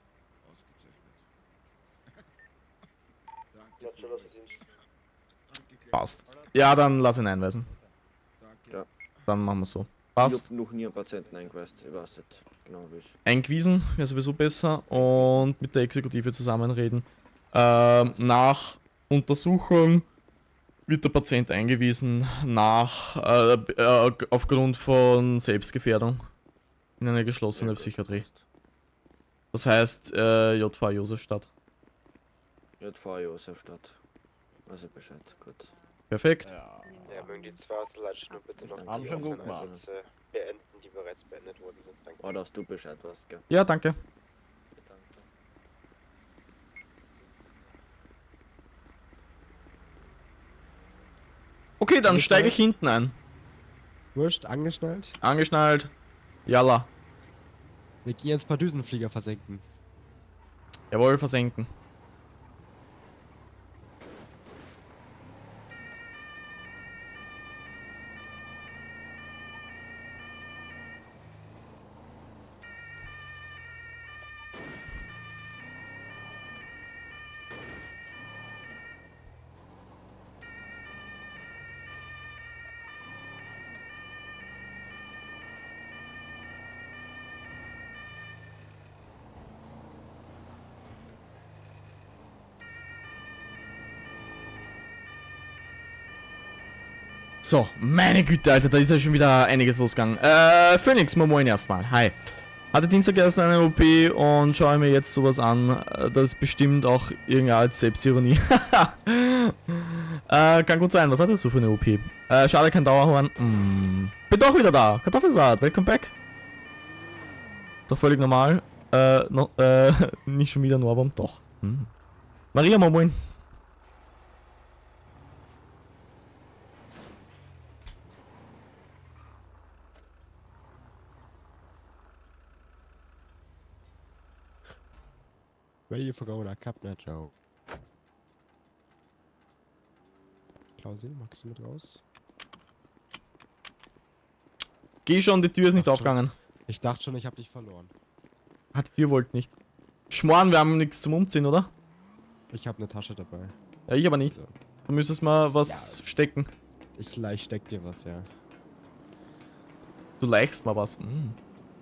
Passt. Ja, dann lass ihn einweisen. Ja. Dann machen wir so. Ich Passt. habe noch nie einen Patienten eingeweist, ich weiß nicht genau wie es. Eingewiesen wäre sowieso besser und mit der Exekutive zusammenreden. Ähm, nach Untersuchung wird der Patient eingewiesen nach äh, äh, aufgrund von Selbstgefährdung in eine geschlossene Psychiatrie. Das heißt äh, J V Josefstadt. J V Josefstadt. Also Bescheid, gut. Perfekt. Ja, mögen die zwei aus der Leitstelle bitte noch Haben die schon gut offenen gemacht. Einsätze beenden, die bereits beendet worden sind. Danke. Oh, dass du Bescheid weißt, gell? Ja, danke. Okay, dann steige ich hinten ein. Wurscht, angeschnallt. Angeschnallt. Jalla. Wir gehen jetzt ein paar Düsenflieger versenken. Jawohl, versenken. So, meine Güte, Alter, da ist ja schon wieder einiges losgegangen. Äh, Phoenix, mal moin erstmal. Hi. Hatte Dienstag erst eine O P und schaue mir jetzt sowas an. Das ist bestimmt auch irgendeine Art Selbstironie. äh, kann gut sein. Was hattest du für eine O P? Äh, schade, kein Dauerhorn. Mm. Bin doch wieder da. Kartoffelsaat, welcome back. Ist doch völlig normal. Äh, no, äh, nicht schon wieder Norbam. Doch. Hm. Maria, moin. Ready for go oder Cup Match, Joe. Klausi, magst du mit raus? Geh schon, die Tür ist nicht Dachte aufgegangen. Schon, ich dachte schon, ich hab dich verloren. Ah, die Tür wollte nicht. Schmoren, wir haben nichts zum Umziehen, oder? Ich habe eine Tasche dabei. Ja, ich aber nicht. So. Du müsstest mal was ja. stecken. Ich leicht steck dir was, ja. Du leichst mal was. Mm.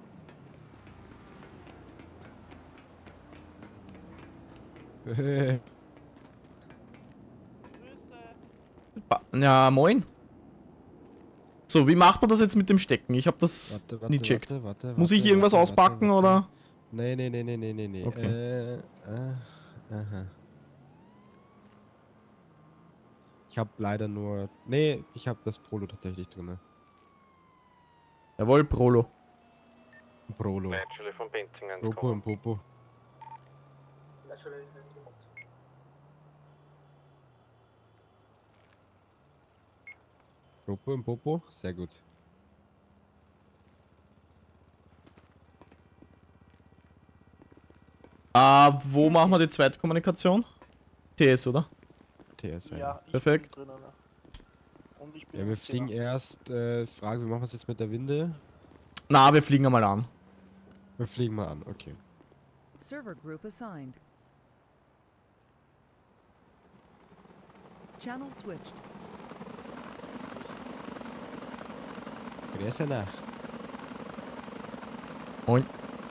Ja, moin. So, wie macht man das jetzt mit dem Stecken? Ich habe das warte, warte, nie checkt. Warte, warte, Muss ich warte, irgendwas warte, auspacken warte, oder? Nee, nee, nee, nee, nee, nee, nee. Okay. Äh, äh, aha. Ich habe leider nur... Nee, ich habe das Prolo tatsächlich drin. Jawohl, Prolo. Prolo. Naturally von Painting Popo und Popo. Popo und Popo, sehr gut. Ah, wo machen wir die zweite Kommunikation? T S, oder? T S, ja. Ja, ich Perfekt. bin drinnen. Und ich bin Ja, wir im fliegen Zimmer. erst, äh, Frage, wie machen wir es jetzt mit der Winde? Na, wir fliegen einmal an. Wir fliegen mal an, okay. Server group assigned. Channel switched. Grüße nach. Moin.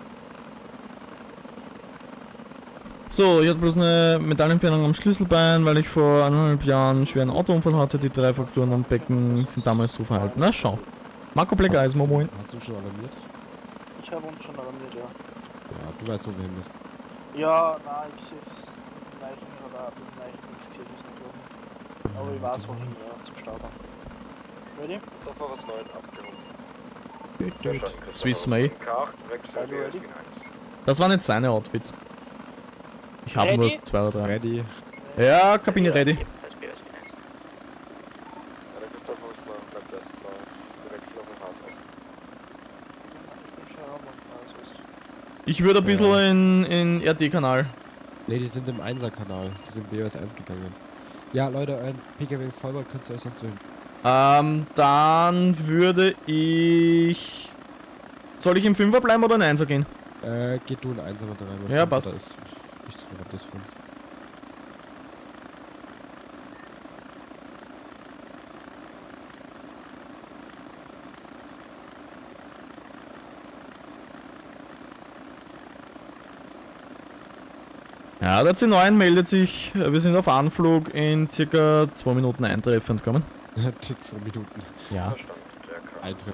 So, ich hatte bloß eine Metallentfernung am Schlüsselbein, weil ich vor eineinhalb Jahren einen schweren Autounfall hatte. Die drei Frakturen am Becken sind damals so verhalten. Na schau. Marco Black Eyes, moin. Hast du schon alarmiert? Ich habe uns schon alarmiert, ja. Ja, du weißt, wo wir hin müssen. Ja, nein, ich sehe es mit dem Leichen oder mit dem Leichen nichts Tierliches natürlich. Aber ich weiß wohin, ja, zum Staudamm. Ready? Da war was Neues abgehoben. Gut, gut. Swiss May. K acht, Wechsel, Are you ready? Das waren nicht seine Outfits. Ich habe Ready? nur zwei oder drei. Ready. Ja, Kabine ready. Ja, der Christoph Husler bleibt erstmal der Wechsel auf dem Haus aus. Ich bin schon am und alles ist. Ich würde ein bisschen in, in R D-Kanal. Ne, die sind im Einser-Kanal. Die sind B O S eins gegangen. Ja, Leute, euren P K W im Vollbau könnt ihr euch sonst hin. Ähm, dann würde ich... Soll ich im Fünfer bleiben oder in Einser gehen? Äh, geh du in Einser mit rein. weil Ja, Fünfer, passt. Da ist nichts Relevantes für uns. Ja, der C neun meldet sich. Wir sind auf Anflug in circa zwei Minuten eintreffend kommen. Zwei Minuten. Ja. Eintritt.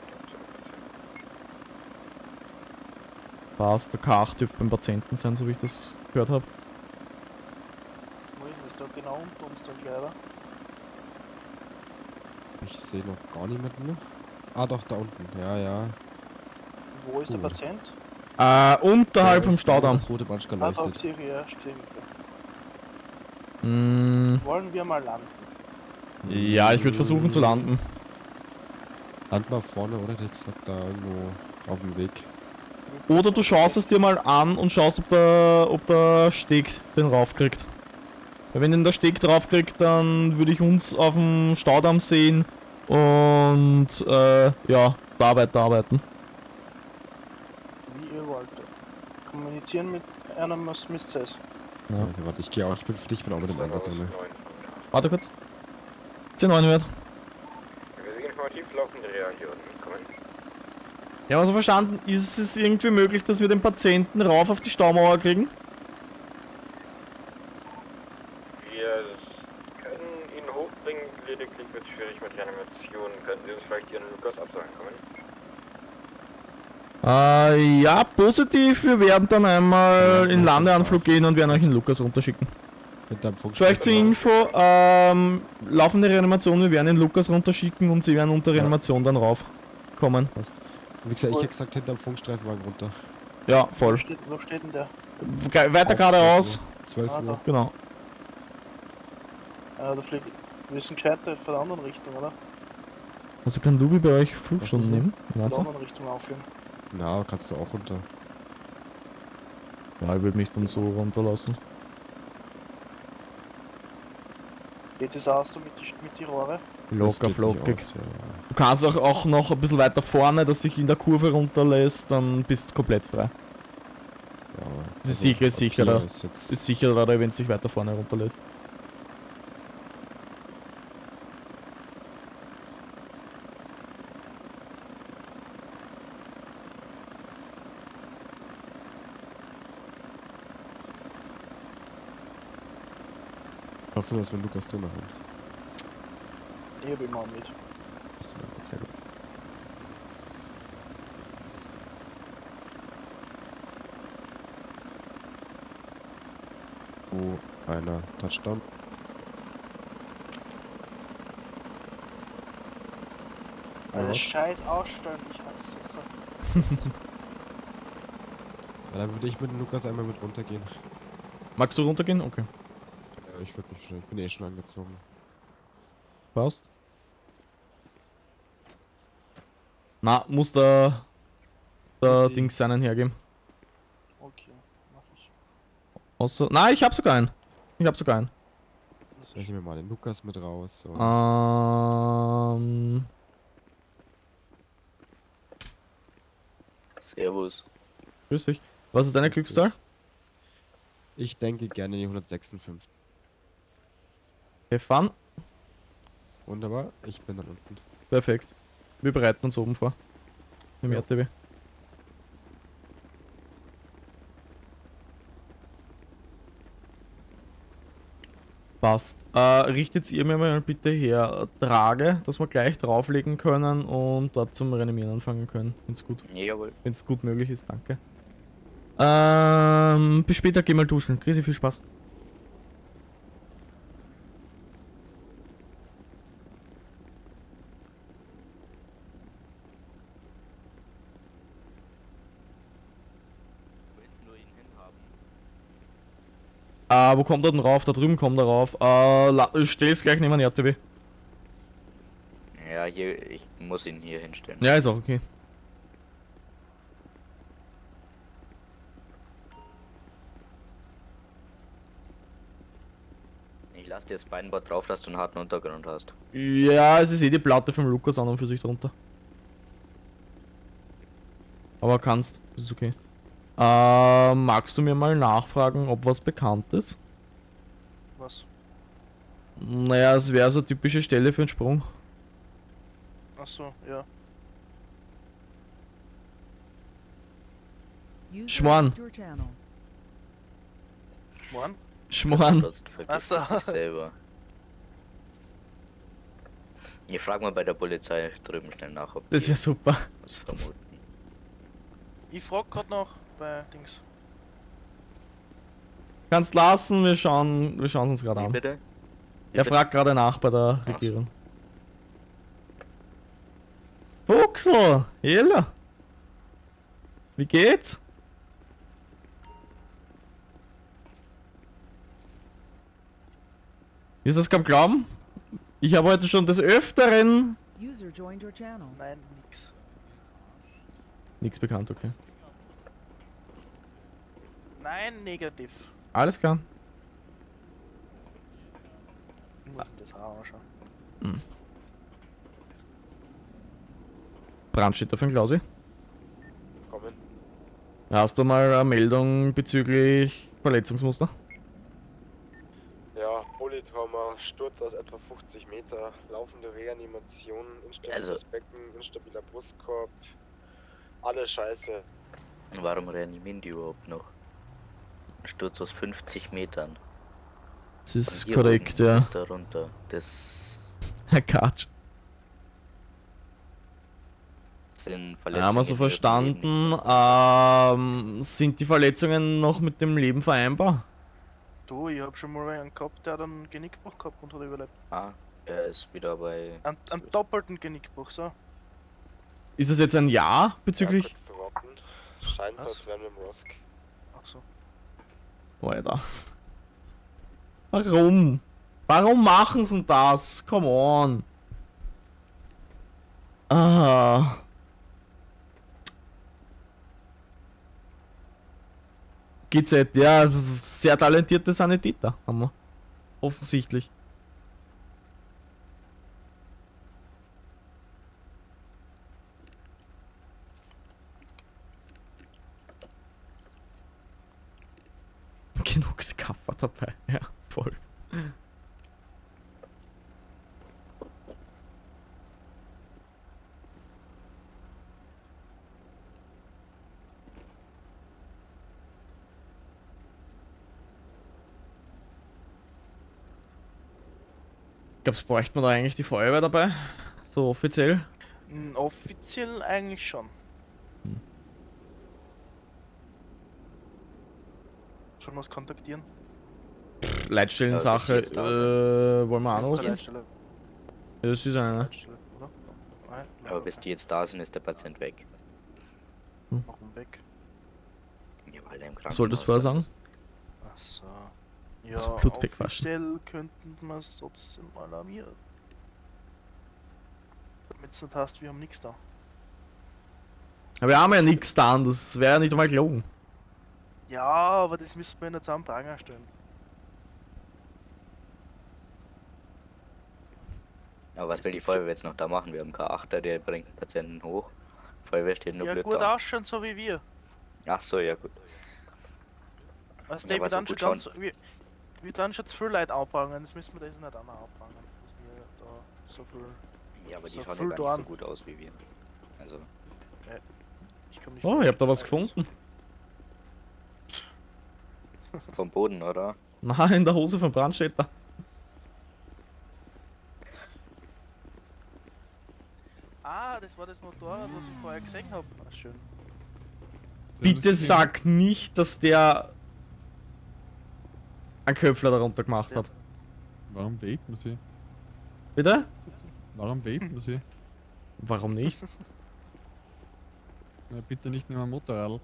Passt, der K acht dürfte beim Patienten sein, so wie ich das gehört habe. Wo ist das da genau unter uns dann leider? Ich sehe noch gar niemanden. Ah, doch, da unten. Ja, ja. Wo ist der Cool. Patient? Äh, unterhalb vom Da ist da, wo Staudamm. Das rote Batschka Ah, da leuchtet. sehe ich, ja, stehe ich. Mm, Wollen wir mal landen? ja, ich würde versuchen zu landen. Land mal vorne, oder? Der hat gesagt, da irgendwo auf dem Weg. Oder du schaust es dir mal an und schaust, ob der, ob der Steg den raufkriegt. Weil wenn den der Steg draufkriegt, dann würde ich uns auf dem Staudamm sehen und äh, ja, da weiter arbeiten. Wie ihr wollt. Kommunizieren mit einem Miss Cess. Ja. Okay, warte, ich gehe auch. Ich bin für dich, ich bin auch mit dem Einsatz drin. Warte kurz. C neun hört. Wir sind informativ laufende Reha hier unten. Kommen. Ja, also verstanden, ist es irgendwie möglich, dass wir den Patienten rauf auf die Staumauer kriegen? Wir können ihn hochbringen, lediglich wird es schwierig mit Reanimation. Könnten Sie uns vielleicht Ihren Lukas absagen kommen? Äh, ja, positiv. Wir werden dann einmal in Landeanflug gehen und werden euch in Lukas runterschicken. Vielleicht zur Info, ähm, laufende Reanimation, wir werden in Lukas runterschicken und sie werden unter Reanimation dann raufkommen. Passt. Wie gesagt, ich hätte gesagt, hinterm Funkstreifenwagen runter. Ja, voll. Wo steht, wo steht denn der? Ge weiter geradeaus. zwölf Ah, Uhr. da. Genau. Äh, da fliegt. Wir müssen gescheit von der anderen Richtung, oder? Also kann Lubi bei euch Flugstunden nehmen? Von Ja, der so. anderen Richtung aufhören. Na, kannst du auch runter. Ja, ich würde mich dann so runterlassen. Geht es aus da mit die, mit die Rohre? Locker, geht sich flockig. aus, ja. Du kannst auch, auch noch ein bisschen weiter vorne, dass sich in der Kurve runterlässt, dann bist du komplett frei. Ja, Das ist also sicher, ist ab hier sicherer. ist jetzt- Ist sicherer, wenn es sich weiter vorne runterlässt. Hoffen, dass wir Lukas drin haben. Ich hab immer mit. Das ist sehr gut. Oh, einer Touchdown. Also was? scheiß Ausstellen, ich hasse es. Ja, dann würde ich mit dem Lukas einmal mit runtergehen. Magst du runtergehen? Okay. Ja, ich würde mich schon, ich bin eh schon angezogen. Passt. Na, muss der, der Dings seinen hergeben. Okay, mach ich. Außer. Na, ich hab sogar einen. Ich hab sogar einen. Ich nehme mal den Lukas mit raus. So. Ähm. Servus. Grüß dich. Was ist deine Glückszahl? Ich denke gerne die hundertsechsundfünfzig. Stefan. Wunderbar, ich bin dann unten. Perfekt. Wir bereiten uns oben vor. Im R T W. Passt. Äh, richtet ihr mir mal bitte her Trage, dass wir gleich drauflegen können und dort zum Reanimieren anfangen können. Wenn's gut. Jawohl. Wenn's gut möglich ist, danke. Ähm, bis später, geh mal duschen. Grisi, viel Spaß. Äh, wo kommt er denn rauf? Da drüben kommt er rauf. Äh, la- stell's gleich neben den R T W. Ja, hier, ich muss ihn hier hinstellen. Ja, ist auch okay. Ich lasse dir das Beinboard drauf, dass du einen harten Untergrund hast. Ja, es ist eh die Platte vom Lukas an und für sich drunter. Aber kannst, das ist okay. Äh, magst du mir mal nachfragen, ob was bekannt ist? Was? Naja, es wäre so eine typische Stelle für einen Sprung. Achso, ja. User Schmarrn. left your channel. Schmarrn? Schmarrn. Sonst vergisst Ach man so. sich selber. Ich frag mal bei der Polizei drüben schnell nach, ob Das die wäre super. was vermuten. Ich frag grad noch bei Dings. Kannst lassen, wir schauen, wir schauen uns gerade Wie an. bitte? Er fragt gerade nach bei der so. Regierung. Fuchsel! Jella! Wie geht's? Ist das kaum glauben? Ich habe heute schon des Öfteren User joined your channel. Nein, nix. nichts bekannt, okay. Nein, negativ. Alles klar. Ich muss mir das Haar anschauen. Hm. Brandstätter für den Klausi. Kommen. Hast du mal eine Meldung bezüglich Verletzungsmuster? Ja, Polytrauma, Sturz aus etwa fünfzig Meter, laufende Reanimation, instabiles Also- Becken, instabiler Brustkorb, alles scheiße. Warum reanimieren die überhaupt noch? Ein Sturz aus fünfzig Metern. Das ist Von hier korrekt, oben ja. bis da runter. Das Herr Katsch. sind Haben wir so mit dem Leben verstanden. Ähm, sind die Verletzungen noch mit dem Leben vereinbar? Du, ich hab schon mal einen gehabt, der hat einen Genickbruch gehabt und hat überlebt. Ah, er ist wieder bei... Ein, einen doppelten Genickbruch, so. Ist es jetzt ein Ja bezüglich? Zu warten. Scheint so, als wären wir im Rosk. Ach so. Alter. Warum? Warum machen sie denn das? Come on. Ah. G Z, ja, sehr talentierte Sanitäter haben wir. Offensichtlich. Genug Kaffee dabei, ja, voll. Glaubst du, bräuchte man da eigentlich die Feuerwehr dabei? So offiziell? Mm, Offiziell eigentlich schon. Hm. Schon was kontaktieren? Leitstellensache, äh, wollen wir Bis die anrufen? jetzt- Ja, das ist eine. Aber bis die jetzt da sind, ist der Patient weg. Warum weg? Ja, weil er im Krankenhaus Soll das vorher sagen? Achso. Ja, Also Blut wegwaschen. offiziell könnten wir es trotzdem alarmieren. Damit du nicht hast, wir haben nichts da. Aber wir haben ja nichts getan, das wäre ja nicht einmal gelogen. Ja, aber das müssen wir in der Zusammentragung stellen. Aber was will die Feuerwehr jetzt noch da machen? Wir haben K acht, der bringt den Patienten hoch. Feuerwehr steht nur Ja, blöd gut da. ausschauen, so wie wir. Ach so, ja gut. Weißt du, Ja, wir aber so dann schon gut schauen. ganz, wir, wir dann schon zu viel Leute anbringen, das müssen wir das nicht auch noch anbringen. Dass wir da so viel. Ja, aber die so schauen viel ja gar nicht so tun. gut aus wie wir. Also, Ja, ich komm nicht Oh, mit. ich hab da was gefunden. vom Boden, oder? Nein, in der Hose von Brandstätter. Ah, das war das Motorrad, was ich vorher gesehen habe. Ah, schön. Bitte sag nicht, dass der einen Köpfler darunter gemacht hat. Warum vapen sie? Bitte? Warum vapen sie? Warum nicht? Na, bitte nicht nur am Motorrad.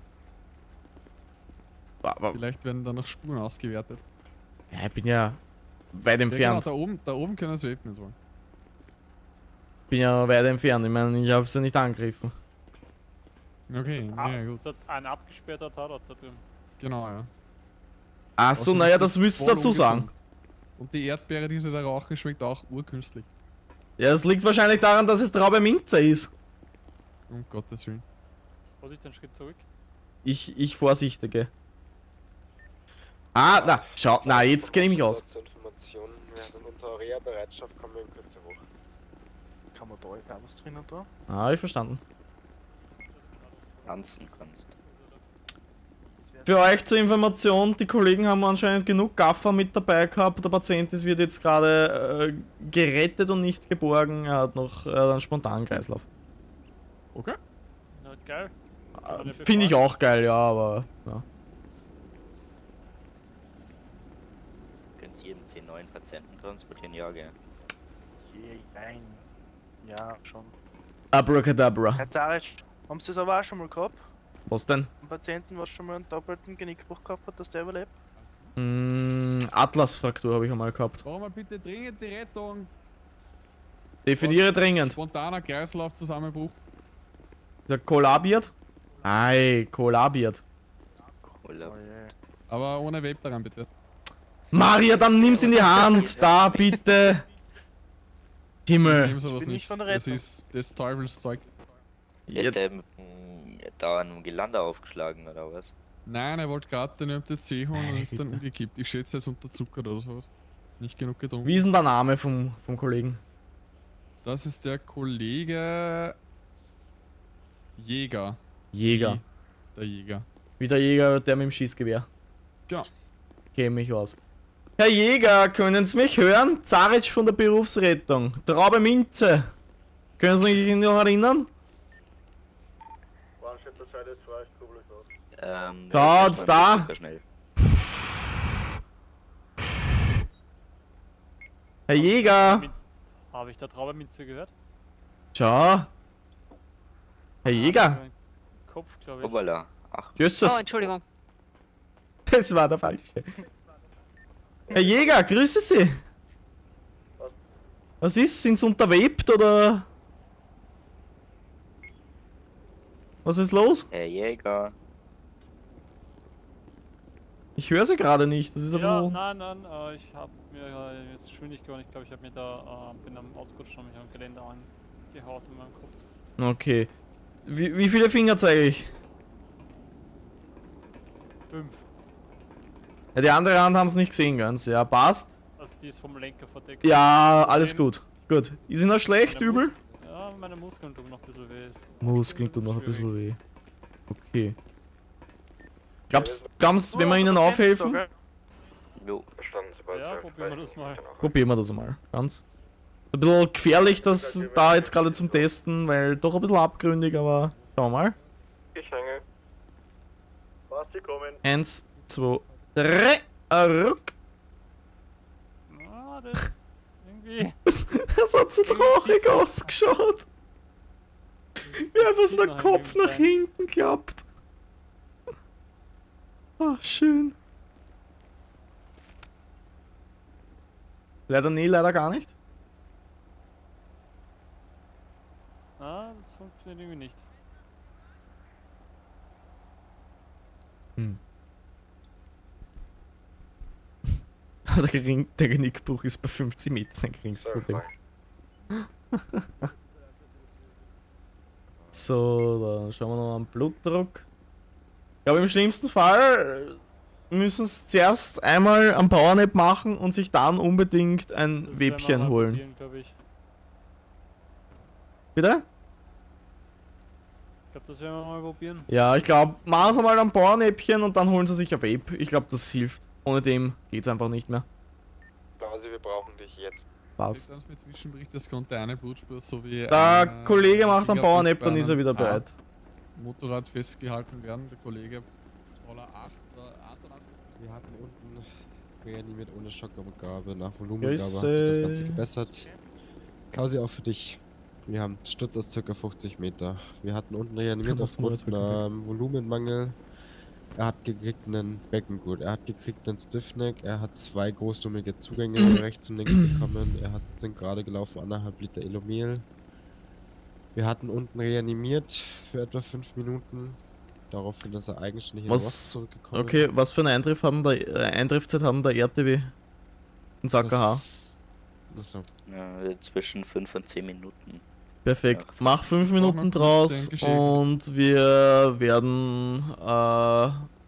Aber Vielleicht werden da noch Spuren ausgewertet. ja, ich bin ja weit Ja, genau, entfernt. da oben, da oben können sie vapen, wenn sie wollen. Bin ja weit entfernt. Ich meine, ich habe sie nicht angegriffen. Okay, Ah, ja gut. es hat ein abgesperrter Tatort da drin. Genau, ja. Ach so, Außerdem naja, ist das müsst ihr voll dazu sagen. ungesund. Und die Erdbeere, die sie da rauchen, schmeckt auch urkünstlich. Ja, das liegt wahrscheinlich daran, dass es Traube Minze ist. Um Gottes Willen. Vorsicht, einen Schritt zurück. Ich, ich vorsichtige. Ah, na, schau, na, jetzt kenne ich mich aus. Zur Information, wir sind unter Reha-Bereitschaft, kommen wir in Kürze hoch. Kann man da auch was drinnen da? Ah, hab ich verstanden. Tanzen kannst. Für euch zur Information, die Kollegen haben anscheinend genug Gaffer mit dabei gehabt. Der Patient ist, wird jetzt gerade äh, gerettet und nicht geborgen. Er hat noch äh, einen spontanen Kreislauf. Okay. Na, geil. Äh, Finde ich auch geil, ja, aber ja. Können Sie jeden zehn neuen Patienten transportieren? Ja, gell. Je, nein. Ja, schon. Abracadabra. Herr Zaric, haben Sie das aber auch schon mal gehabt? Was denn? Ein Patienten, was schon mal einen doppelten Genickbruch gehabt hat, dass der überlebt? Mm, Atlasfraktur habe ich einmal gehabt. Brauchen wir bitte dringend die Rettung. Definiere dringend. Spontaner Kreislaufzusammenbruch. Der kollabiert? Ei, kollabiert. Aber ohne Vape daran, bitte. Maria, dann nimm's in die Hand. Da, bitte. Ich Himmel. nehm sowas nicht. Das ist des Teufels Zeug. Ist der mit, mm, da an einem Geländer aufgeschlagen oder was? Nein, er wollte gerade den Ö M T C holen und ist dann umgekippt. Ich schätze, er ist unterzuckert oder sowas. Nicht genug getrunken. Wie ist denn der Name vom, vom Kollegen? Das ist der Kollege Jäger. Jäger. Wie Der Jäger. Wie der Jäger, der mit dem Schießgewehr. Genau. Käme mich aus. Herr Jäger, können Sie mich hören? Zaric von der Berufsrettung. Traube Minze. Können Sie sich noch erinnern? Ähm, Schaut's da! Schnell. Herr Jäger! Habe ich da Traubenminze gehört? Schau! Herr Jäger! Kopf, glaube ich. Hoppala. Ach. Jesus. Oh, Entschuldigung. Das war der falsche. Herr Jäger, grüße Sie! Was ist? Sind Sie unterwebt oder? Was ist los? Herr Jäger. Ich höre Sie gerade nicht, das ist aber Ja, so. nein, nein, äh, ich habe mir äh, jetzt schwindig geworden. Ich glaube, ich habe mir da, äh, bin am Ausrutscher und mich am Geländer angehaut in meinem Kopf. Okay. Wie, wie viele Finger zeige ich? Fünf. Ja, die andere Hand haben es nicht gesehen ganz. Ja, passt. Also die ist vom Lenker verdeckt. Ja, alles gut. Gut. Ist Ihnen noch schlecht, Meine übel? Mus ja, meine Muskeln tun noch ein bisschen weh. Muskeln tun noch ein bisschen weh. Okay. Glaubst du, wenn wir Ihnen aufhelfen? Jo. Ja, probieren wir das mal. Probieren wir das mal. Ganz. Ein bisschen gefährlich, das da jetzt gerade zum Testen, weil doch ein bisschen abgründig, aber schauen wir mal. Ich hänge. Was, die kommen? Eins, zwei, drei, ruck. Ah, das irgendwie. Das hat so traurig ausgeschaut. Wie einfach so der Kopf nach hinten klappt. Ah, schön. Leider nie, leider gar nicht. Ah, das funktioniert irgendwie nicht. Hm. der, Gering, der Genickbruch ist bei fünfzig Metern sein geringstes Problem. So, dann schauen wir noch am Blutdruck. Ich glaube, im schlimmsten Fall müssen sie zuerst einmal am Powernap machen und sich dann unbedingt ein Das Webchen werden wir mal holen. probieren, glaub ich. Bitte? Ich glaube, das werden wir mal probieren. Ja, ich glaube, machen sie mal ein Powernäpchen und dann holen sie sich ein Vape. Ich glaube, das hilft. Ohne dem geht's einfach nicht mehr. Blasi, wir brauchen dich jetzt. Passt. Sieht aus mit Zwischenbericht, das konnte eine Blutspur sowie Der ein, Kollege macht einen Fingerabdruck Powernap, bei dann ist er einem wieder bereit. Motorrad festgehalten werden. Der Kollege Roller acht oder achtundachtzig. Wir hatten unten reanimiert ohne Schockabgabe. Nach Volumengabe Grüße. hat sich das Ganze gebessert. Klausi, auch für dich. Wir haben Sturz aus ca. fünfzig Meter. Wir hatten unten reanimiert Macht's mal aufgrund jetzt wirklich einem Volumenmangel. Er hat gekriegt einen Beckengurt, er hat gekriegt einen Stiffneck, er hat zwei großdummige Zugänge rechts und links bekommen, er hat, sind gerade gelaufen anderthalb Liter Elomel. Wir hatten unten reanimiert für etwa fünf Minuten. Daraufhin ist er eigenständig in den Rost Was? zurückgekommen. Okay, was für eine Eintreff haben der, äh, Eintreffzeit haben der R T W in S A K H? Achso. Ja, zwischen fünf und zehn Minuten. Perfekt. Ja. Mach fünf noch Minuten kurz draus den Geschehen. und wir werden äh,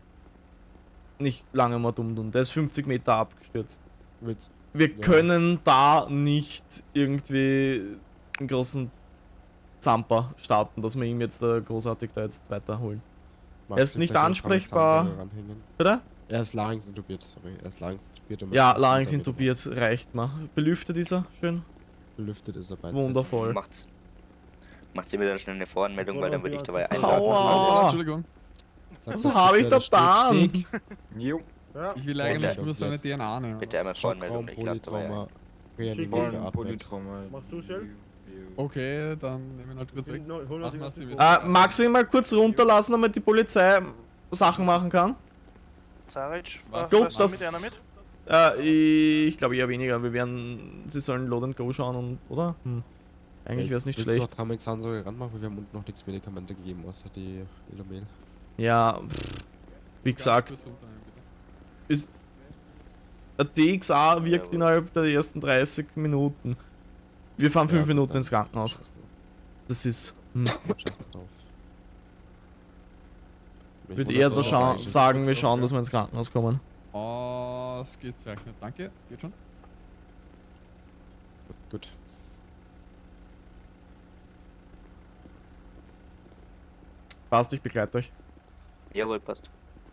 nicht lange mehr dumm tun. Der ist fünfzig Meter abgestürzt. Willst, Wir ja. können da nicht irgendwie einen großen Zamper starten, dass wir ihm jetzt äh, großartig da jetzt weiterholen. Er ist Magst du nicht vielleicht einen ansprechbar. Parmesansäure ranhängen? Bitte? Er ist Larynx intubiert, sorry. Er ist Larynx intubiert. und Ja, möchte Larynx damit- intubiert reicht mal. Belüftet ist er, schön. Belüftet ist er bei Wundervoll. Macht's. Macht sie mir dann schnell eine Voranmeldung, weil dann würde ich dabei Aua. einladen. Entschuldigung. Was habe ich da getan? Jo. Ich will eigentlich nur seine D N A nehmen. Bitte einmal Voranmeldung, ich lade dabei ein. Vollen Polytrauma. Machst du schnell? Okay, dann nehmen wir halt kurz weg. Machen wir sie Äh, magst du ihn mal kurz runterlassen, damit die Polizei Sachen machen kann? Zaric, Was? was Gut, fährst du mit einer das. mit? Äh, ich glaube eher weniger. Wir werden. Sie sollen Load and Go schauen und. Oder? Hm. Eigentlich wäre es nicht Willst du schlecht. noch Tramex-Ansäure ranmachen, weil wir haben unten noch nichts Medikamente gegeben, außer die Elomel. Ja, pff, wie gesagt. Ist, der D X A wirkt innerhalb der ersten dreißig Minuten. Wir fahren fünf Ja, Minuten dann ins Krankenhaus. scheiß drauf. Das ist. Hm. Scheiß mal drauf. Ich würde eher da das scha eigentlich sagen, wir jetzt schauen, okay. dass wir ins Krankenhaus kommen. Ausgezeichnet, danke. Geht schon. Gut. Passt, ich begleite euch. Jawohl, passt.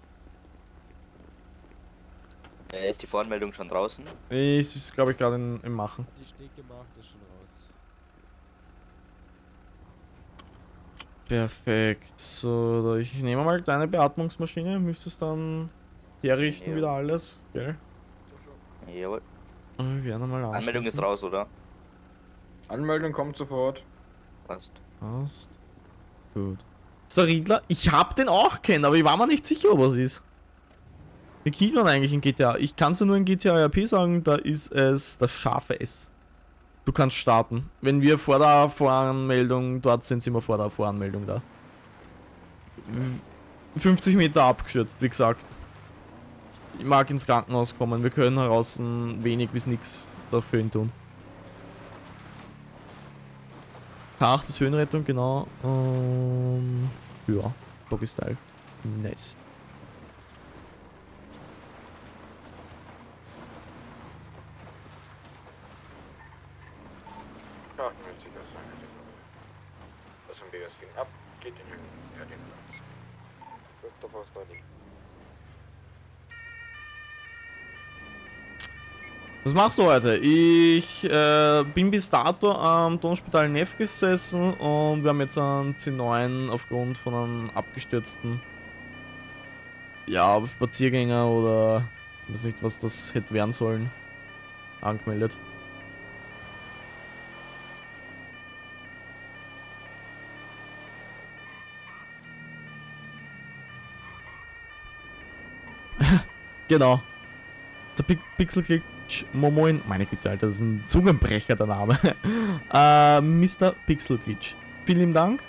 Äh, ist die Voranmeldung schon draußen? Ich ist, glaube ich, gerade im Machen. Die steht gemacht, ist schon raus. Perfekt. So, ich nehme mal deine Beatmungsmaschine. Müsstest dann herrichten Ja. wieder alles, gell? Jawohl. Wir werden mal Anmeldung ist anschließen. raus, oder? Anmeldung kommt sofort. Passt. Passt. Gut. So, Riedler, ich hab den auch kennen, aber ich war mir nicht sicher, ob es ist. Wie kriegt man eigentlich in G T A? Ich kann es ja nur in G T A R P sagen, da ist es das scharfe S. Du kannst starten. Wenn wir vor der Voranmeldung dort sind, sind wir vor der Voranmeldung da. fünfzig Meter abgestürzt, wie gesagt. Ich mag ins Krankenhaus kommen. Wir können heraus wenig bis nichts dafür hin tun. K acht ist Höhenrettung, genau. Ähm, ja, Doggy Style. Nice. Das im B S ging ab, geht in den ja, den Platz. Christopher Study. Was machst du heute? Ich äh, bin bis dato am Tonspital Neff gesessen und wir haben jetzt einen C neun aufgrund von einem abgestürzten ja, Spaziergänger oder ich weiß nicht, was das hätte werden sollen, angemeldet. Genau. Der Pi Pixel Glitch Momoin. Meine Güte, Alter, das ist ein Zungenbrecher, der Name. äh, Mister Pixel Glitch. Vielen lieben Dank.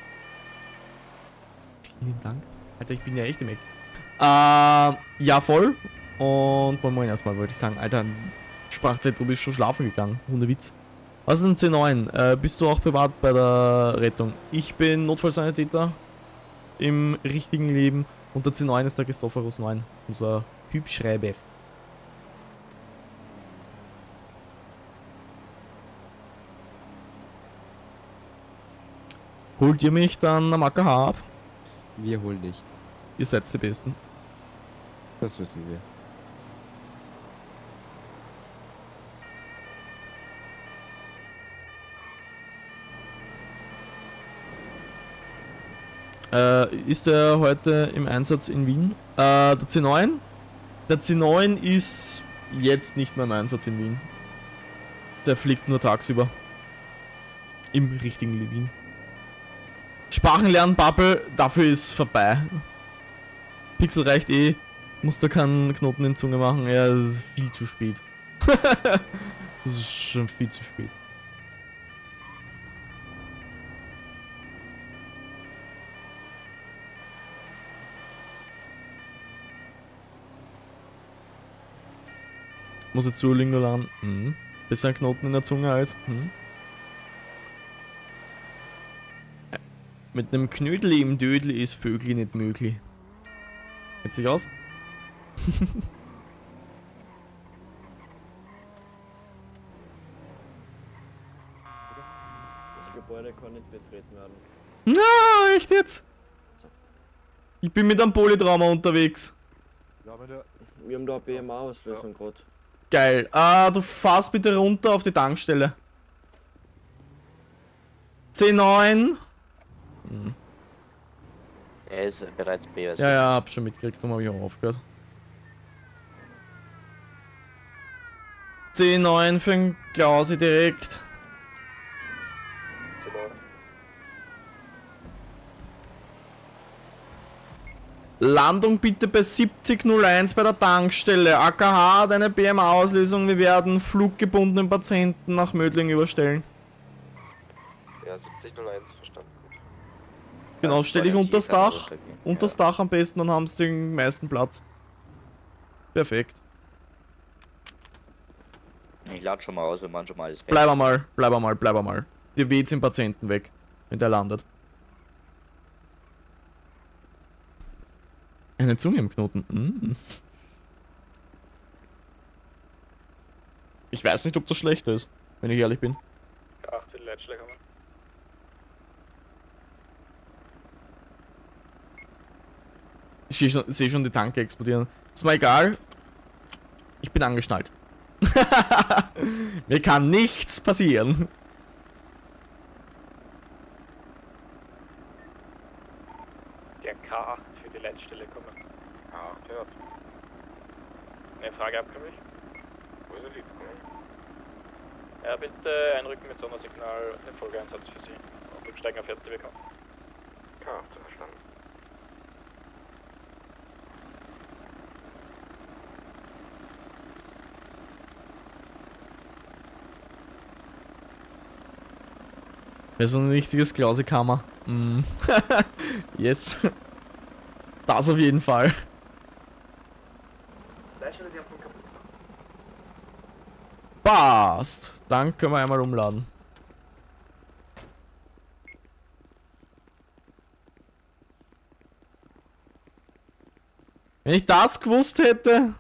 Vielen lieben Dank. Alter, ich bin ja echt im Eck. Äh, ja, voll. Und Momoin erstmal wollte ich sagen, Alter, Sprachzeit, du bist schon schlafen gegangen. Ohne Witz. Was ist ein C neun? Äh, bist du auch privat bei der Rettung? Ich bin Notfallsanitäter im richtigen Leben. Und der C neun ist der Christophorus neun, unser Hübschreiber. Holt ihr mich dann am A K H ab? Wir holen nicht. Ihr seid die Besten. Das wissen wir. Äh, ist er heute im Einsatz in Wien? Äh, der C neun? Der C neun ist jetzt nicht mehr im Einsatz in Wien. Der fliegt nur tagsüber. Im richtigen Wien. Sprachenlernen, Bubble, dafür ist vorbei. Pixel reicht eh. Muss da keinen Knoten in die Zunge machen. Ja, das ist viel zu spät. Das ist schon viel zu spät. Muss jetzt so Lingo lernen. Mhm. Besser ein Knoten in der Zunge als. Mhm. Mit einem Knödel im Dödel ist Vögel nicht möglich. Geht sich aus? Das Gebäude kann nicht betreten werden. Na, echt jetzt? Ich bin mit einem Polytrauma unterwegs. Wir haben da eine B M A-Auslösung gerade. Geil. Ah, du fahrst bitte runter auf die Tankstelle. C neun. Hm. Er ist bereits B S. Ja, ja, hab schon mitgekriegt, darum habe ich auch aufgehört. C neun für den Klausi direkt. Landung bitte bei siebzig null eins bei der Tankstelle. A K H, deine B M A-Auslesung. Wir werden fluggebundenen Patienten nach Mödling überstellen. Ja, siebzig null eins, verstanden. Genau, stell dich unters Dach. Unters Dach am besten, dann haben sie den meisten Platz. Perfekt. Ich lade schon mal aus, wir machen schon mal alles Bleib einmal, bleib einmal, bleib einmal. Dir weht's im Patienten weg, wenn der landet. Eine Zunge im Knoten. Mm. Ich weiß nicht, ob das schlecht ist, wenn ich ehrlich bin. Ach, den Leitschläger mal. Ich sehe schon, seh schon die Tanke explodieren. Ist mir egal. Ich bin angeschnallt. Mir kann nichts passieren. K acht für die Leitstelle kommen. K acht hört. Eine Frage abkömmlich? Wo ist er lieb? Ja, bitte einrücken mit Sondersignal, den Folgeeinsatz für Sie. Und rücksteigen auf F T W K. K acht, verstanden. Wäre so ein richtiges Klausekammer. Mm. Yes. Das auf jeden Fall. Passt. Dann können wir einmal umladen. Wenn ich das gewusst hätte.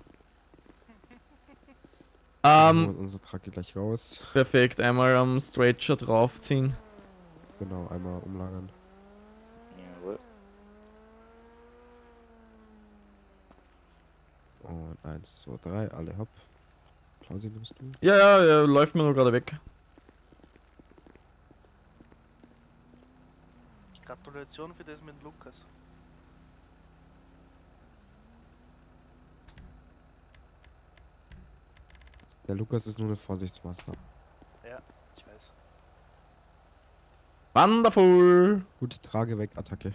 Ähm, unser Truck geht gleich raus. Perfekt, einmal am Stretcher draufziehen. Genau, einmal umlagern. Jawohl. Und eins, zwei, drei, alle hopp. Klausi, nimmst du? Ja, ja, ja, läuft mir nur gerade weg. Gratulation für das mit Lukas. Der Lukas ist nur eine Vorsichtsmaßnahme. Ja, ich weiß. Wonderful! Gut, trage weg, Attacke.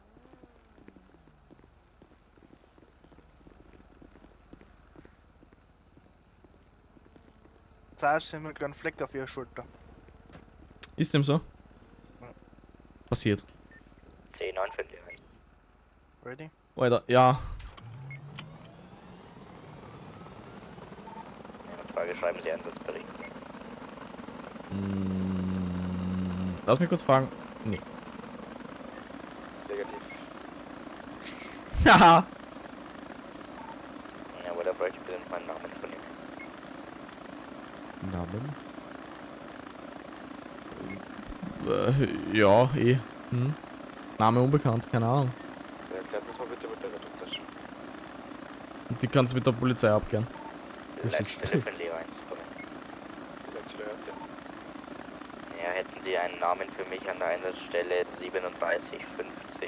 Zuerst sind wir einen kleinen Fleck auf ihrer Schulter. Ist dem so? Passiert. C neun für die eins. Ready? Alter, ja. Frage, schreiben Sie Einsatzbericht. Mm, lass mich kurz fragen. Nee. Negativ. Haha. Ja, aber da bräuchte ich bitte noch meinen Namen von ihm. Namen? Äh, ja, eh. Hm. Name unbekannt, keine Ahnung. Ja, klärt das mal bitte mit der Rettungstasche. Und die kannst du mit der Polizei abklären. Leitstelle von Leo eins. Leitstelle hört ja, hätten Sie einen Namen für mich an der Einsatzstelle siebenunddreißig fünfzig.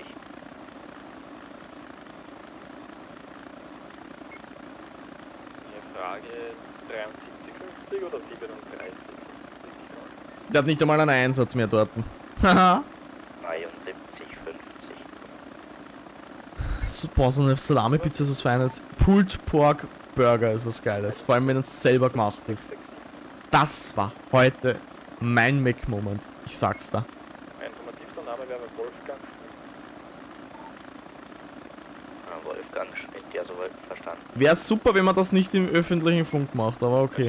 Eine Frage dreiundsiebzig fünfzig oder siebenunddreißig? Der hat nicht einmal einen Einsatz mehr dort. Haha. dreiundsiebzig fünfzig. So, boah, so eine Salami-Pizza ist was Feines. Pulled Pork Burger ist was Geiles. Vor allem, wenn es selber gemacht ist. Das war heute mein Mac-Moment. Ich sag's da. Mein informativster Name wäre Wolfgang Ja, Wolfgang Schmidt, ja, soweit verstanden. Wäre super, wenn man das nicht im öffentlichen Funk macht, aber okay.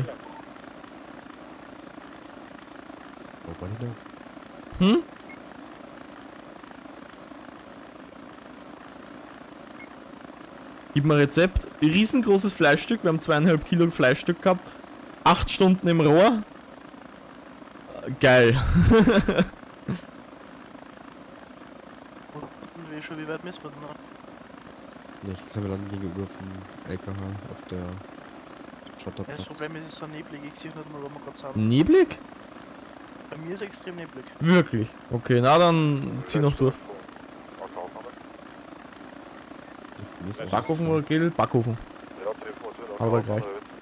Hm? Gib mir Rezept. Riesengroßes Fleischstück. Wir haben zweieinhalb Kilo Fleischstück gehabt. Acht Stunden im Rohr. Geil. Wie schon, wie weit müssen wir denn noch? Nee, ich gesehen, wir landen gegenüber vom L K H auf der Ja, Schotterplatz. das Problem ist, es ist so neblig. Ich sehe nicht mal, wo wir gerade sind. Neblig? Bei mir ist extrem neblig. Wirklich? Okay, na dann zieh noch durch. Backofen oder Grill? Backofen. Aber gleich.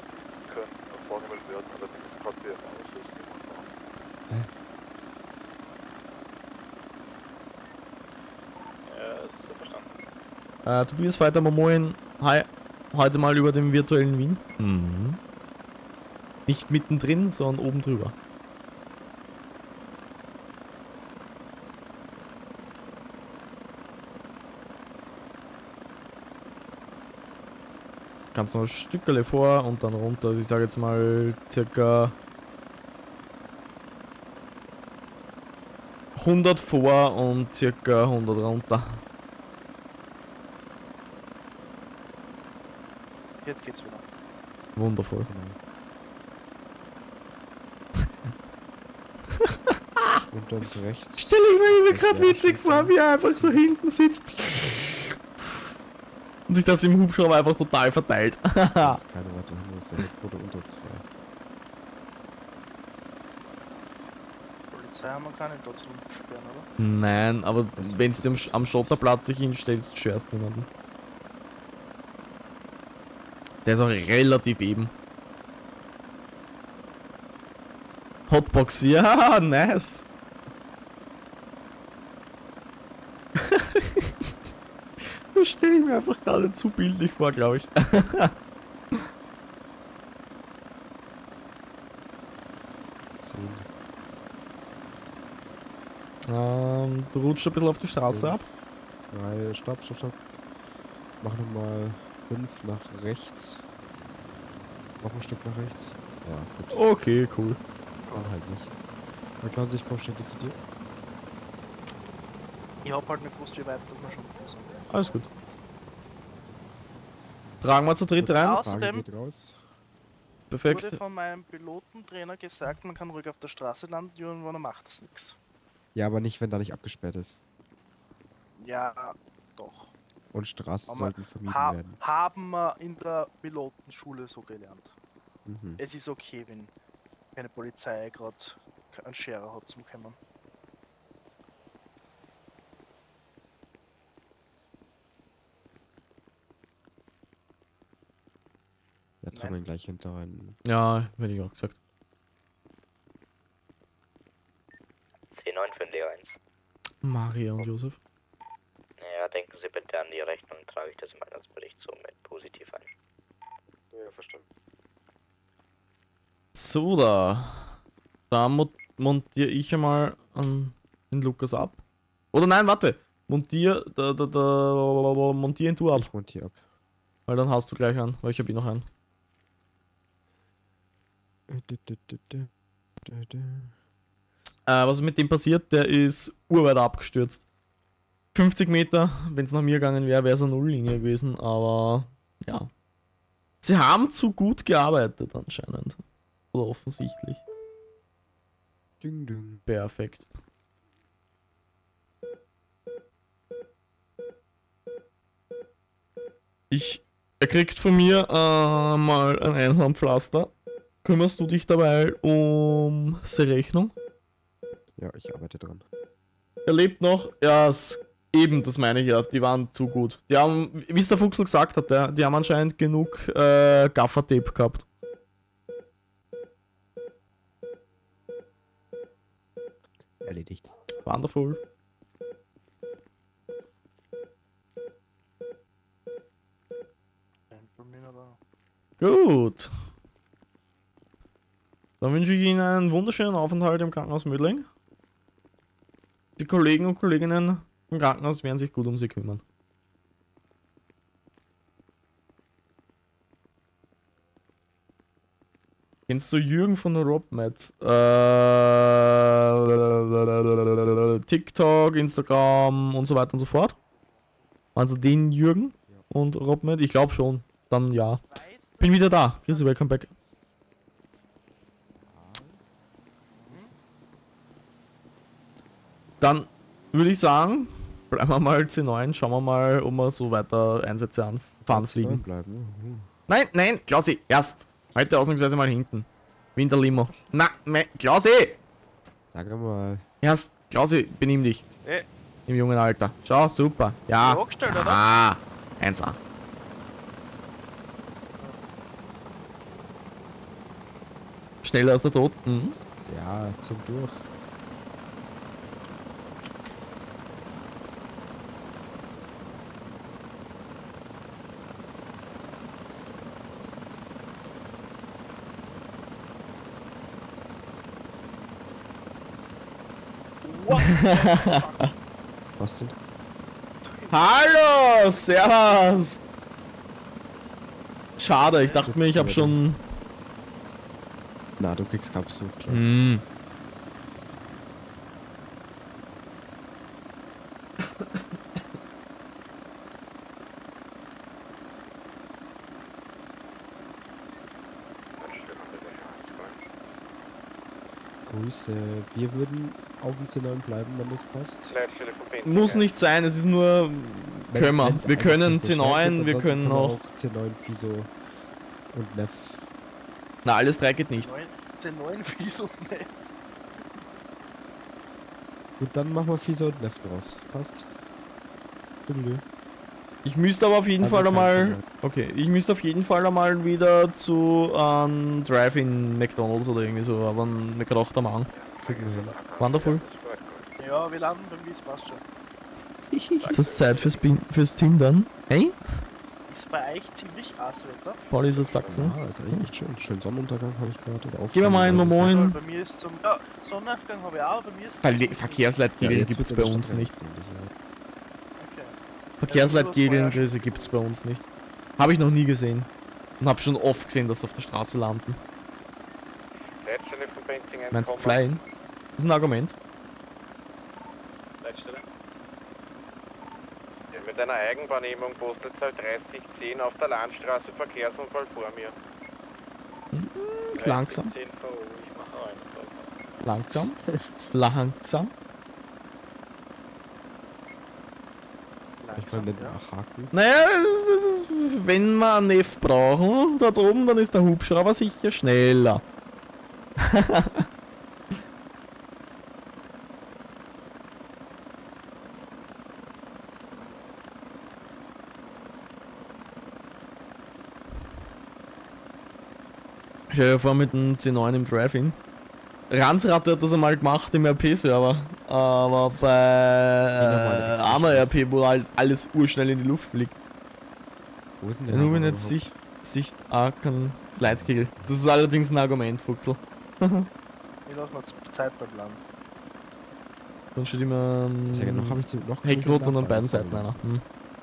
Äh, Tobias weiter Momoin. Hi. Heute mal über den virtuellen Wien. Mhm. Nicht mittendrin, sondern oben drüber. Ganz noch ein Stückerle vor und dann runter. Also ich sage jetzt mal circa hundert vor und circa hundert runter. Jetzt geht's wieder. Wundervoll. Unter uns rechts. Stell ich mir gerade witzig vor, wie er einfach so hinten sitzt. Und sich das im Hubschrauber einfach total verteilt. Sonst keine weitere Hindernisse, der Quote unter uns frei. Polizei haben wir keine dort zum Sperren, oder? Nein, aber wenn du am, am Schotterplatz dich hinstellst, störst du niemanden. Der ist auch relativ eben. Hotbox, ja, nice. Das stelle ich mir einfach gerade zu bildlich vor, glaube ich. ähm, du rutschst ein bisschen auf die Straße ab. Drei, stopp, stopp, stopp. Mach nochmal fünf nach rechts. Noch ein Stück nach rechts. Ja, gut. Okay, cool. War halt nicht. Na klar, ich komm schnell zu dir. Ich hab halt nicht gewusst, wie weit das wir schon sind. Alles gut. Tragen wir zu dritt rein. Außerdem Perfekt. wurde von meinem Pilotentrainer gesagt, man kann ruhig auf der Straße landen, irgendwann macht das nichts. Ja, aber nicht, wenn da nicht abgesperrt ist. Ja, doch. Und Straßen Aber sollten vermieden ha werden. Haben wir in der Pilotenschule so gelernt. Mhm. Es ist okay, wenn keine Polizei gerade einen Scherer hat zum Kommen. Ja, tragen wir ihn gleich hinter rein. Ja, hätte ich auch gesagt. C neun für den Leo eins. Maria und Josef. Ja, denken Sie bitte an die Rechnung, trage ich das im Einsatzbericht so mit positiv ein. Ja, verstanden. So, da. Da mo montiere ich einmal an den Lukas ab. Oder nein, warte. Montier, da, da, da, montier ihn du ab. Ich montiere ab. Weil dann hast du gleich an, weil ich habe ihn noch einen. Äh, was ist mit dem passiert? Der ist urweit abgestürzt. fünfzig Meter, wenn es nach mir gegangen wäre, wäre es eine Nulllinie gewesen, aber ja. Sie haben zu gut gearbeitet anscheinend. Oder offensichtlich. Ding, ding. Perfekt. Ich, er kriegt von mir äh, mal ein Einhornpflaster. Kümmerst du dich dabei um seine Rechnung? Ja, ich arbeite dran. Er lebt noch. Ja, es, eben, das meine ich ja. Die waren zu gut. Die haben, wie es der Fuchsel gesagt hat, der, die haben anscheinend genug äh, Gaffertape gehabt. Erledigt. Wonderful. Gut. Dann wünsche ich Ihnen einen wunderschönen Aufenthalt im Krankenhaus Mödling. Die Kollegen und Kolleginnen im Krankenhaus werden sich gut um Sie kümmern. Kennst du Jürgen von der Robmat? Äh, TikTok, Instagram und so weiter und so fort? Meinst du den Jürgen und Robmat? Ich glaube schon. Dann ja. Bin wieder da. Grüße, welcome back. Dann würde ich sagen, bleiben wir mal C neun, schauen wir mal, ob wir so weiter Einsätze anfahren fliegen. Bleiben. Nein, nein, Klausi, erst. Halte ausnahmsweise mal hinten. Winterlimo. Na, me, Klausi! Sag mal. Erst, Klausi, benimm dich. Ey. Im jungen Alter. Schau, super. Ja. Angestellt, oder? Ah, eins A. Schneller als der Tod. Mhm. Ja, zieh durch. Was denn? Hallo, servus. Schade, ich dachte mir, ich habe schon... Na, du kriegst Kapsel, klar. Hm. Grüße. Wir würden auf dem C neun bleiben, wenn das passt. Muss nicht sein, es ist nur... Wenn- Können wir. wenn's Wir können einfach C neun, beschränkt wir wird, können ansonsten noch... C neun, Fiso und Neff. Na, alles drei geht nicht. C neun, Fies und Neff. Gut, dann machen wir Fieser und Neff draus. Passt. Tüdelü. Ich müsste aber auf jeden Also Fall kein einmal. Signal. Okay, ich müsste auf jeden Fall einmal wieder zu ähm, Drive-In McDonalds oder irgendwie so, aber mir gedacht am An. Kriegen wir hin. Wonderful. Ja, wir landen bei mir, es passt schon. Ist das Zeit fürs, Bin- fürs Tindern? Hey? Ist bei euch ziemlich krass Wetter. Pauli ist aus Sachsen. Ja, ist eigentlich echt schön. Schön Sonnenuntergang habe ich gerade. Oder Gehen wir mal in Aufgang, weiß ich Moin. Bei mir ist zum. Ja, Sonnenaufgang habe ich auch, bei mir ist Verle zum- Verkehrsleitregeln jetzt gibt es wird's bei in der uns Stadt nicht. ähnlich, ja. Verkehrsleitregeln gibt es bei uns nicht. Habe ich noch nie gesehen. Und habe schon oft gesehen, dass sie auf der Straße landen. Leitstelle von Benzing Meinst du Flyen? Das ist ein Argument. Leitstelle. Ja, mit einer Eigenwahrnehmung Postleitzahl dreißig zehn auf der Landstraße, Verkehrsunfall vor mir. Hm, langsam. zehn V U, ich mache einen. Langsam. Langsam. Soll ich mal nicht nachhaken? Naja, das ist, wenn wir einen Neff brauchen, da oben, dann ist der Hubschrauber sicher schneller. Stell dir vor, mit dem C neun im Drive-In. Ransratte hat das einmal gemacht im R P-Server, aber bei äh, Arma R P, wo halt alles urschnell in die Luft fliegt. Wo ist denn Ja, der nur wenn Hammer jetzt überhaupt? Sicht, Sicht A kann Gleitkegel. Das ist allerdings ein Argument, Fuchsel. Ich lasse mal Zeit beim Land. Dann steht immer ähm, Sehr genau, hab ich die- noch Heckrot keine und an Nachfrage beiden Seiten bekommen. einer. Hm.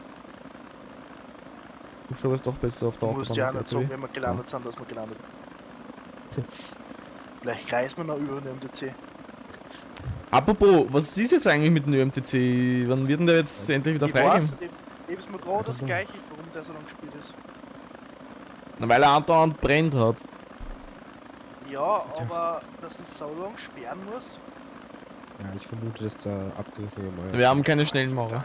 Hubschrauber ist doch besser auf der Du musst Autobahn. ja auch als nicht sagen, L K W. wenn wir gelandet sind, dass wir gelandet sind. Vielleicht kreisen wir noch über den M D C. Apropos, was ist jetzt eigentlich mit dem Ö M T C? Wann wird denn der jetzt endlich wieder Ich weiß, freigeben? nicht, eben ist mir gerade das gleiche, warum der so lange gespielt ist. Na, weil er andauernd brennt hat. Ja, aber dass es so lange sperren muss. Ja, ich vermute, dass da abgerissen oder neu. Wir haben keine schnellen Mauer.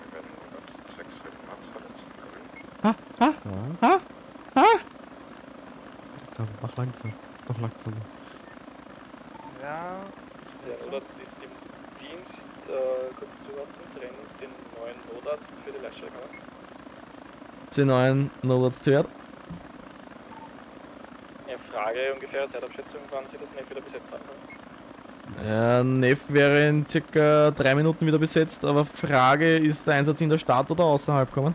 Ha, ha, ha, ha. Langsam, mach langsam. Noch langsamer. Ja. Ja, oder ist im Dienst, äh, kurz zuwarten, trennen den neuen Notarzt für die Leitstelle. C neun Notarzt hört. Ja, Frage ungefähr, Zeitabschätzung, wann Sie das Neff wieder besetzt haben. Ja, Neff wäre in circa drei Minuten wieder besetzt, aber Frage, ist der Einsatz in der Stadt oder außerhalb kommen?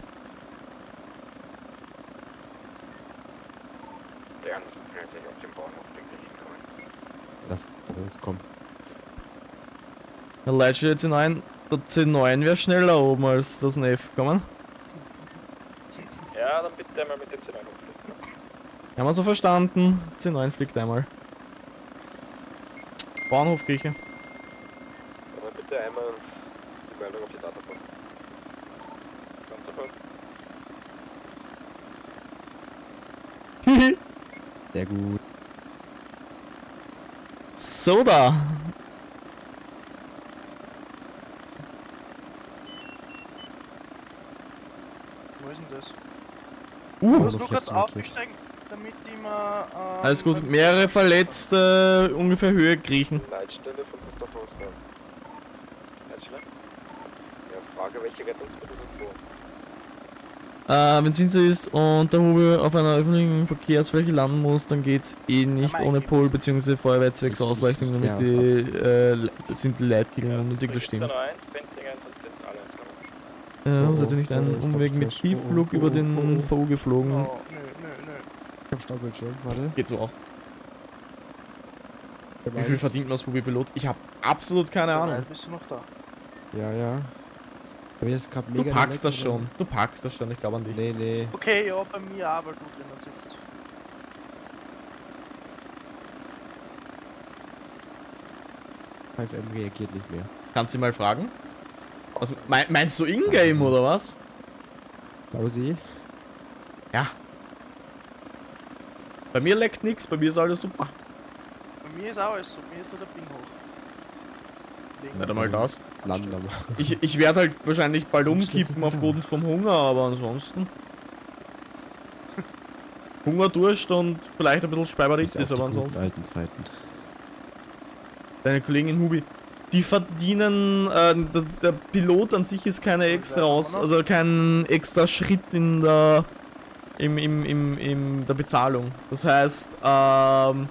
Der Einsatz befindet sich auf dem Bahnhof, denke ich. Lass los, komm. Der Leitstelle C neun, der C neun wäre schneller oben als das Neff kommen. Ja, dann bitte einmal mit dem C neun hochfliegen. Haben wir so verstanden. C neun fliegt einmal. Bahnhofkirche. Aber bitte einmal die Meldung auf die Datenbank. Ganz sofort. Sehr gut. Soda. Wo ist denn das? Uh, ich muss noch nur kurz jetzt markiert. aufsteigen, damit ich mir. Ähm, Alles gut, mehrere Verletzte, ungefähr Höhe kriechen. Leitstelle von Christoph Oscar. Leitstelle? Ja, Frage, welche Rettungsmittel sind vor? Äh, wenn es Winter ist und der Hubi auf einer öffentlichen Verkehrsfläche landen muss, dann geht's eh nicht ohne Pol bzw. Feuerwehrzwecks Ausleuchtung, damit Ja, die, äh, sind die Leitkegeln unnötig, das stimmt. Äh, seid ihr nicht einen Umweg mit Tiefflug über den V U geflogen? Oh, nö, nö, nö. Ich hab Staubbildschirm, warte. Geht so auch. Der Wie viel meins- verdient man als Hubi-Pilot? Ich habe absolut keine Ahnung. Bist du noch da? Ja, ja. Aber jetzt gerade Du mega. packst das lecker, schon. Du packst das schon, ich glaube an dich. Nee, nee. Okay, ja, bei mir auch, weil du drinnen sitzt. fünf M reagiert nicht mehr. Kannst du ihn mal fragen? Was, mein, meinst du Ingame oder was? Pausi? Ja. Bei mir leckt nix, bei mir ist alles super. Bei mir ist auch alles so, bei mir ist nur der Ping hoch. Wegen- Warte mal das. Landen aber. Ich, ich werde halt wahrscheinlich bald umkippen aufgrund vom Hunger, aber ansonsten. Hunger, Durst und vielleicht ein bisschen Speiberitis, aber Auf die guten ansonsten. alten Zeiten. Deine Kollegin Hubi. die verdienen, äh, der, der Pilot an sich ist keine extra aus, also kein extra Schritt in der, im, im, im, im der Bezahlung. Das heißt, ähm,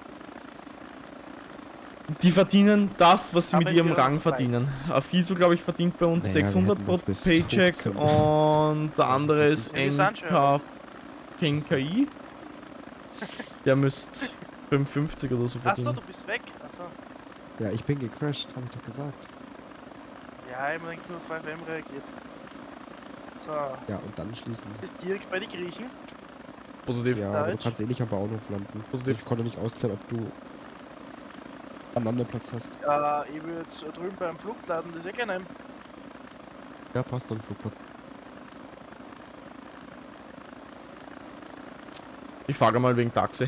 die verdienen das, was sie Aber mit ihrem wir Rang frei. verdienen. Fiso, glaube ich, verdient bei uns Naja, wir sechshundert hätten pro noch bis Paycheck fünfzehn. und der andere ist Wir sind schon, N K King K I. Der müsste fünfundfünfzig oder so Achso, verdienen. du bist weg. Achso. Ja, ich bin gecrashed, habe ich doch gesagt. Ja, ich hab direkt nur auf fünf M reagiert. So. Ja, und dann schließen. Ist direkt bei den Griechen. Positiv. Ja, aber du Deutsch. kannst eh nicht am Bauernhof landen. Positiv. Ich konnte nicht ausklären, ob du einen Landeplatz hast. Ja, ich würde drüben beim Flugladen das eh gerne nehmen. Ja, passt dann, Flugplatz. Ich frage mal wegen Taxi.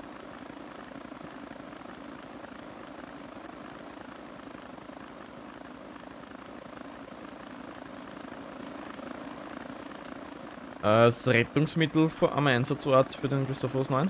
Äh, Das Rettungsmittel vor- am Einsatzort für den Christophorus neun.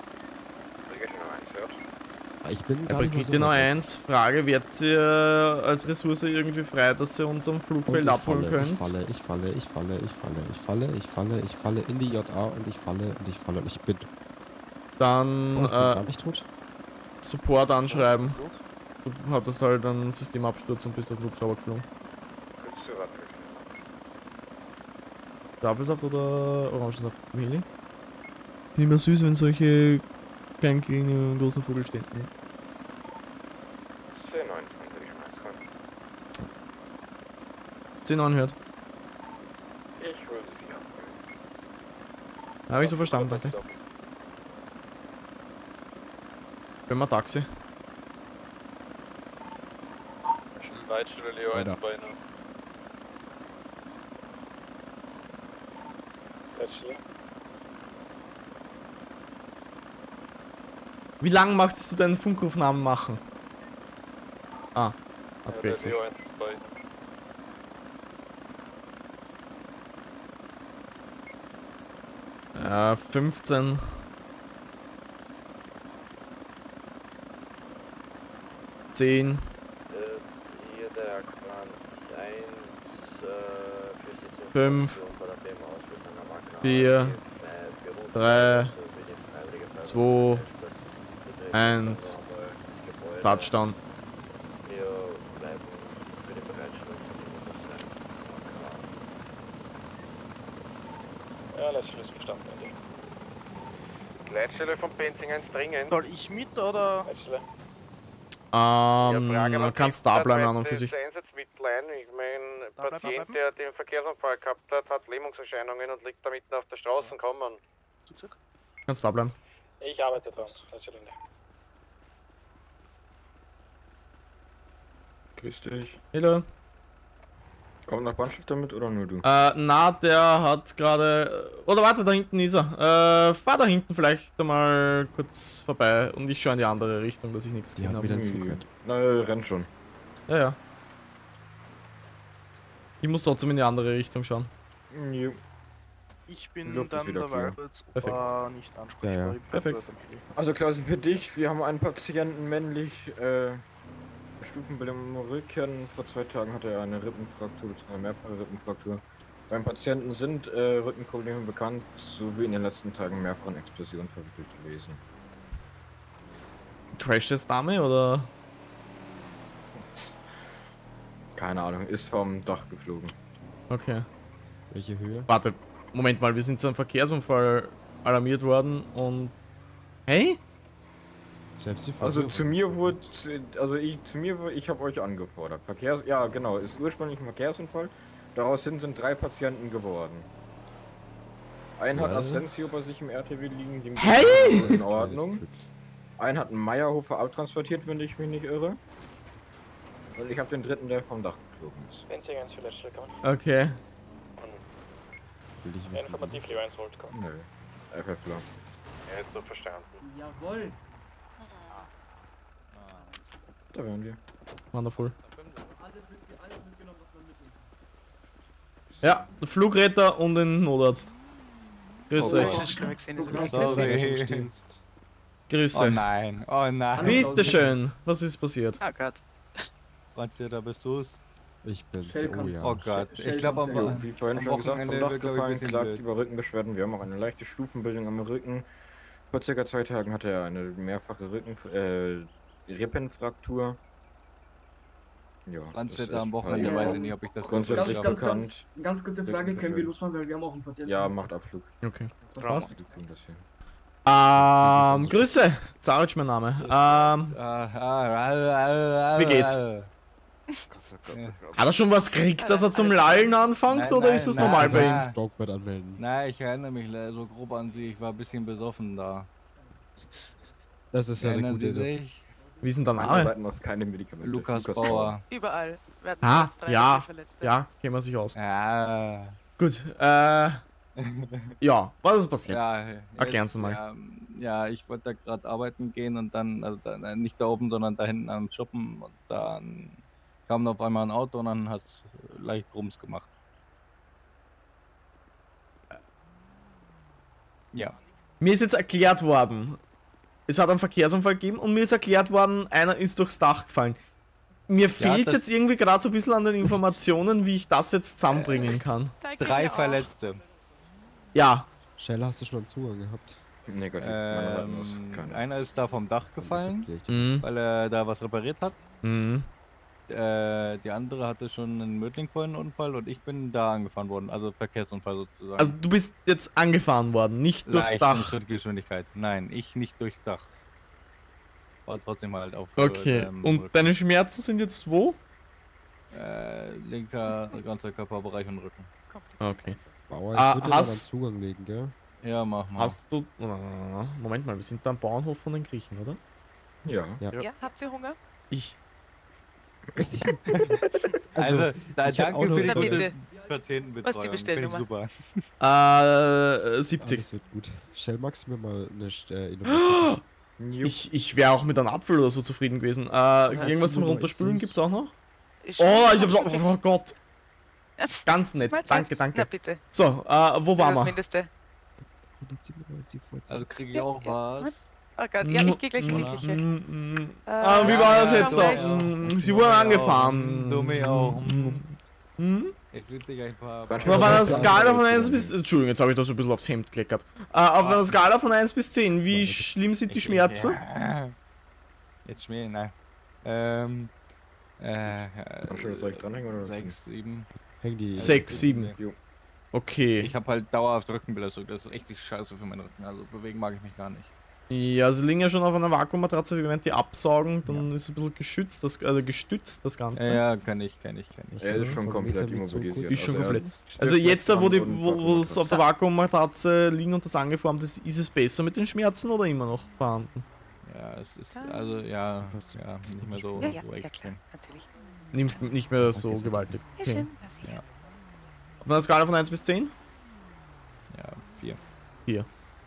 Ich bin Bei gar nicht mehr so Brigitte weit weg. eins, Frage, werdet ihr als Ressource irgendwie frei, dass ihr uns am Und Flugfeld ich abholen falle, könnt? ich falle, ich falle, ich falle, ich falle, ich falle, ich falle, ich falle in die J A und ich falle und ich falle und ich bin. Dann Oh, ich bin gar äh, nicht tot. Support anschreiben. Du hattest halt einen Systemabsturz und bist aus dem Hubschrauber geflogen. Stapelsaft oder Orangensaft? Meli? Nicht mehr süß, wenn solche kleinen, kleinen, großen Vogel stehen. Nee. C neun, wenn ich mal kann. zehn neun hört. Ich würde sie abholen. Habe ich so verstanden, danke. Wenn wir Taxi. Leitstelle Leo Weiter. eins Beine. Leitstelle. Wie lange möchtest du deinen Funkaufnahmen machen? Ah, hat Ja, der gewechselt. Leo eins Beine. Ja, fünfzehn. zehn. Äh, hier der Clan eins, äh, für die Fünf. Information von der Demo aus mit einer Magna, vier, äh, Büro- drei, für die Freiwillige Feuerwehr, zwei, Betrieb, eins. Gebäude. Touchdown. Wir bleiben für die Bereitstellung von Informationen Ja, Leitstelle ist verstanden. Leitstelle von Benzing eins dringend. Soll ich mit oder? Leitstelle. Ähm, Frage, man was kann ist da das bleiben an und beste für sich. Einsatzmittel ein? Ich meine, Da bleiben, Patient, bleiben. der den Verkehrsunfall gehabt hat, hat Lähmungserscheinungen und liegt da mitten auf der Straße. Kommen. Kannst da bleiben. Ich arbeite dran. Leitstelle. Grüß dich. Hallo. Kommt noch Brandstifter mit oder nur du? Äh, na, der hat gerade. Oder warte, da hinten ist er. Äh, fahr da hinten vielleicht einmal kurz vorbei und ich schaue in die andere Richtung, dass ich nichts Die gesehen hat habe. wieder ein Fluggerät. Na, renn schon. Ja, ja. Ich muss trotzdem in die andere Richtung schauen. Jo. Ich bin Luft ist dann wieder dabei, klar. kurz Perfekt. äh, nicht ansprechbar. Ja, ja. Ich bleib Perfekt. dort am Knie. Also Klaus, für dich, wir haben einen Patienten männlich, äh, Stufenbild im Rücken. Vor zwei Tagen hatte er eine Rippenfraktur, eine mehrfache Rippenfraktur. Beim Patienten sind äh, Rückenprobleme bekannt, sowie in den letzten Tagen mehrfachen Explosionen verwickelt gewesen. Crash jetzt Dame oder? Keine Ahnung, ist vom Dach geflogen. Okay. Welche Höhe? Warte, Moment mal, wir sind zu einem Verkehrsunfall alarmiert worden und. Hey? Selbst die Also Frage- zu mir wurde, also ich zu mir, wurde- ich habe euch angefordert. Verkehrs, ja genau, ist ursprünglich ein Verkehrsunfall. Daraus hin sind drei Patienten geworden. Ein hat Was? Asensio bei sich im R T W liegen, dem Hey! geht's in Ordnung. Ein hat einen Meyerhofer abtransportiert, wenn ich mich nicht irre. Und ich habe den dritten, der vom Dach geflogen ist. Benzing eins für Leitstelle kommen. Okay. Will ich wissen. Informativ Leo eins Volt kommen. Nö. F F L. Ja, jetzt so verstanden. Jawohl. Da wären wir. Wonderful. Ja, der Flugretter und den Notarzt. Grüß Oh, euch. Sorry. Grüß Oh euch. nein, oh nein. Bitte schön, was ist passiert? Oh Gott. Brandstätter, bist du's? Ich bin's, Shell oh kann's- ja. Oh Gott, Shell ich glaube kann's am, ja. Wie vorhin am schon gesagt, vom Wochenende Dach wird, glaube ich, ein gefallen, bisschen klagt blöd. über Rückenbeschwerden. Wir haben auch eine leichte Stufenbildung am Rücken. Vor circa zwei Tagen hatte er eine mehrfache Rücken, äh, Rippenfraktur. Ja, Brandstätter das am ist Wochenende, halt weiß ich nicht, ob ich das grundsätzlich ganz, bekannt. ganz, Ganz, ganz kurze Frage, können wir losfahren, weil wir haben auch einen Patienten. Ja, macht Abflug. Okay. Das Passt. Wir kriegen das hin. Ähm, Grüße, Zaric mein Name. Ähm, wie geht's? Hat er schon was gekriegt, dass er zum Lallen anfängt, Nein, oder nein, ist das nein, normal bei ihm? nein. Blockbett anmelden. Nein, ich erinnere mich le- so grob an sie, ich war ein bisschen besoffen da. Das ist ja eine Erinnern gute Sie Idee. sich? Wie ist denn der Wir Name? arbeiten aus keine Medikamente. Lukas Bauer. Überall. Wir hatten Ah, jetzt drei ja, Verletzte. ja, kennen wir sich aus. Ja. Gut, äh, ja, was ist passiert? Ja, Erklären jetzt, Sie mal. Ja, ja, ich wollte da gerade arbeiten gehen und dann, also da, äh, nicht da oben, sondern da hinten am Shoppen und dann kam auf einmal ein Auto und dann hat es leicht Rums gemacht. Ja. Mir ist jetzt erklärt worden, es hat einen Verkehrsunfall gegeben und mir ist erklärt worden, einer ist durchs Dach gefallen. Mir fehlt das- jetzt irgendwie gerade so ein bisschen an den Informationen, wie ich das jetzt zusammenbringen kann. Drei Verletzte. Ja. Shell, hast du schon einen Zugang gehabt? Negativ. Meiner Meinung Ähm, nach keine. einer ist da vom Dach gefallen, Mhm. weil er da was repariert hat. Mhm. Äh, die andere hatte schon einen Mödling vorhin einen Unfall und ich bin da angefahren worden, also Verkehrsunfall sozusagen. Also du bist jetzt angefahren worden, nicht durchs Leicht Dach. mit Schrittgeschwindigkeit. Nein, ich nicht durchs Dach. War trotzdem halt auf. Okay, ähm, und Rücken. deine Schmerzen sind jetzt wo? Äh, linker ganzer Körperbereich und Rücken. Okay. Bauer, ich Ah, würde dir mal einen hast, Zugang legen, gell? Ja, mach mal. hast du... Ah, Moment mal, wir sind da am Bauernhof von den Griechen, oder? Ja. Ja. Ja, habt ihr Hunger? Ich. Also, da, ich hab auch danke noch für die Na bitte. gute Patientenbetreuung. Was ist die Finde ich Bestellnummer? super. Äh, Ah, siebzig. das wird gut. Shell, magst du mir mal eine äh, Innovation? Ich, ich wäre auch mit einem Apfel oder so zufrieden gewesen. Äh, irgendwas zum Runterspülen gibt's auch noch? Ich- Oh, ich hab... Oh Gott. Ganz nett, Mal danke, Zeit. danke. Na bitte. So, äh, wo Das ist waren das wir? Mindeste. Also kriege ich auch was. Oh Gott, ja, ich gehe gleich in die Küche. Ah, wie war das jetzt so? gleich. Mm, Sie wurden angefahren. Du mich auch. Hm? Ich will dich ein paar. Auf einer Skala von eins bis... Entschuldigung, jetzt habe ich das so ein bisschen aufs Hemd gekleckert. Äh, auf einer Skala von eins bis zehn, wie schlimm sind die Schmerzen? Ja. Jetzt schmieren, nein. Ähm. Äh. Schon, soll ich dranhängen oder? sechs, sieben. Häng die. sechs, sieben. Jo. Okay. Ich habe halt dauerhaft Rückenbelastung. Das ist richtig scheiße für meinen Rücken. Also bewegen mag ich mich gar nicht. Ja, sie liegen ja schon auf einer Vakuummatratze, wie wenn die absaugen, dann ist es ein bisschen geschützt, das, also gestützt, das Ganze. Ja, kann ich, kann ich, kann ich. Er ist schon Von komplett Meter mit so immobilisiert. gut- Die ist schon Also er komplett. hat Also jetzt, da, wo die, und wo wo es Vakuummatratze. auf der Vakuummatratze liegen und das angeformt ist, ist es besser mit den Schmerzen oder immer noch vorhanden? Ja, es ist, also, ja, ja, nicht mehr so, Ja, ja, so ja, extrem. klar, natürlich. Nimmt nicht mehr so gewaltig. Ja, Okay. schön, lass ich. Ja, Auf einer Skala von eins bis zehn? ja, vier. vier.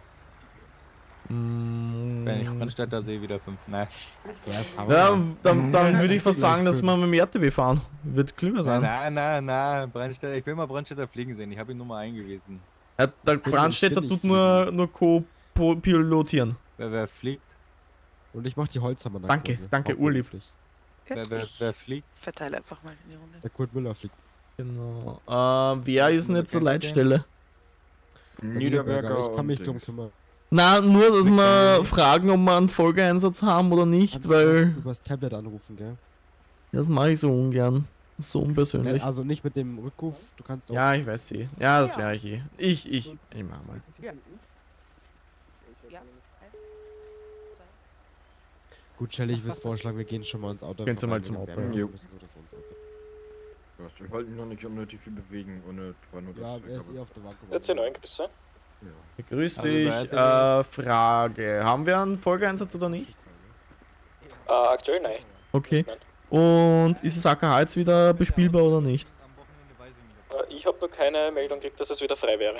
Mm, Wenn ich Brandstätter sehe, wieder fünf. Nein. Ja, dann, dann würde ich fast sagen, dass wir mit dem R T W fahren. Wird klüger sein. Nein, nein, nein, Brandstätter, ich will mal Brandstätter fliegen sehen. Ich habe ihn nur mal eingewiesen. Ja, der Brandstätter tut nur, nur co-pilotieren. Wer, wer fliegt? Und ich mach die Holzhammer nach. Danke, danke, urlieb. Wer, wer, wer fliegt? Verteile einfach mal in die Runde. Der Kurt Müller fliegt. Genau. Äh, wer ist denn jetzt der Leitstelle? Niederberger. Ich kann mich und drum Dings. kümmern. Na, nur, dass wir fragen, ob wir einen Folgeeinsatz haben oder nicht, Kannst du weil übers Tablet anrufen, gell? das mache ich so ungern. Das ist so unpersönlich. Ne, also nicht mit dem Rückruf, du kannst auch. Ja, ich weiß eh. Ja, das wäre ich eh. Ich, ich, ich mach mal. Ja. Ja, eins, zwei. Gut, Shelley, ich würde vorschlagen, wir gehen schon mal ins Auto. Gehen Sie vorbei, mal zum wir Auto, werden- ja. wir müssen so oder so ins Auto. Was, wir wollten noch nicht unnötig viel bewegen, ohne Twano Ja, das er ist eh auf der Vakuum. Jetzt neun Grüße. Ja. Grüß Also dich. bei Äh, Frage. Haben wir einen Folgeeinsatz oder nicht? Äh, aktuell nein. Okay. Und ist das A K H jetzt wieder bespielbar oder nicht? Äh, ich habe noch keine Meldung gekriegt, dass es wieder frei wäre.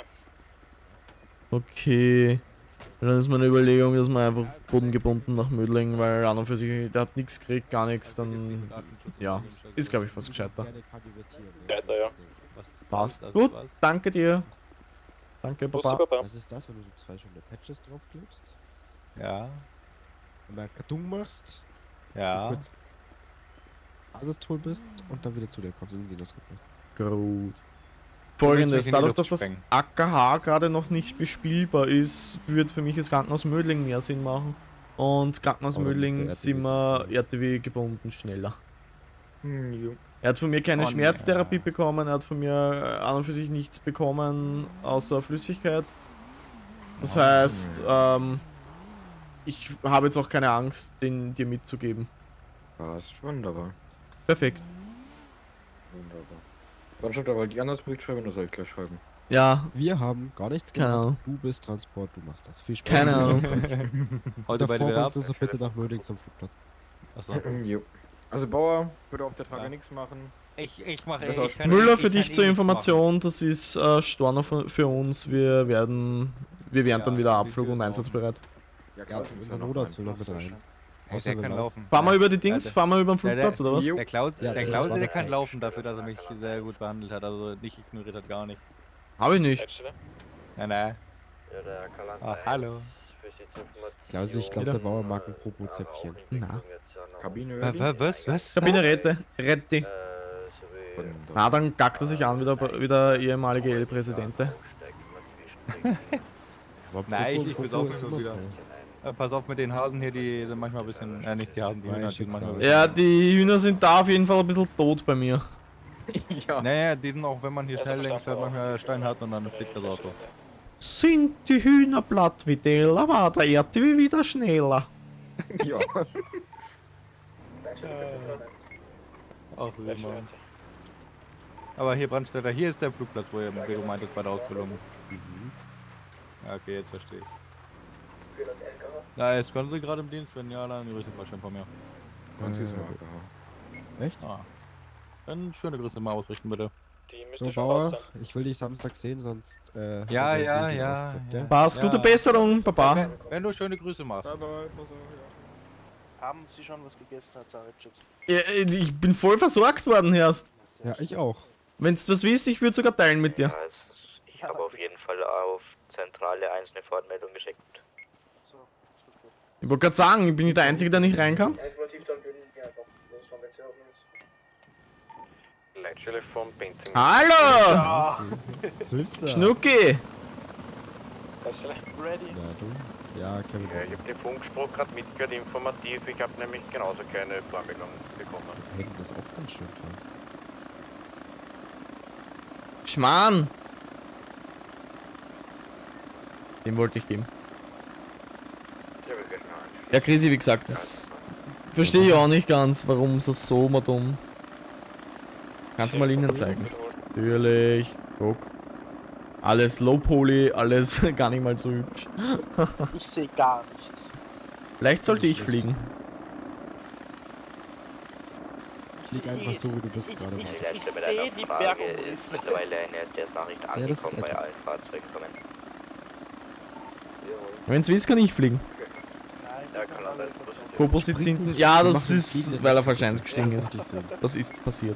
Okay. Dann ist meine Überlegung, dass man einfach bodengebunden nach Mödling, weil an und für sich, der hat nichts gekriegt, gar nichts, dann ja, ist glaube ich fast gescheiter. Weiter, ja. Passt. Gut, danke dir. Danke, Papa. Was ist das, wenn du so zwei schöne Patches draufklebst? Ja. Und mal Karton machst? Ja. Kurz Basistool bist und dann wieder zu dir kommst in den Sinusgruppe. Gut. Folgendes, mich in die dadurch, Luft dass das sprengen. A K H gerade noch nicht bespielbar ist, wird für mich das Krankenhaus Mödling mehr Sinn machen. Und Krankenhaus Aber dann ist der Mödling R T W sind wir R T W gebunden schneller. Hm, jo. Er hat von mir keine Oh, Schmerztherapie bekommen, er hat von mir äh, an und für sich nichts bekommen, außer Flüssigkeit. Das Oh, heißt, ähm, ich habe jetzt auch keine Angst, den dir mitzugeben. Passt, wunderbar. Perfekt. Wunderbar. Dann schreibt aber die anderen Bericht schreiben, oder soll ich gleich schreiben? Ja. Wir haben gar nichts Keine gemacht. Ahnung. Du bist Transport, du machst das. Viel Spaß. Keine Ahnung. Heute bei Davor der kommst du so bitte nach Mödling zum Flugplatz. Achso. Jo. Also Bauer, bitte auf der Trage Ja. nichts machen. Ich, ich mache Das ich aus- kann- Müller, ich für kann dich eh zur nichts Information, das ist äh, Storno für, für uns. Wir werden, wir wären Ja, dann wieder das Abflug ist und auch. einsatzbereit. Ja, Ja, unser Notarzt will noch mit rein. Hey, Außer der wir kann laufen. laufen. Fahren wir Ja. über die Dings? Ja, der- Fahren wir über den Ja, der- Flugplatz oder was? Der Klaus, Ja, der, das Klaus war der der kann Ei. laufen dafür, dass er mich sehr gut behandelt hat. Also nicht ignoriert hat, gar nicht. Habe ich nicht. Nein, nein. Ja, der Kalan Ah, hallo. für Sie zur Information. Klaus, ich glaube, der Bauer mag ein Propo-Zäpfchen. Na. Kabine Was, ready? was, was? was? Kabine Rette. Rette. Äh, sowie Na, dann gackt er sich an, wieder, wieder ehemalige L-Präsidente. Aber Nein, ich, ich Propo- bin Propo auch ist schon immer wieder. toll. Äh, pass auf mit den Hasen hier, die sind manchmal ein bisschen. Äh, nicht die Hasen, die Mein Hühner, die sind Schicksal. manchmal. Ja, die Hühner sind da auf jeden Fall ein bisschen tot bei mir. Ja. Naja, die sind auch, wenn man hier schnell längst fährt, manchmal Stein hat und dann fliegt das Auto. Sind die Hühner platt wie Teller, war der R T W wieder schneller. Ja. Ach, Simon. Aber hier, Brandstätter, hier ist der Flugplatz, wo ihr, wie du meintest, bei der Ausbildung. Ja, okay, jetzt verstehe ich. Na, jetzt können Sie gerade im Dienst, wenn ja, dann grüße ich schon von mir. Und sie ist im A K H. Echt? Ah. Dann schöne Grüße mal ausrichten, bitte. So, Bauer, ich will dich Samstag sehen, sonst. Äh, hat Ja, er ja, sie ja, austritt, ja. gell? Passt, gute Ja. Besserung, Papa. Wenn, wenn du schöne Grüße machst. Bye bye, pass auf, ja. Haben Sie schon was gegessen, Herr Zaritschitz? Ja, Ich bin voll versorgt worden, Herst. Ja, ich auch. Wenn's was willst, ich würde sogar teilen mit dir. Ja, es- ich habe auf jeden Fall auf Zentrale eins eine Fortmeldung geschickt. So, ist gut. Ich wollte gerade sagen, ich bin nicht der Einzige, der nicht rein kann. Alternativ dann würden wir einfach losfahren, wenn Sie haben uns. Leitstelle vom Benting. Hallo! Süßer. Schnucki! Leitstelle. Ready? Ja, du? Ja, Kevin. Ja, ich habe den Funkspruch gerade mitgehört, informativ. Ich habe nämlich genauso keine Vormeldung bekommen. Hätte das auch ganz schön krass. Schmarrn! Den wollte ich geben. Ja, wir werden mal Ja, Chrissy, wie gesagt, das verstehe ich auch nicht ganz, warum ist das so mal dumm. Kannst du mal ihnen zeigen? Natürlich. Guck. Alles low poly, alles gar nicht mal so hübsch. Ich sehe gar nichts. Vielleicht sollte ich fliegen. Flieg einfach so, wie du bist gerade. ich- Mann. Die letzte ich mit seh einer die Frage Bergung. ist mittlerweile eine S D S-Nachricht das ist angekommen bei etwa- allen Fahrzeugen. Wenn's willst, kann ich fliegen. Nein, Ja, kann er nicht. Composite Bringt hinten. nicht. Ja, Wir das machen ist, Fliegen, weil er das wahrscheinlich ist- gestiegen das ist. wollte ich sehen. Das ist passiert.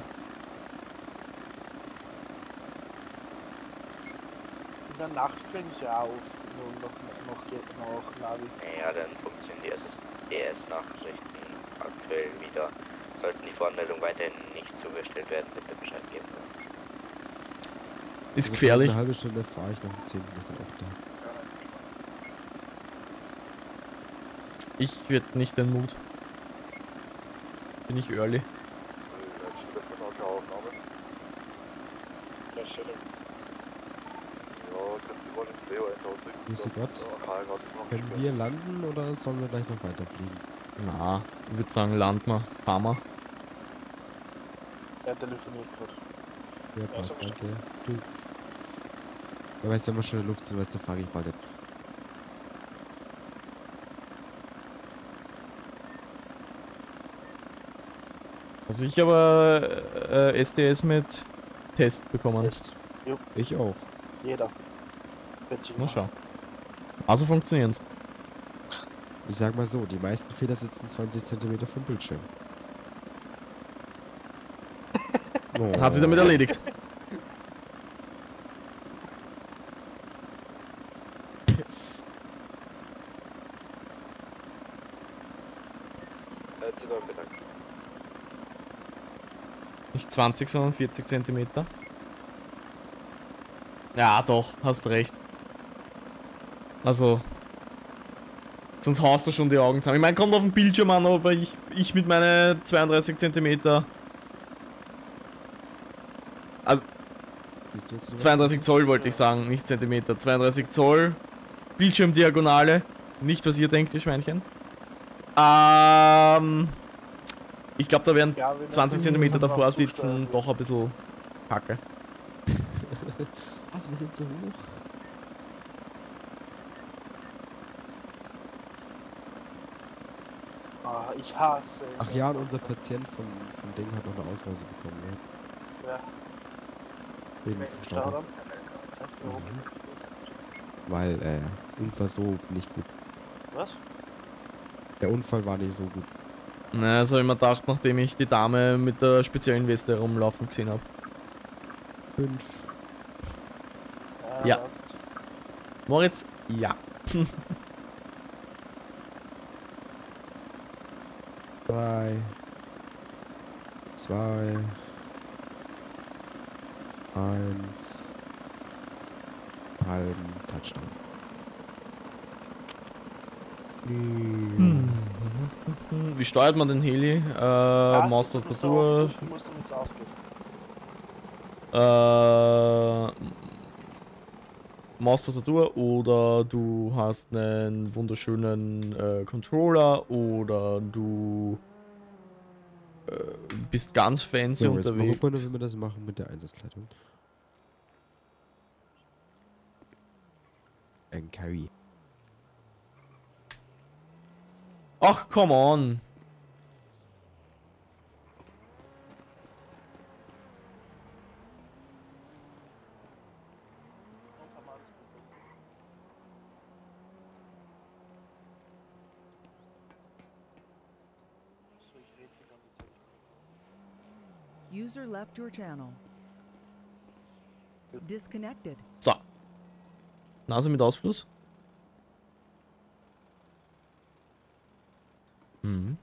in der Nacht fliegen Sie auf. Nur noch, noch, noch Navi. Ja, dann funktionieren die D S-Nachrichten aktuell wieder. Sollten die Voranmeldungen weiterhin nicht zugestellt werden, bitte Bescheid geben. Ist Also gefährlich. Eine halbe Stunde fahre ich noch um zehn Minuten auch da. Ich werde nicht den Mut. Bin ich early. Leitstelle von A K Aufnahme. Leitstelle. Ja, kannst du mal ins Leo eintausend. Grüße Gott. A K gerade noch Können wir landen oder sollen wir gleich noch weiterfliegen? Na, ich würde sagen, land mal. Fahr mal. Er telefoniert gerade. Ja, passt, danke. Du. Ja, weißt du, wenn wir schon in der Luft sind, weißt du, fahre ich bald. Also ich habe äh, S D S mit Test bekommen. Test. Jo, Ich auch. jeder. vierzig Na Mal. schau. Also funktioniert's. Ich sag mal so, die meisten Fehler sitzen zwanzig Zentimeter vom Bildschirm. Oh. Hat sie damit erledigt. Leitstelle bedankt. Nicht zwanzig, sondern vierzig Zentimeter. Ja, doch, hast recht. Also, sonst haust du schon die Augen zusammen. Ich meine, kommt auf den Bildschirm an, aber ich, ich mit meinen zweiunddreißig Zentimeter. Also, zweiunddreißig Zoll wollte ich sagen, nicht Zentimeter. zweiunddreißig Zoll, Bildschirmdiagonale. Nicht, was ihr denkt, ihr Schweinchen. Ähm, ich glaube, da werden zwanzig Zentimeter davor sitzen doch ein bisschen kacke. Was, wir sind so hoch? Ah, ich hasse es. Ach ja, und unser Patient von, von Ding hat noch eine Ausreise bekommen, ja. Ja. Wegen Wegen Staudamm. Mhm. Weil, äh, Unfall so nicht gut. Was? Der Unfall war nicht so gut. Na, das habe ich mir gedacht, nachdem ich die Dame mit der speziellen Weste rumlaufen gesehen habe. Fünf. Ja. Moritz? Ja. Drei. Zwei. Eins. Halben Touchdown. Hm. Wie steuert man den Heli? Äh, Maustastatur. Du musst damit es ausgeht. Äh, Maustastatur oder du hast einen wunderschönen äh, Controller oder du äh, bist ganz fancy So, jetzt unterwegs. gucken wir, wie wir das machen mit der Einsatzleitung. Ein Carry. Ach, come on. User left your channel. Disconnected. So. Nase mit Ausfluss. Mhm.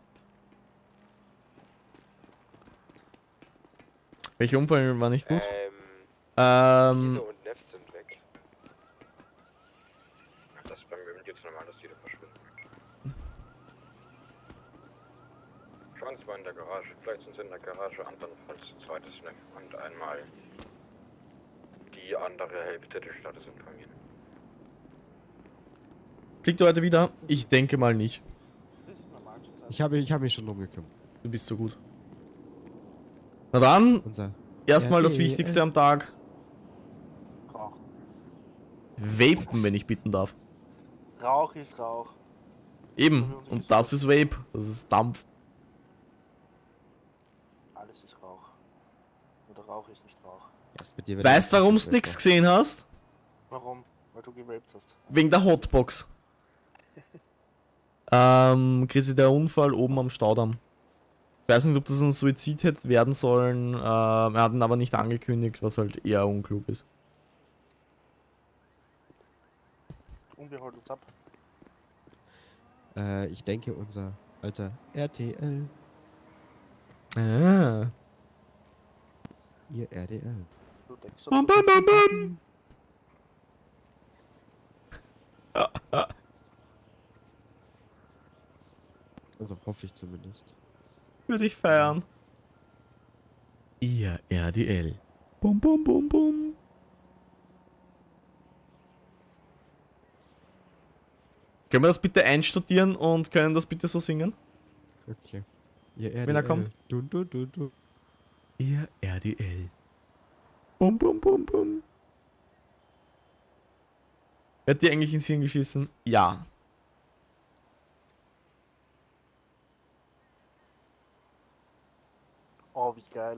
Welcher Unfall war nicht gut? Ähm. Ähm. Diese und Neff sind weg. Das ist beim jetzt normal, dass die da verschwinden. Schwanz war in der Garage, vielleicht sind sie in der Garage, andernfalls zweites Neff und einmal die andere Hälfte der Stadt ist informiert. Fliegt er heute wieder? Ich denke mal nicht. Ich habe ich hab mich schon drum gekümmert. Du bist so gut. Na dann, Unser erstmal das R D L. Wichtigste am Tag. Rauch. Vapen, wenn ich bitten darf. Rauch ist Rauch. Eben, und das ist Vape, das ist Dampf. Alles ist Rauch. Oder Rauch ist nicht Rauch. Erst mit dir Weißt du, warum du nichts gesehen hast? Warum? Weil du geraped hast. Wegen der Hotbox. ähm, Chrissy, der Unfall oben am Staudamm. Ich weiß nicht, ob das ein Suizid hätte werden sollen. Ähm, er hat ihn aber nicht angekündigt, was halt eher unklug ist. Und wir holen uns ab. Äh, ich denke, unser alter R T L. Ah. Ihr R D L. Du denkst, Bam, bam, bam, bam. Also hoffe ich zumindest. Würde ich feiern. Ihr R D L. Bum, bum, bum, bum. Können wir das bitte einstudieren und können das bitte so singen? Okay. Ihr R D L. Wenn er kommt. Du, du, du, du. Ihr R D L. Bum, bum, bum, bum. Hat dir eigentlich ins Hirn geschissen? Ja. Oh, wie geil.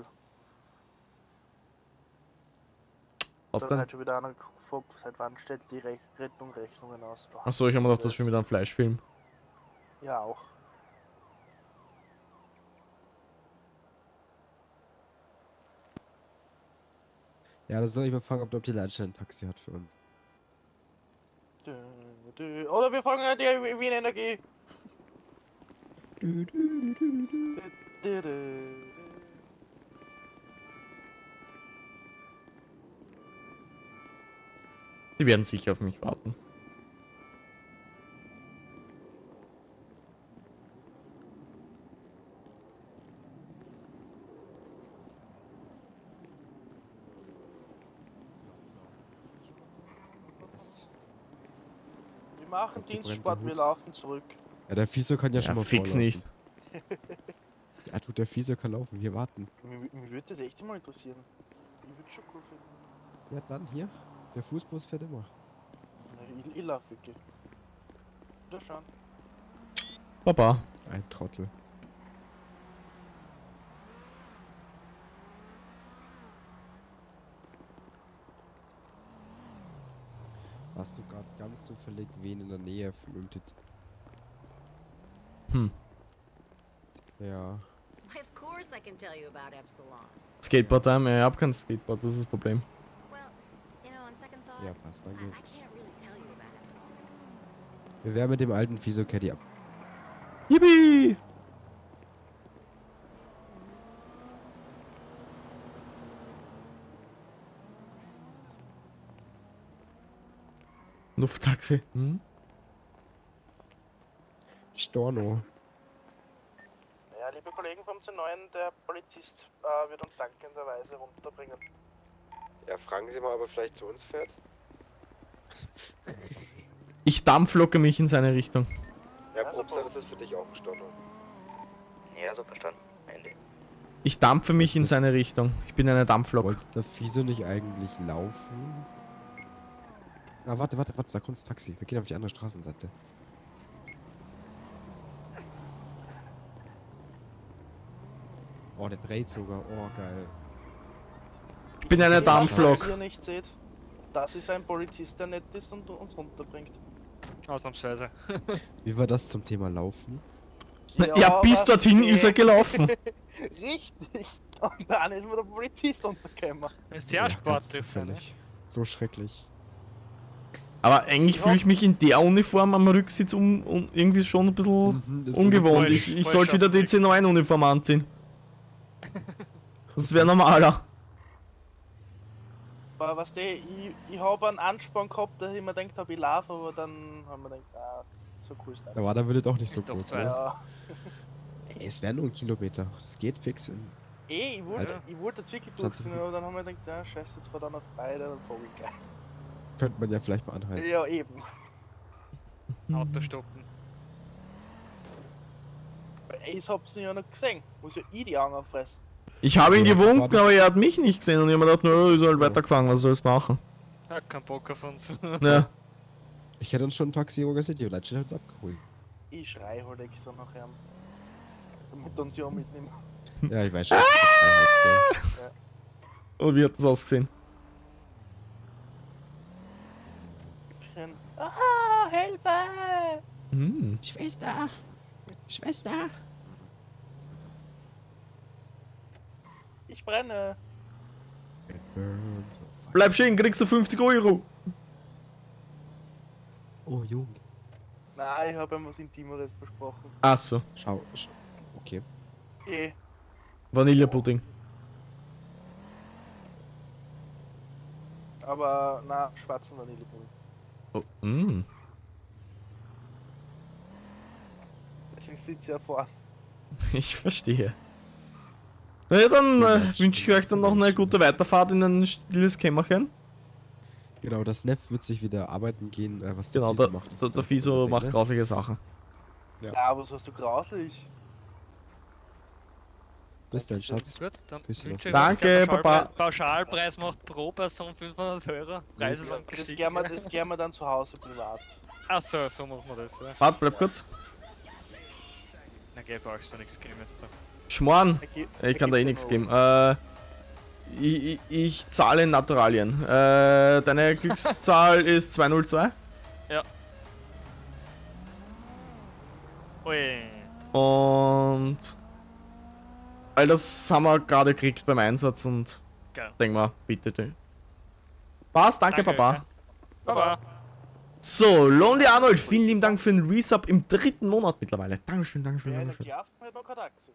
Was Dann denn? hat schon wieder einer gefragt, seit wann stellt die Re Rettung Rechnungen aus? Oh, Achso, ich habe mir gedacht, das ist schon wieder ein Fleischfilm. Ja, auch. Ja, das soll ich mal fragen, ob, ob die Leitstelle ein Taxi hat für uns. Dü, dü. Oder wir fangen halt die Wien Energie. Du, du, du, du, du. Dü, dü, dü. Die werden sicher auf mich warten. Wir machen die Dienstsport, brennt wir der Hut. laufen zurück. Ja, der Fiso kann ja, Ja, schon mal fix vorlaufen. nicht. Ja, tut der Fiso kann laufen, wir warten. Mich, mich würde das echt mal interessieren. Ich würde schon cool finden. Ja, dann hier. Der Fußbus fährt immer. Na, Ich, ich laufe wirklich. Da schauen. Baba. Ein Trottel. Hast du gerade ganz zufällig wen in der Nähe von dem T Z? Hm. Ja. Of course I can tell you about Epsilon. Skateboard time? Ja, ich hab kein Skateboard, das ist das Problem. You know, on second thought, Ja, passt, danke. I, I can't really tell you about Epsilon. Wir wären mit dem alten Fiso Caddy ab. Yippie! Lufttaxi. Hm? Storno. Ja, liebe Kollegen vom C neun, der Polizist äh, wird uns dankenderweise runterbringen. Ja, fragen Sie mal, ob er vielleicht zu uns fährt. Ich dampflocke mich in seine Richtung. Ja, Probster, das ist für dich auch gestorben. Ja, so verstanden. Ende. Ich dampfe mich in seine Richtung. Ich bin eine Dampflok. Wollte der Fiso nicht eigentlich laufen? Ah, warte, warte, warte, da kommt das Taxi. Wir gehen auf die andere Straßenseite. Oh, der dreht sogar. Oh, geil. Ich bin eine Was Dampflok. ihr nicht seht, das ist ein Polizist, der nett ist und uns runterbringt. Ausnahmsweise. Wie war das zum Thema Laufen? Ja, bis was dorhin geht? ist er gelaufen. Richtig. Und dann ist mir der Polizist untergekommen. Sehr ganz sportlich. zufällig. So schrecklich. Aber eigentlich fühle ich mich in der Uniform am Rücksitz um, um irgendwie schon ein bisschen Mhm, das ist ungewohnt. voll- Ich, ich voll sollte wieder die C neun Uniform anziehen. Das wäre normaler. Aber was der, ich, ich habe einen Ansporn gehabt, dass ich mir gedacht habe, ich laufe, aber dann haben wir gedacht, ah, so cool ist das. Da war der Wille doch nicht so Ist doch groß, zwei. oder? Ja. Ey, es wären nur ein Kilometer. Das geht fix. In Eh, ich wollte, Alter. ich wollte jetzt wirklich zwanzig durchziehen, aber dann haben wir gedacht, ja, scheiße, jetzt fahr dann auf beide, dann fahr ich gleich. könnte man ja vielleicht mal anhalten. Ja, eben. Auto stoppen. Ich hab's ja noch gesehen, muss ja ich die Augen fressen. Ich habe ihn Ja, gewunken, warte. aber er hat mich nicht gesehen und ich habe mir gedacht, nö, ist halt weitergefahren, was soll es machen? Ja, kein Bock auf uns. Ja. Ich hätte uns schon ein Taxi organisiert, die Leitstelle hat uns abgeholt. Ich schrei halt extra nachher. Damit uns ja mitnehmen. Ja, ich weiß schon. das ist Freiheitsgeld. Und wie hat das ausgesehen? Kein- Ah, Hilfe! Hm. Schwester! Schwester! Ich brenne. Bleib stehen, kriegst du fünfzig Euro. Oh, Junge. Nein, ich habe ihm was Intimeres versprochen. Achso, Schau, schau. Okay. Eh. Vanillepudding. Aber na, schwarzen Vanillepudding. Oh, mm. Deswegen sitzt ja vorne. Ich verstehe. Na ja, dann äh, wünsche ich euch dann noch eine gute Weiterfahrt in ein stilles Kämmerchen. Genau, das Neff wird sich wieder arbeiten gehen, äh, was Genau, der Fiso der, macht. das der, ist der ein Fiso unser macht Ding, ne? grausige Sachen. Ja. Ja, was hast du grauslich? Bis dann, Schatz. Gut, dann Küsschen wünsche auf- ich euch Danke, einen Papa. Pauschalpreis- Pauschalpreis macht pro Person fünfhundert Euro. Preise sind Das gestiegen. gehen wir, das gehen wir dann zu Hause privat. Achso, so machen wir das. Ja. Warte, bleib kurz. Na, geh, brauchst du nichts geben jetzt. So. Schmoren. Er gibt- Ich er kann da eh gibt nichts den geben. Äh, ich, ich, ich zahle in Naturalien. Äh, deine Glückszahl ist zweihundertzwei. Ja. Ui. Und all das haben wir gerade gekriegt beim Einsatz und Geil. denk mal, bitte. du. Passt, danke, Danke, Papa. Baba. So, Lonely Arnold, vielen lieben Dank für den Resub im dritten Monat mittlerweile. Dankeschön, Dankeschön, Wer eine Dankeschön. Klaffen hat noch kein Taxi.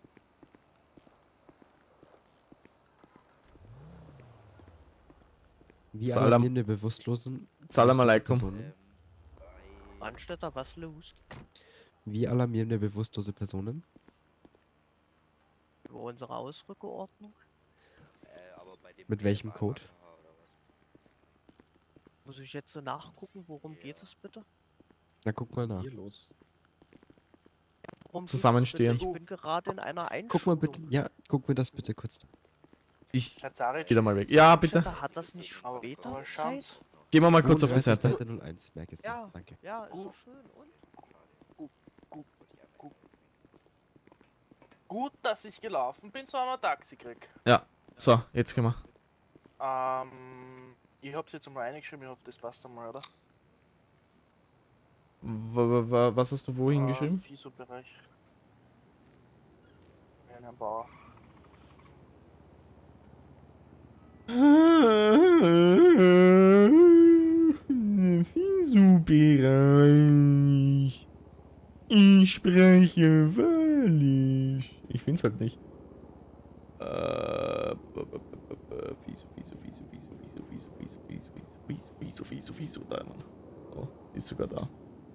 Wie Salam. alarmieren wir Bewusstlosen? Salam alaikum. Personen? Brandstätter, was los? Wie alarmieren wir bewusstlose Personen? Über unsere Ausrückeordnung? Mit welchem Code? Muss ich jetzt so nachgucken, worum geht es bitte? Na, guck mal nach. Los? Worum geht es Zusammenstehen. bitte? Ich bin gerade in einer Einschulung. Guck mal bitte, ja, guck mir das bitte kurz. Ich Herr Zaric, geh da mal weg. Ja, bitte. Brandstätter, hat das nicht später aber schauen Zeit? Gehen wir mal kurz auf die zweiunddreißig Seite. null eins, merke es. Ja, Danke. ja, ist doch schön. Und? Gut, dass ich gelaufen bin, so haben wir ein Taxi gekriegt. Ja, so, jetzt gehen wir. Ähm, ich hab's jetzt einmal reingeschrieben, ich hoffe, das passt einmal, oder? W w was hast du wohin geschrieben? Äh, FISO-Bereich. Ja, Herrn Bauer. FISO-Bereich. Ich spreche wahrlich. Ich find's halt nicht. Äh, FISO, FISO, FISO, FISO, FISO, FISO, FISO, FISO, FISO, FISO, FISO, FISO, da, Mann. Oh, ist sogar da.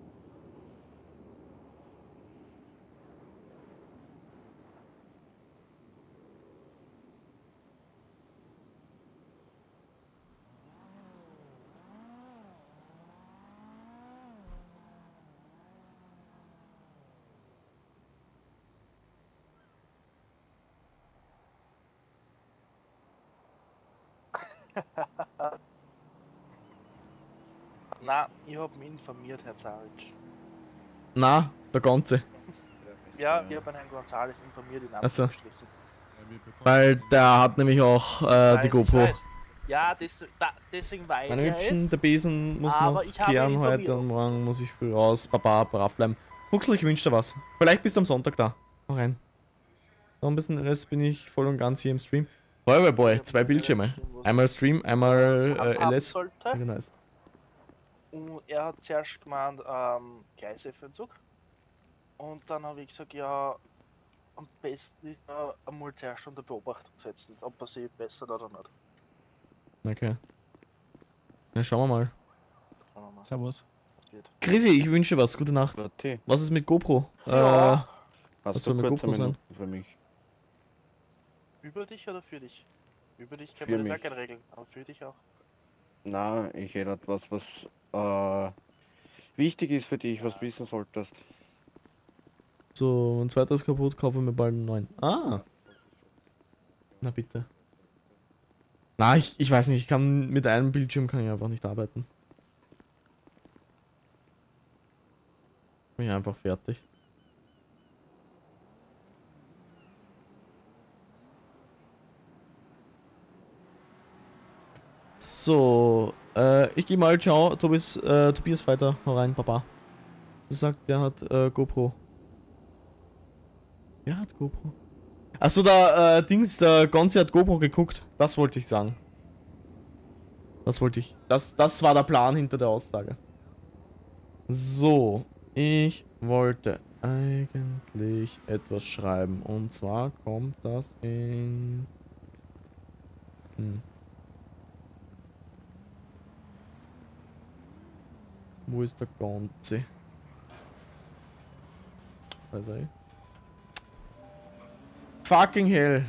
Na, ich hab mich informiert, Herr Zaric. Na, der ganze. Ja, ich hab einen Herrn Gonzales informiert, in Ach so. Anführungsstrichen. Weil der hat nämlich auch äh, die Weiß, ich GoPro. weiß. Ja, des, da, deswegen weiß Meine er Hübschen, es. der Besen muss aber noch ich habe ihn klären informiert. heute und morgen muss ich früh raus. Baba, brav bleiben. Fuchsel, ich wünsche dir was. Vielleicht bist du am Sonntag da. Hau rein. Noch ein bisschen Rest bin ich voll und ganz hier im Stream. Feuerwehr Boy, zwei Bildschirme. Einmal Stream, einmal äh, L S. Sollte. Mega nice. Und er hat zuerst gemeint, ähm, Gleiseffentzug. Und dann habe ich gesagt, ja, am besten ist er einmal zuerst unter Beobachtung setzen, ob er sich bessert oder nicht. Okay. Na, schauen wir mal. Schauen wir mal. Servus. Was geht. Chrissy, ich wünsche dir was. Gute Nacht. Okay. Was ist mit GoPro? Ja. Äh, Hast was du soll mit kurze GoPro sein? Minuten für mich? Über dich oder für dich? Über dich kann Für man das auch mich. gerne regeln, aber für dich auch. Na, ich hätte etwas, was äh, wichtig ist für dich, was du wissen solltest. So, ein zweites kaputt, kaufen wir bald einen neuen. Ah! Na bitte. Na, ich, ich weiß nicht, ich kann mit einem Bildschirm kann ich einfach nicht arbeiten. Bin ich einfach fertig. So, äh, ich gehe mal, ciao, Tobias, äh, Tobias weiter, hau rein, Papa. Du sagst, der hat äh, GoPro. Wer hat GoPro? Achso, der äh, Dings, der Gonzi hat GoPro geguckt. Das wollte ich sagen. Das wollte ich. Das, das war der Plan hinter der Aussage. So, ich wollte eigentlich etwas schreiben. Und zwar kommt das in... Hm. Wo ist der Gonzi? Weiß ich. Fucking hell.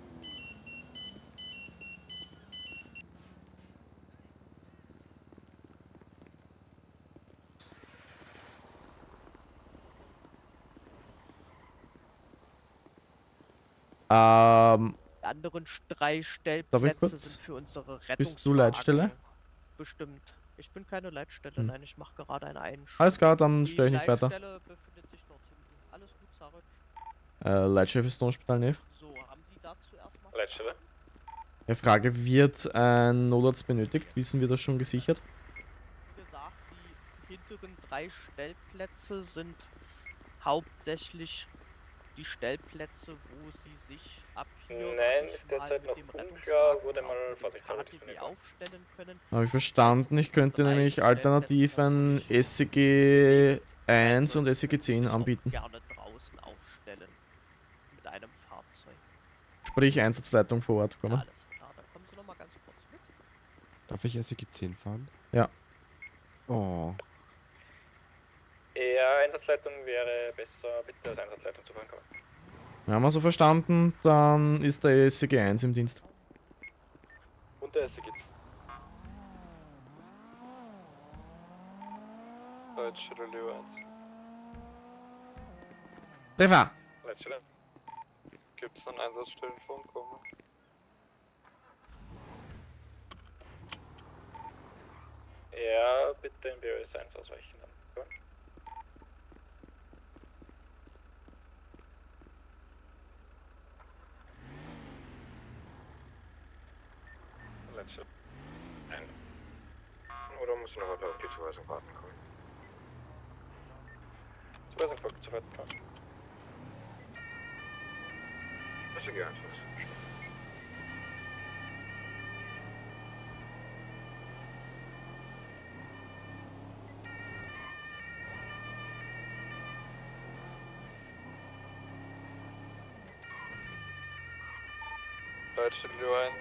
Ähm. Die anderen drei Darf ich Stellplätze kurz? sind für unsere Rettungswagen. Bist du Leitstelle? Bestimmt. Ich bin keine Leitstelle, Hm. nein, ich mache gerade eine Einschulung. Alles klar, dann Die stelle ich nicht weiter. Leitstelle befindet sich dort hinten. Alles gut, Sarah. Äh, Leitchef ist Notspital Nev. So, haben Sie dazu erstmal... Leitstelle. Die Frage, wird ein Notarzt benötigt? Wissen wir das schon gesichert? Wie gesagt, die hinteren drei Stellplätze sind hauptsächlich die Stellplätze, wo Sie sich ab hier Nein, sag ich ist mal, derzeit mit noch dem unklar, wurde Rettungswagen mal auf dem vorsichtshalber K T W aufstellen können. Habe ich verstanden, ich könnte nämlich alternativ ein S C G eins und S C G zehn anbieten. Gerne draußen aufstellen mit einem Fahrzeug. Sprich Einsatzzeitung vor Ort, komm mal. Alles klar, dann kommen Sie noch mal ganz kurz mit. Darf ich S C G zehn fahren? Ja. Oh. Ja, Einsatzleitung wäre besser, bitte als Einsatzleitung zu fahren kommen. Haben wir so verstanden, dann ist der S C G eins im Dienst. Und der S C geht's. Leitstelle Leo eins. Treffer! Leitstelle. Gibt's einen Einsatzstellenfunk? Kommen. Ja, bitte in B O S eins ausweichen dann. Kommen. Letzte. Ein. Oder muss noch weiter auf die Zuweisung warten kommen? Zuweisung folgt sofort, klar. Das ist egal. Leitstelle Leo eins.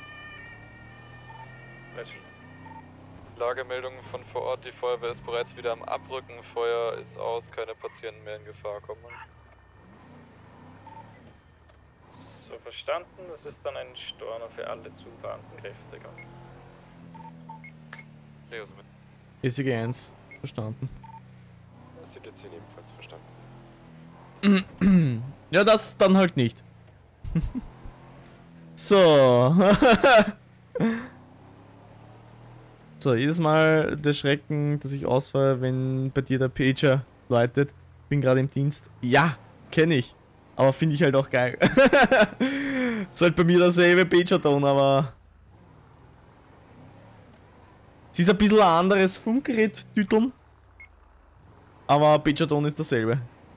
Leitstelle. Lagemeldungen von vor Ort, die Feuerwehr ist bereits wieder am Abrücken, Feuer ist aus, keine Patienten mehr in Gefahr kommen. So, verstanden, das ist dann ein Storno für alle zufahrenden Kräfte. Leo, so mit. S C G eins, verstanden. S C G zehn ebenfalls verstanden. Ja, das dann halt nicht. So. So, jedes Mal der Schrecken, dass ich ausfahre, wenn bei dir der Pager läutet. Bin gerade im Dienst. Ja, kenne ich. Aber finde ich halt auch geil. Ist halt bei mir derselbe Pager-Ton, aber... Es ist ein bisschen ein anderes Funkgerät, Tüteln. Aber Pager-Ton ist dasselbe.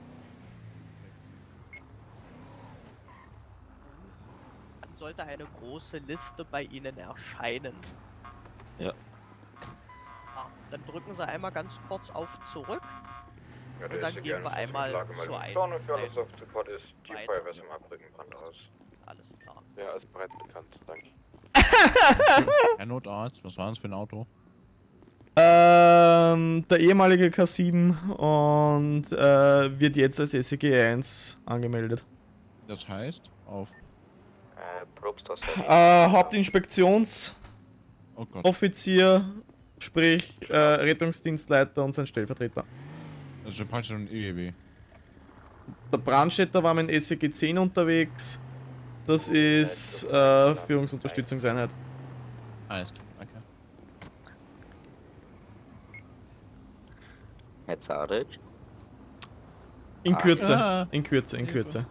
Dann sollte eine große Liste bei Ihnen erscheinen. Ja. Ah, dann drücken Sie einmal ganz kurz auf zurück. Ja, und dann gehen wir einmal zur einen. Vorne für alles auf Support ist die Weiter. Feuerwehr ist im Abrücken, Brand aus. Alles klar. Ja, ist bereits bekannt, danke. Herr Notarzt, was war das für ein Auto? Ähm, der ehemalige K sieben und äh, wird jetzt als S C G eins angemeldet. Das heißt, auf Äh, Probsthaus. Äh, Hauptinspektionsoffizier, Oh Gott. sprich äh, Rettungsdienstleiter und sein Stellvertreter. Das ist ja praktisch ein E G B. Der Brandstätter war mit S C G zehn unterwegs. Das ist äh, Führungsunterstützungseinheit. Alles klar, danke. Herr Zaric? In Ah, Kürze, ja. in Kürze, in Hilfe. Kürze.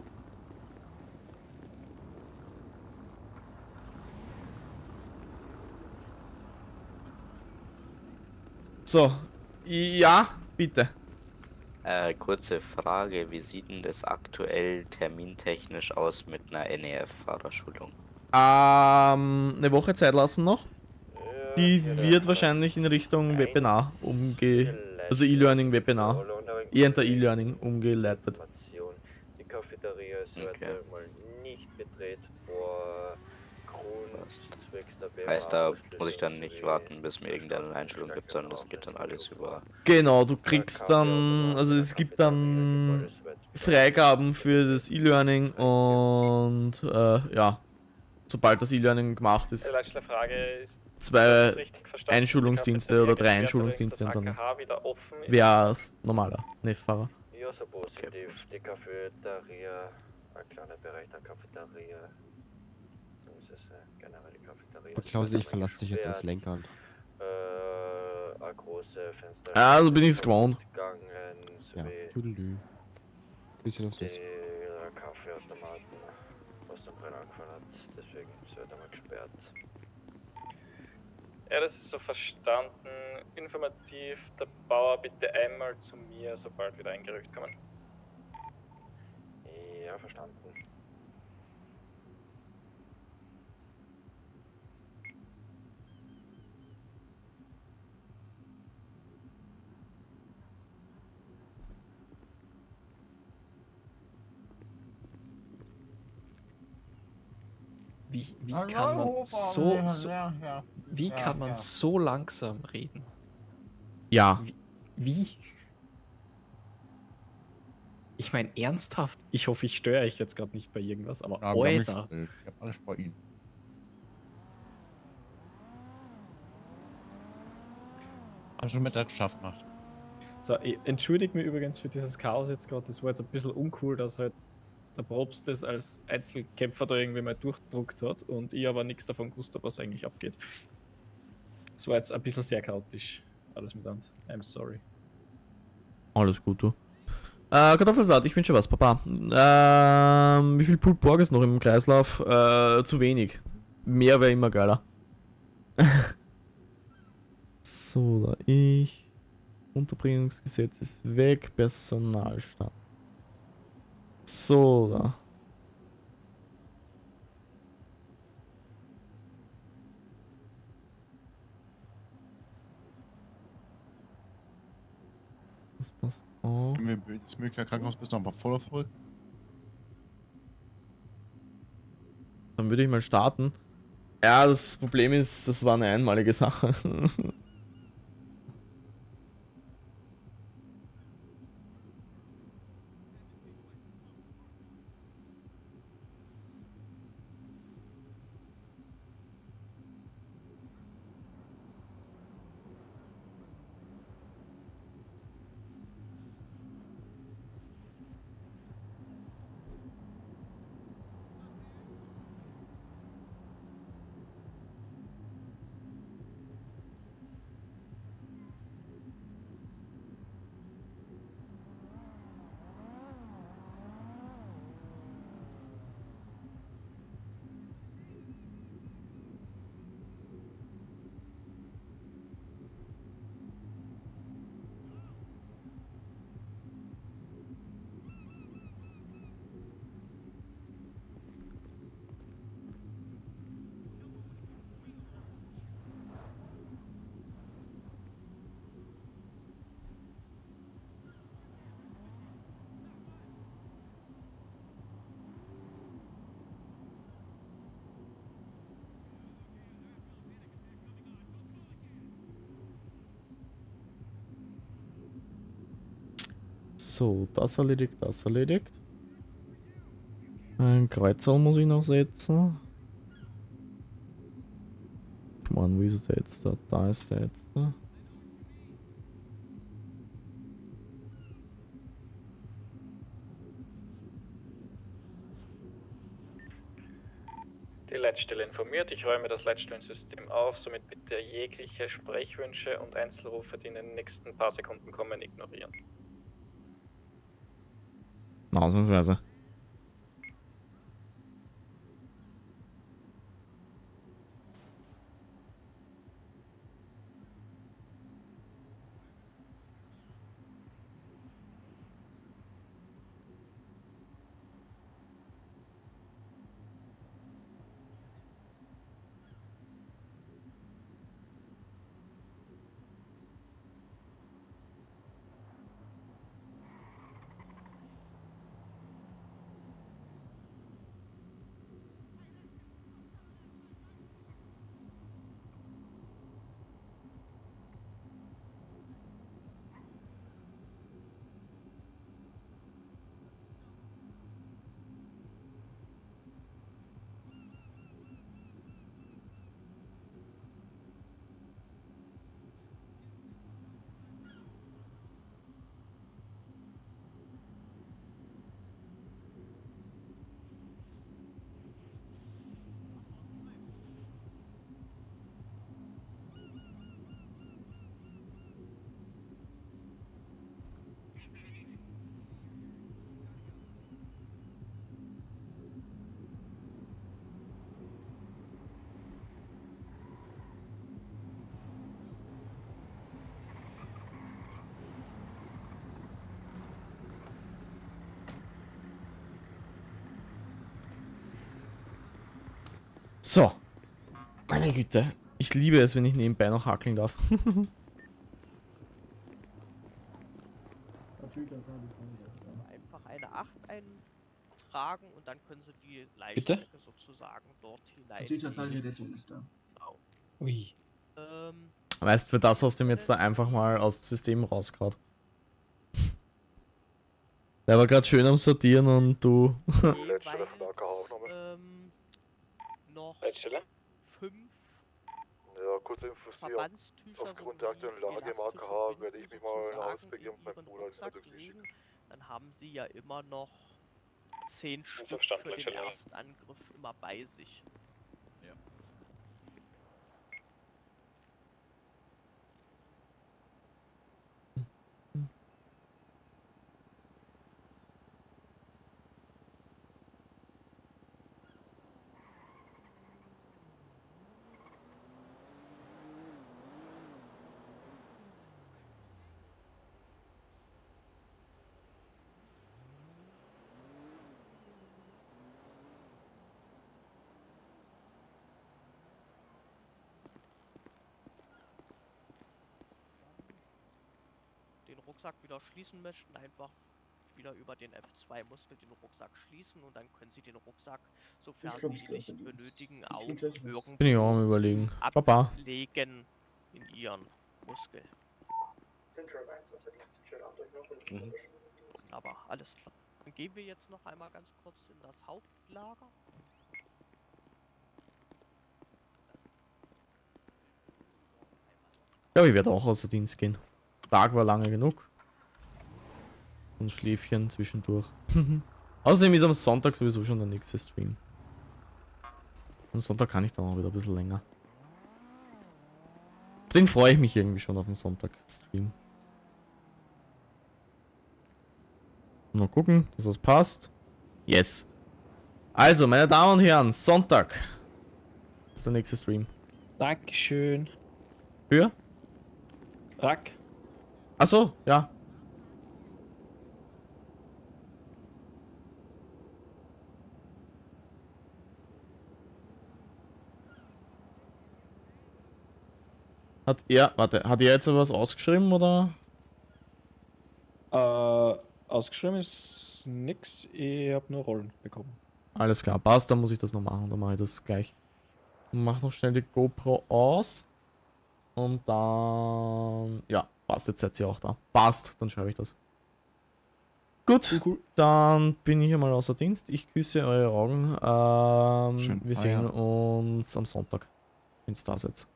So, ja, bitte. Äh, kurze Frage, wie sieht denn das aktuell termintechnisch aus mit einer N E F-Fahrerschulung? Ähm, eine Woche Zeit lassen noch. Die wird wahrscheinlich in Richtung Webinar umge... Also E-Learning Webinar. Eher in der E-Learning umgeleitet. Die Cafeteria ist heute mal nicht betreten vor Grund zwecks der B M A. Heißt, da muss ich dann nicht warten, bis mir irgendeine Einstellung gibt, sondern das geht dann alles über... Genau, du kriegst dann... Also es gibt dann Freigaben für das E-Learning und äh, ja, sobald das E-Learning gemacht ist, Die Frage ist, zwei Einschulungsdienste oder drei Einschulungsdienste und dann wäre es normaler N E F-Fahrer. Ja, so positiv. Die Cafeteria, ein kleiner Bereich der Cafeteria. Das ist äh, generell die Cafeteria. Der Klausel, ich verlasse dich jetzt als Lenker. Äh, eine große Fenster. Ah, so bin ich's gewohnt. Gangen, Ja, sowie tüdelü. Bisschen auf das. die Kaffeeautomaten, was der Brenner angefallen hat. Deswegen ist er mal gesperrt. Ja, das ist so verstanden. Informativ, der Bauer bitte einmal zu mir, sobald wieder eingerückt kommen. Ja, verstanden. Wie, wie Hallo, kann man Opa. so, Ja, so ja, ja. wie Ja, kann man ja. so langsam reden? Ja. Wie? Wie? Ich meine, ernsthaft? Ich hoffe, ich störe euch jetzt gerade nicht bei irgendwas, aber Ja, gar nicht. Alter. Ich hab alles bei Ihnen. Hast du mit der geschafft macht. So, ich entschuldige mich übrigens für dieses Chaos jetzt gerade. Das war jetzt ein bisschen uncool, dass halt der Probst das als Einzelkämpfer da irgendwie mal durchdruckt hat und ich aber nichts davon gewusst habe, was eigentlich abgeht. Das war jetzt ein bisschen sehr chaotisch. Alles miteinander. I'm sorry. Alles gut, du. Äh, Kartoffelsaat, ich wünsche was, Papa. Ähm, wie viel Pulled Pork ist noch im Kreislauf? Äh, zu wenig. Mehr wäre immer geiler. So, da ich. Unterbringungsgesetz ist weg, Personalstand. So, da. Das passt auch. Das Münchner Krankenhaus bist du noch mal voll auf Rück. Dann würde ich mal starten. Ja, das Problem ist, das war eine einmalige Sache. So, das erledigt, das erledigt. Ein Kreuzer muss ich noch setzen. Mann, wo ist der jetzt da? Da ist der jetzt da. Die Leitstelle informiert, ich räume das Leitstellensystem auf, somit bitte jegliche Sprechwünsche und Einzelrufe, die in den nächsten paar Sekunden kommen, ignorieren. Ausnahmsweise. So. Meine Güte. Ich liebe es, wenn ich nebenbei noch hackeln darf. Einfach eine acht eintragen und dann können sie die Bitte? Leitstrecke sozusagen dort hinein. Natürlich, Rettung ist da. Genau. Ui. Ähm, Weißt du, für das hast du ihm jetzt da einfach mal aus dem System rausgehauen. Der war gerade schön am Sortieren und du. Letztstelle von A K H auch nochmal. Ähm, noch Letztstelle? fünf Ja, kurze Infos hier. Verbandstücher Aufgrund der aktuellen Lage im A K H werde ich mich mal nach Hause begeben und meinen Bruder also legen. Dann haben sie ja immer noch zehn Stück verstanden, für den Letztstelle. ersten Angriff immer bei sich. Den Rucksack wieder schließen möchten, einfach wieder über den F zwei Muskel den Rucksack schließen und dann können Sie den Rucksack, sofern Ich glaub, Sie ich ihn glaub, nicht ich glaub, benötigen, ich auch glaub, ich glaub, irgendwo Bin ich auch am Überlegen. Baba. ablegen in Ihren Muskel. Mhm. Wunderbar, alles klar. Dann gehen wir jetzt noch einmal ganz kurz in das Hauptlager. Ja, ich werde auch außer Dienst gehen. Tag war lange genug. Ein Schläfchen zwischendurch. Außerdem ist am Sonntag sowieso schon der nächste Stream. Am Sonntag kann ich dann auch wieder ein bisschen länger. Den freue ich mich irgendwie schon auf den Sonntag-Stream. Mal gucken, dass das passt. Yes. Also, meine Damen und Herren, Sonntag ist der nächste Stream. Dankeschön. Für? Rack. Achso, ja. Hat er, warte, hat er jetzt was ausgeschrieben oder? Äh, ausgeschrieben ist nix, ich habe nur Rollen bekommen. Alles klar, passt, dann muss ich das noch machen, dann mache ich das gleich. Mach noch schnell die GoPro aus. Und dann, ja, passt, jetzt seid ihr auch da. Passt, dann schreibe ich das. Gut, cool, cool. Dann bin ich einmal außer Dienst. Ich küsse eure Augen. Ähm, Schön wir sehen feiern. uns am Sonntag, wenn es da seid.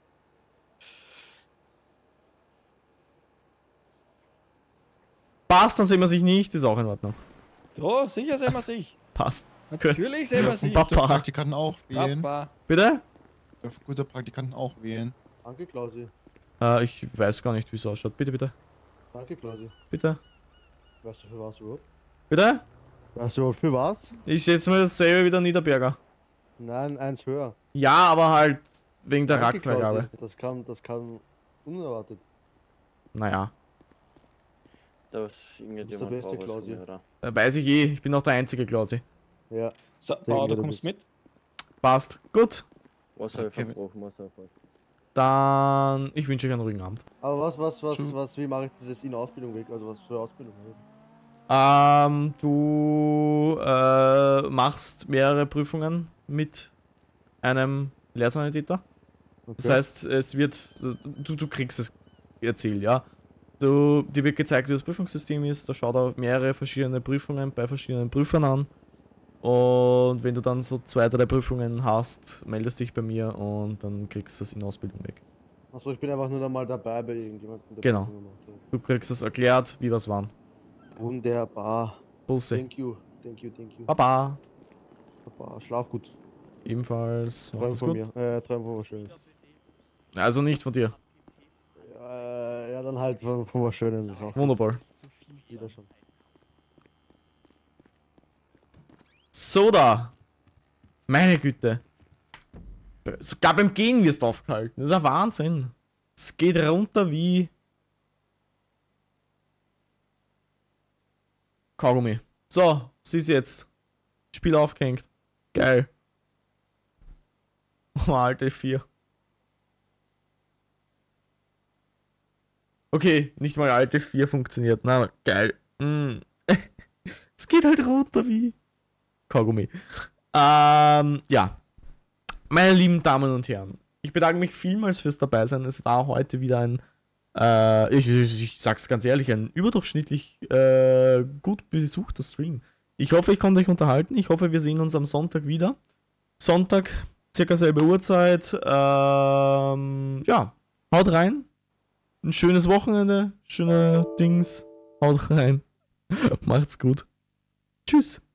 Passt, dann sehen wir sich nicht, ist auch in Ordnung. Oh, sicher sehen wir sich. Passt. Natürlich sehen wir sich. Dürfen gute Praktikanten auch wählen. Papa. Bitte? Dürfen gute Praktikanten auch wählen. Danke, Klausi. Äh, ich weiß gar nicht, wie es ausschaut. Bitte, bitte. Danke, Klausi. Bitte. Weißt du für was überhaupt? Bitte? Weißt du für was? Ich setze mir dasselbe wieder Niederberger. Nein, eins höher. Ja, aber halt wegen der Danke, Rackvergabe. Klausi. Das kam, das kam unerwartet. Naja. Das Du bist der beste, Klausi. oder? Äh, weiß ich eh, ich bin auch der einzige Klausi. Ja. So, Denken Bauer, wir, du du kommst bist- mit. Passt. Gut. Was habe ich verbrochen, was habe ich Dann, ich wünsche euch einen ruhigen Abend. Aber was, was, was, was, wie mache ich dieses in Ausbildung weg? Also was für Ausbildung? Ähm, du äh, machst mehrere Prüfungen mit einem Lehrsanitäter. Das Okay. heißt, es wird, du, du kriegst es erzählt, ja. Du, dir wird gezeigt, wie das Prüfungssystem ist. Da schaut er mehrere verschiedene Prüfungen bei verschiedenen Prüfern an. Und wenn du dann so zwei, drei Prüfungen hast, meldest dich bei mir und dann kriegst du das in Ausbildung weg. Achso, ich bin einfach nur da mal dabei bei irgendjemandem. der Genau. Prüfung gemacht hat. Du kriegst es erklärt, wie was waren. Wunderbar. Busse. Thank you, thank you, thank you. Baba. Baba, schlaf gut. Ebenfalls. Träum Macht's es von gut. mir. Äh, träum von was Schönes. Also nicht von dir. Äh, ja, dann halt von, von was Schönes. Ist auch Wunderbar. wieder schon. Soda. Meine Güte. Sogar beim Gehen wirst du aufgehalten. Das ist ein Wahnsinn. Es geht runter wie Kaugummi. So, siehst jetzt. Spiel aufgehängt. Geil. Oh, Alter, vier. Okay, nicht mal alte vier funktioniert. Na, geil. Mm. Es geht halt runter wie Kaugummi. Ähm, ja. Meine lieben Damen und Herren, Ich bedanke mich vielmals fürs Dabeisein. Es war heute wieder ein, äh, ich, ich, ich sag's ganz ehrlich, ein überdurchschnittlich äh, gut besuchter Stream. Ich hoffe, ich konnte euch unterhalten. Ich hoffe, wir sehen uns am Sonntag wieder. Sonntag, circa selbe Uhrzeit. Ähm, ja, haut rein. Ein schönes Wochenende, schöne Dings. Haut rein. Macht's gut. Tschüss.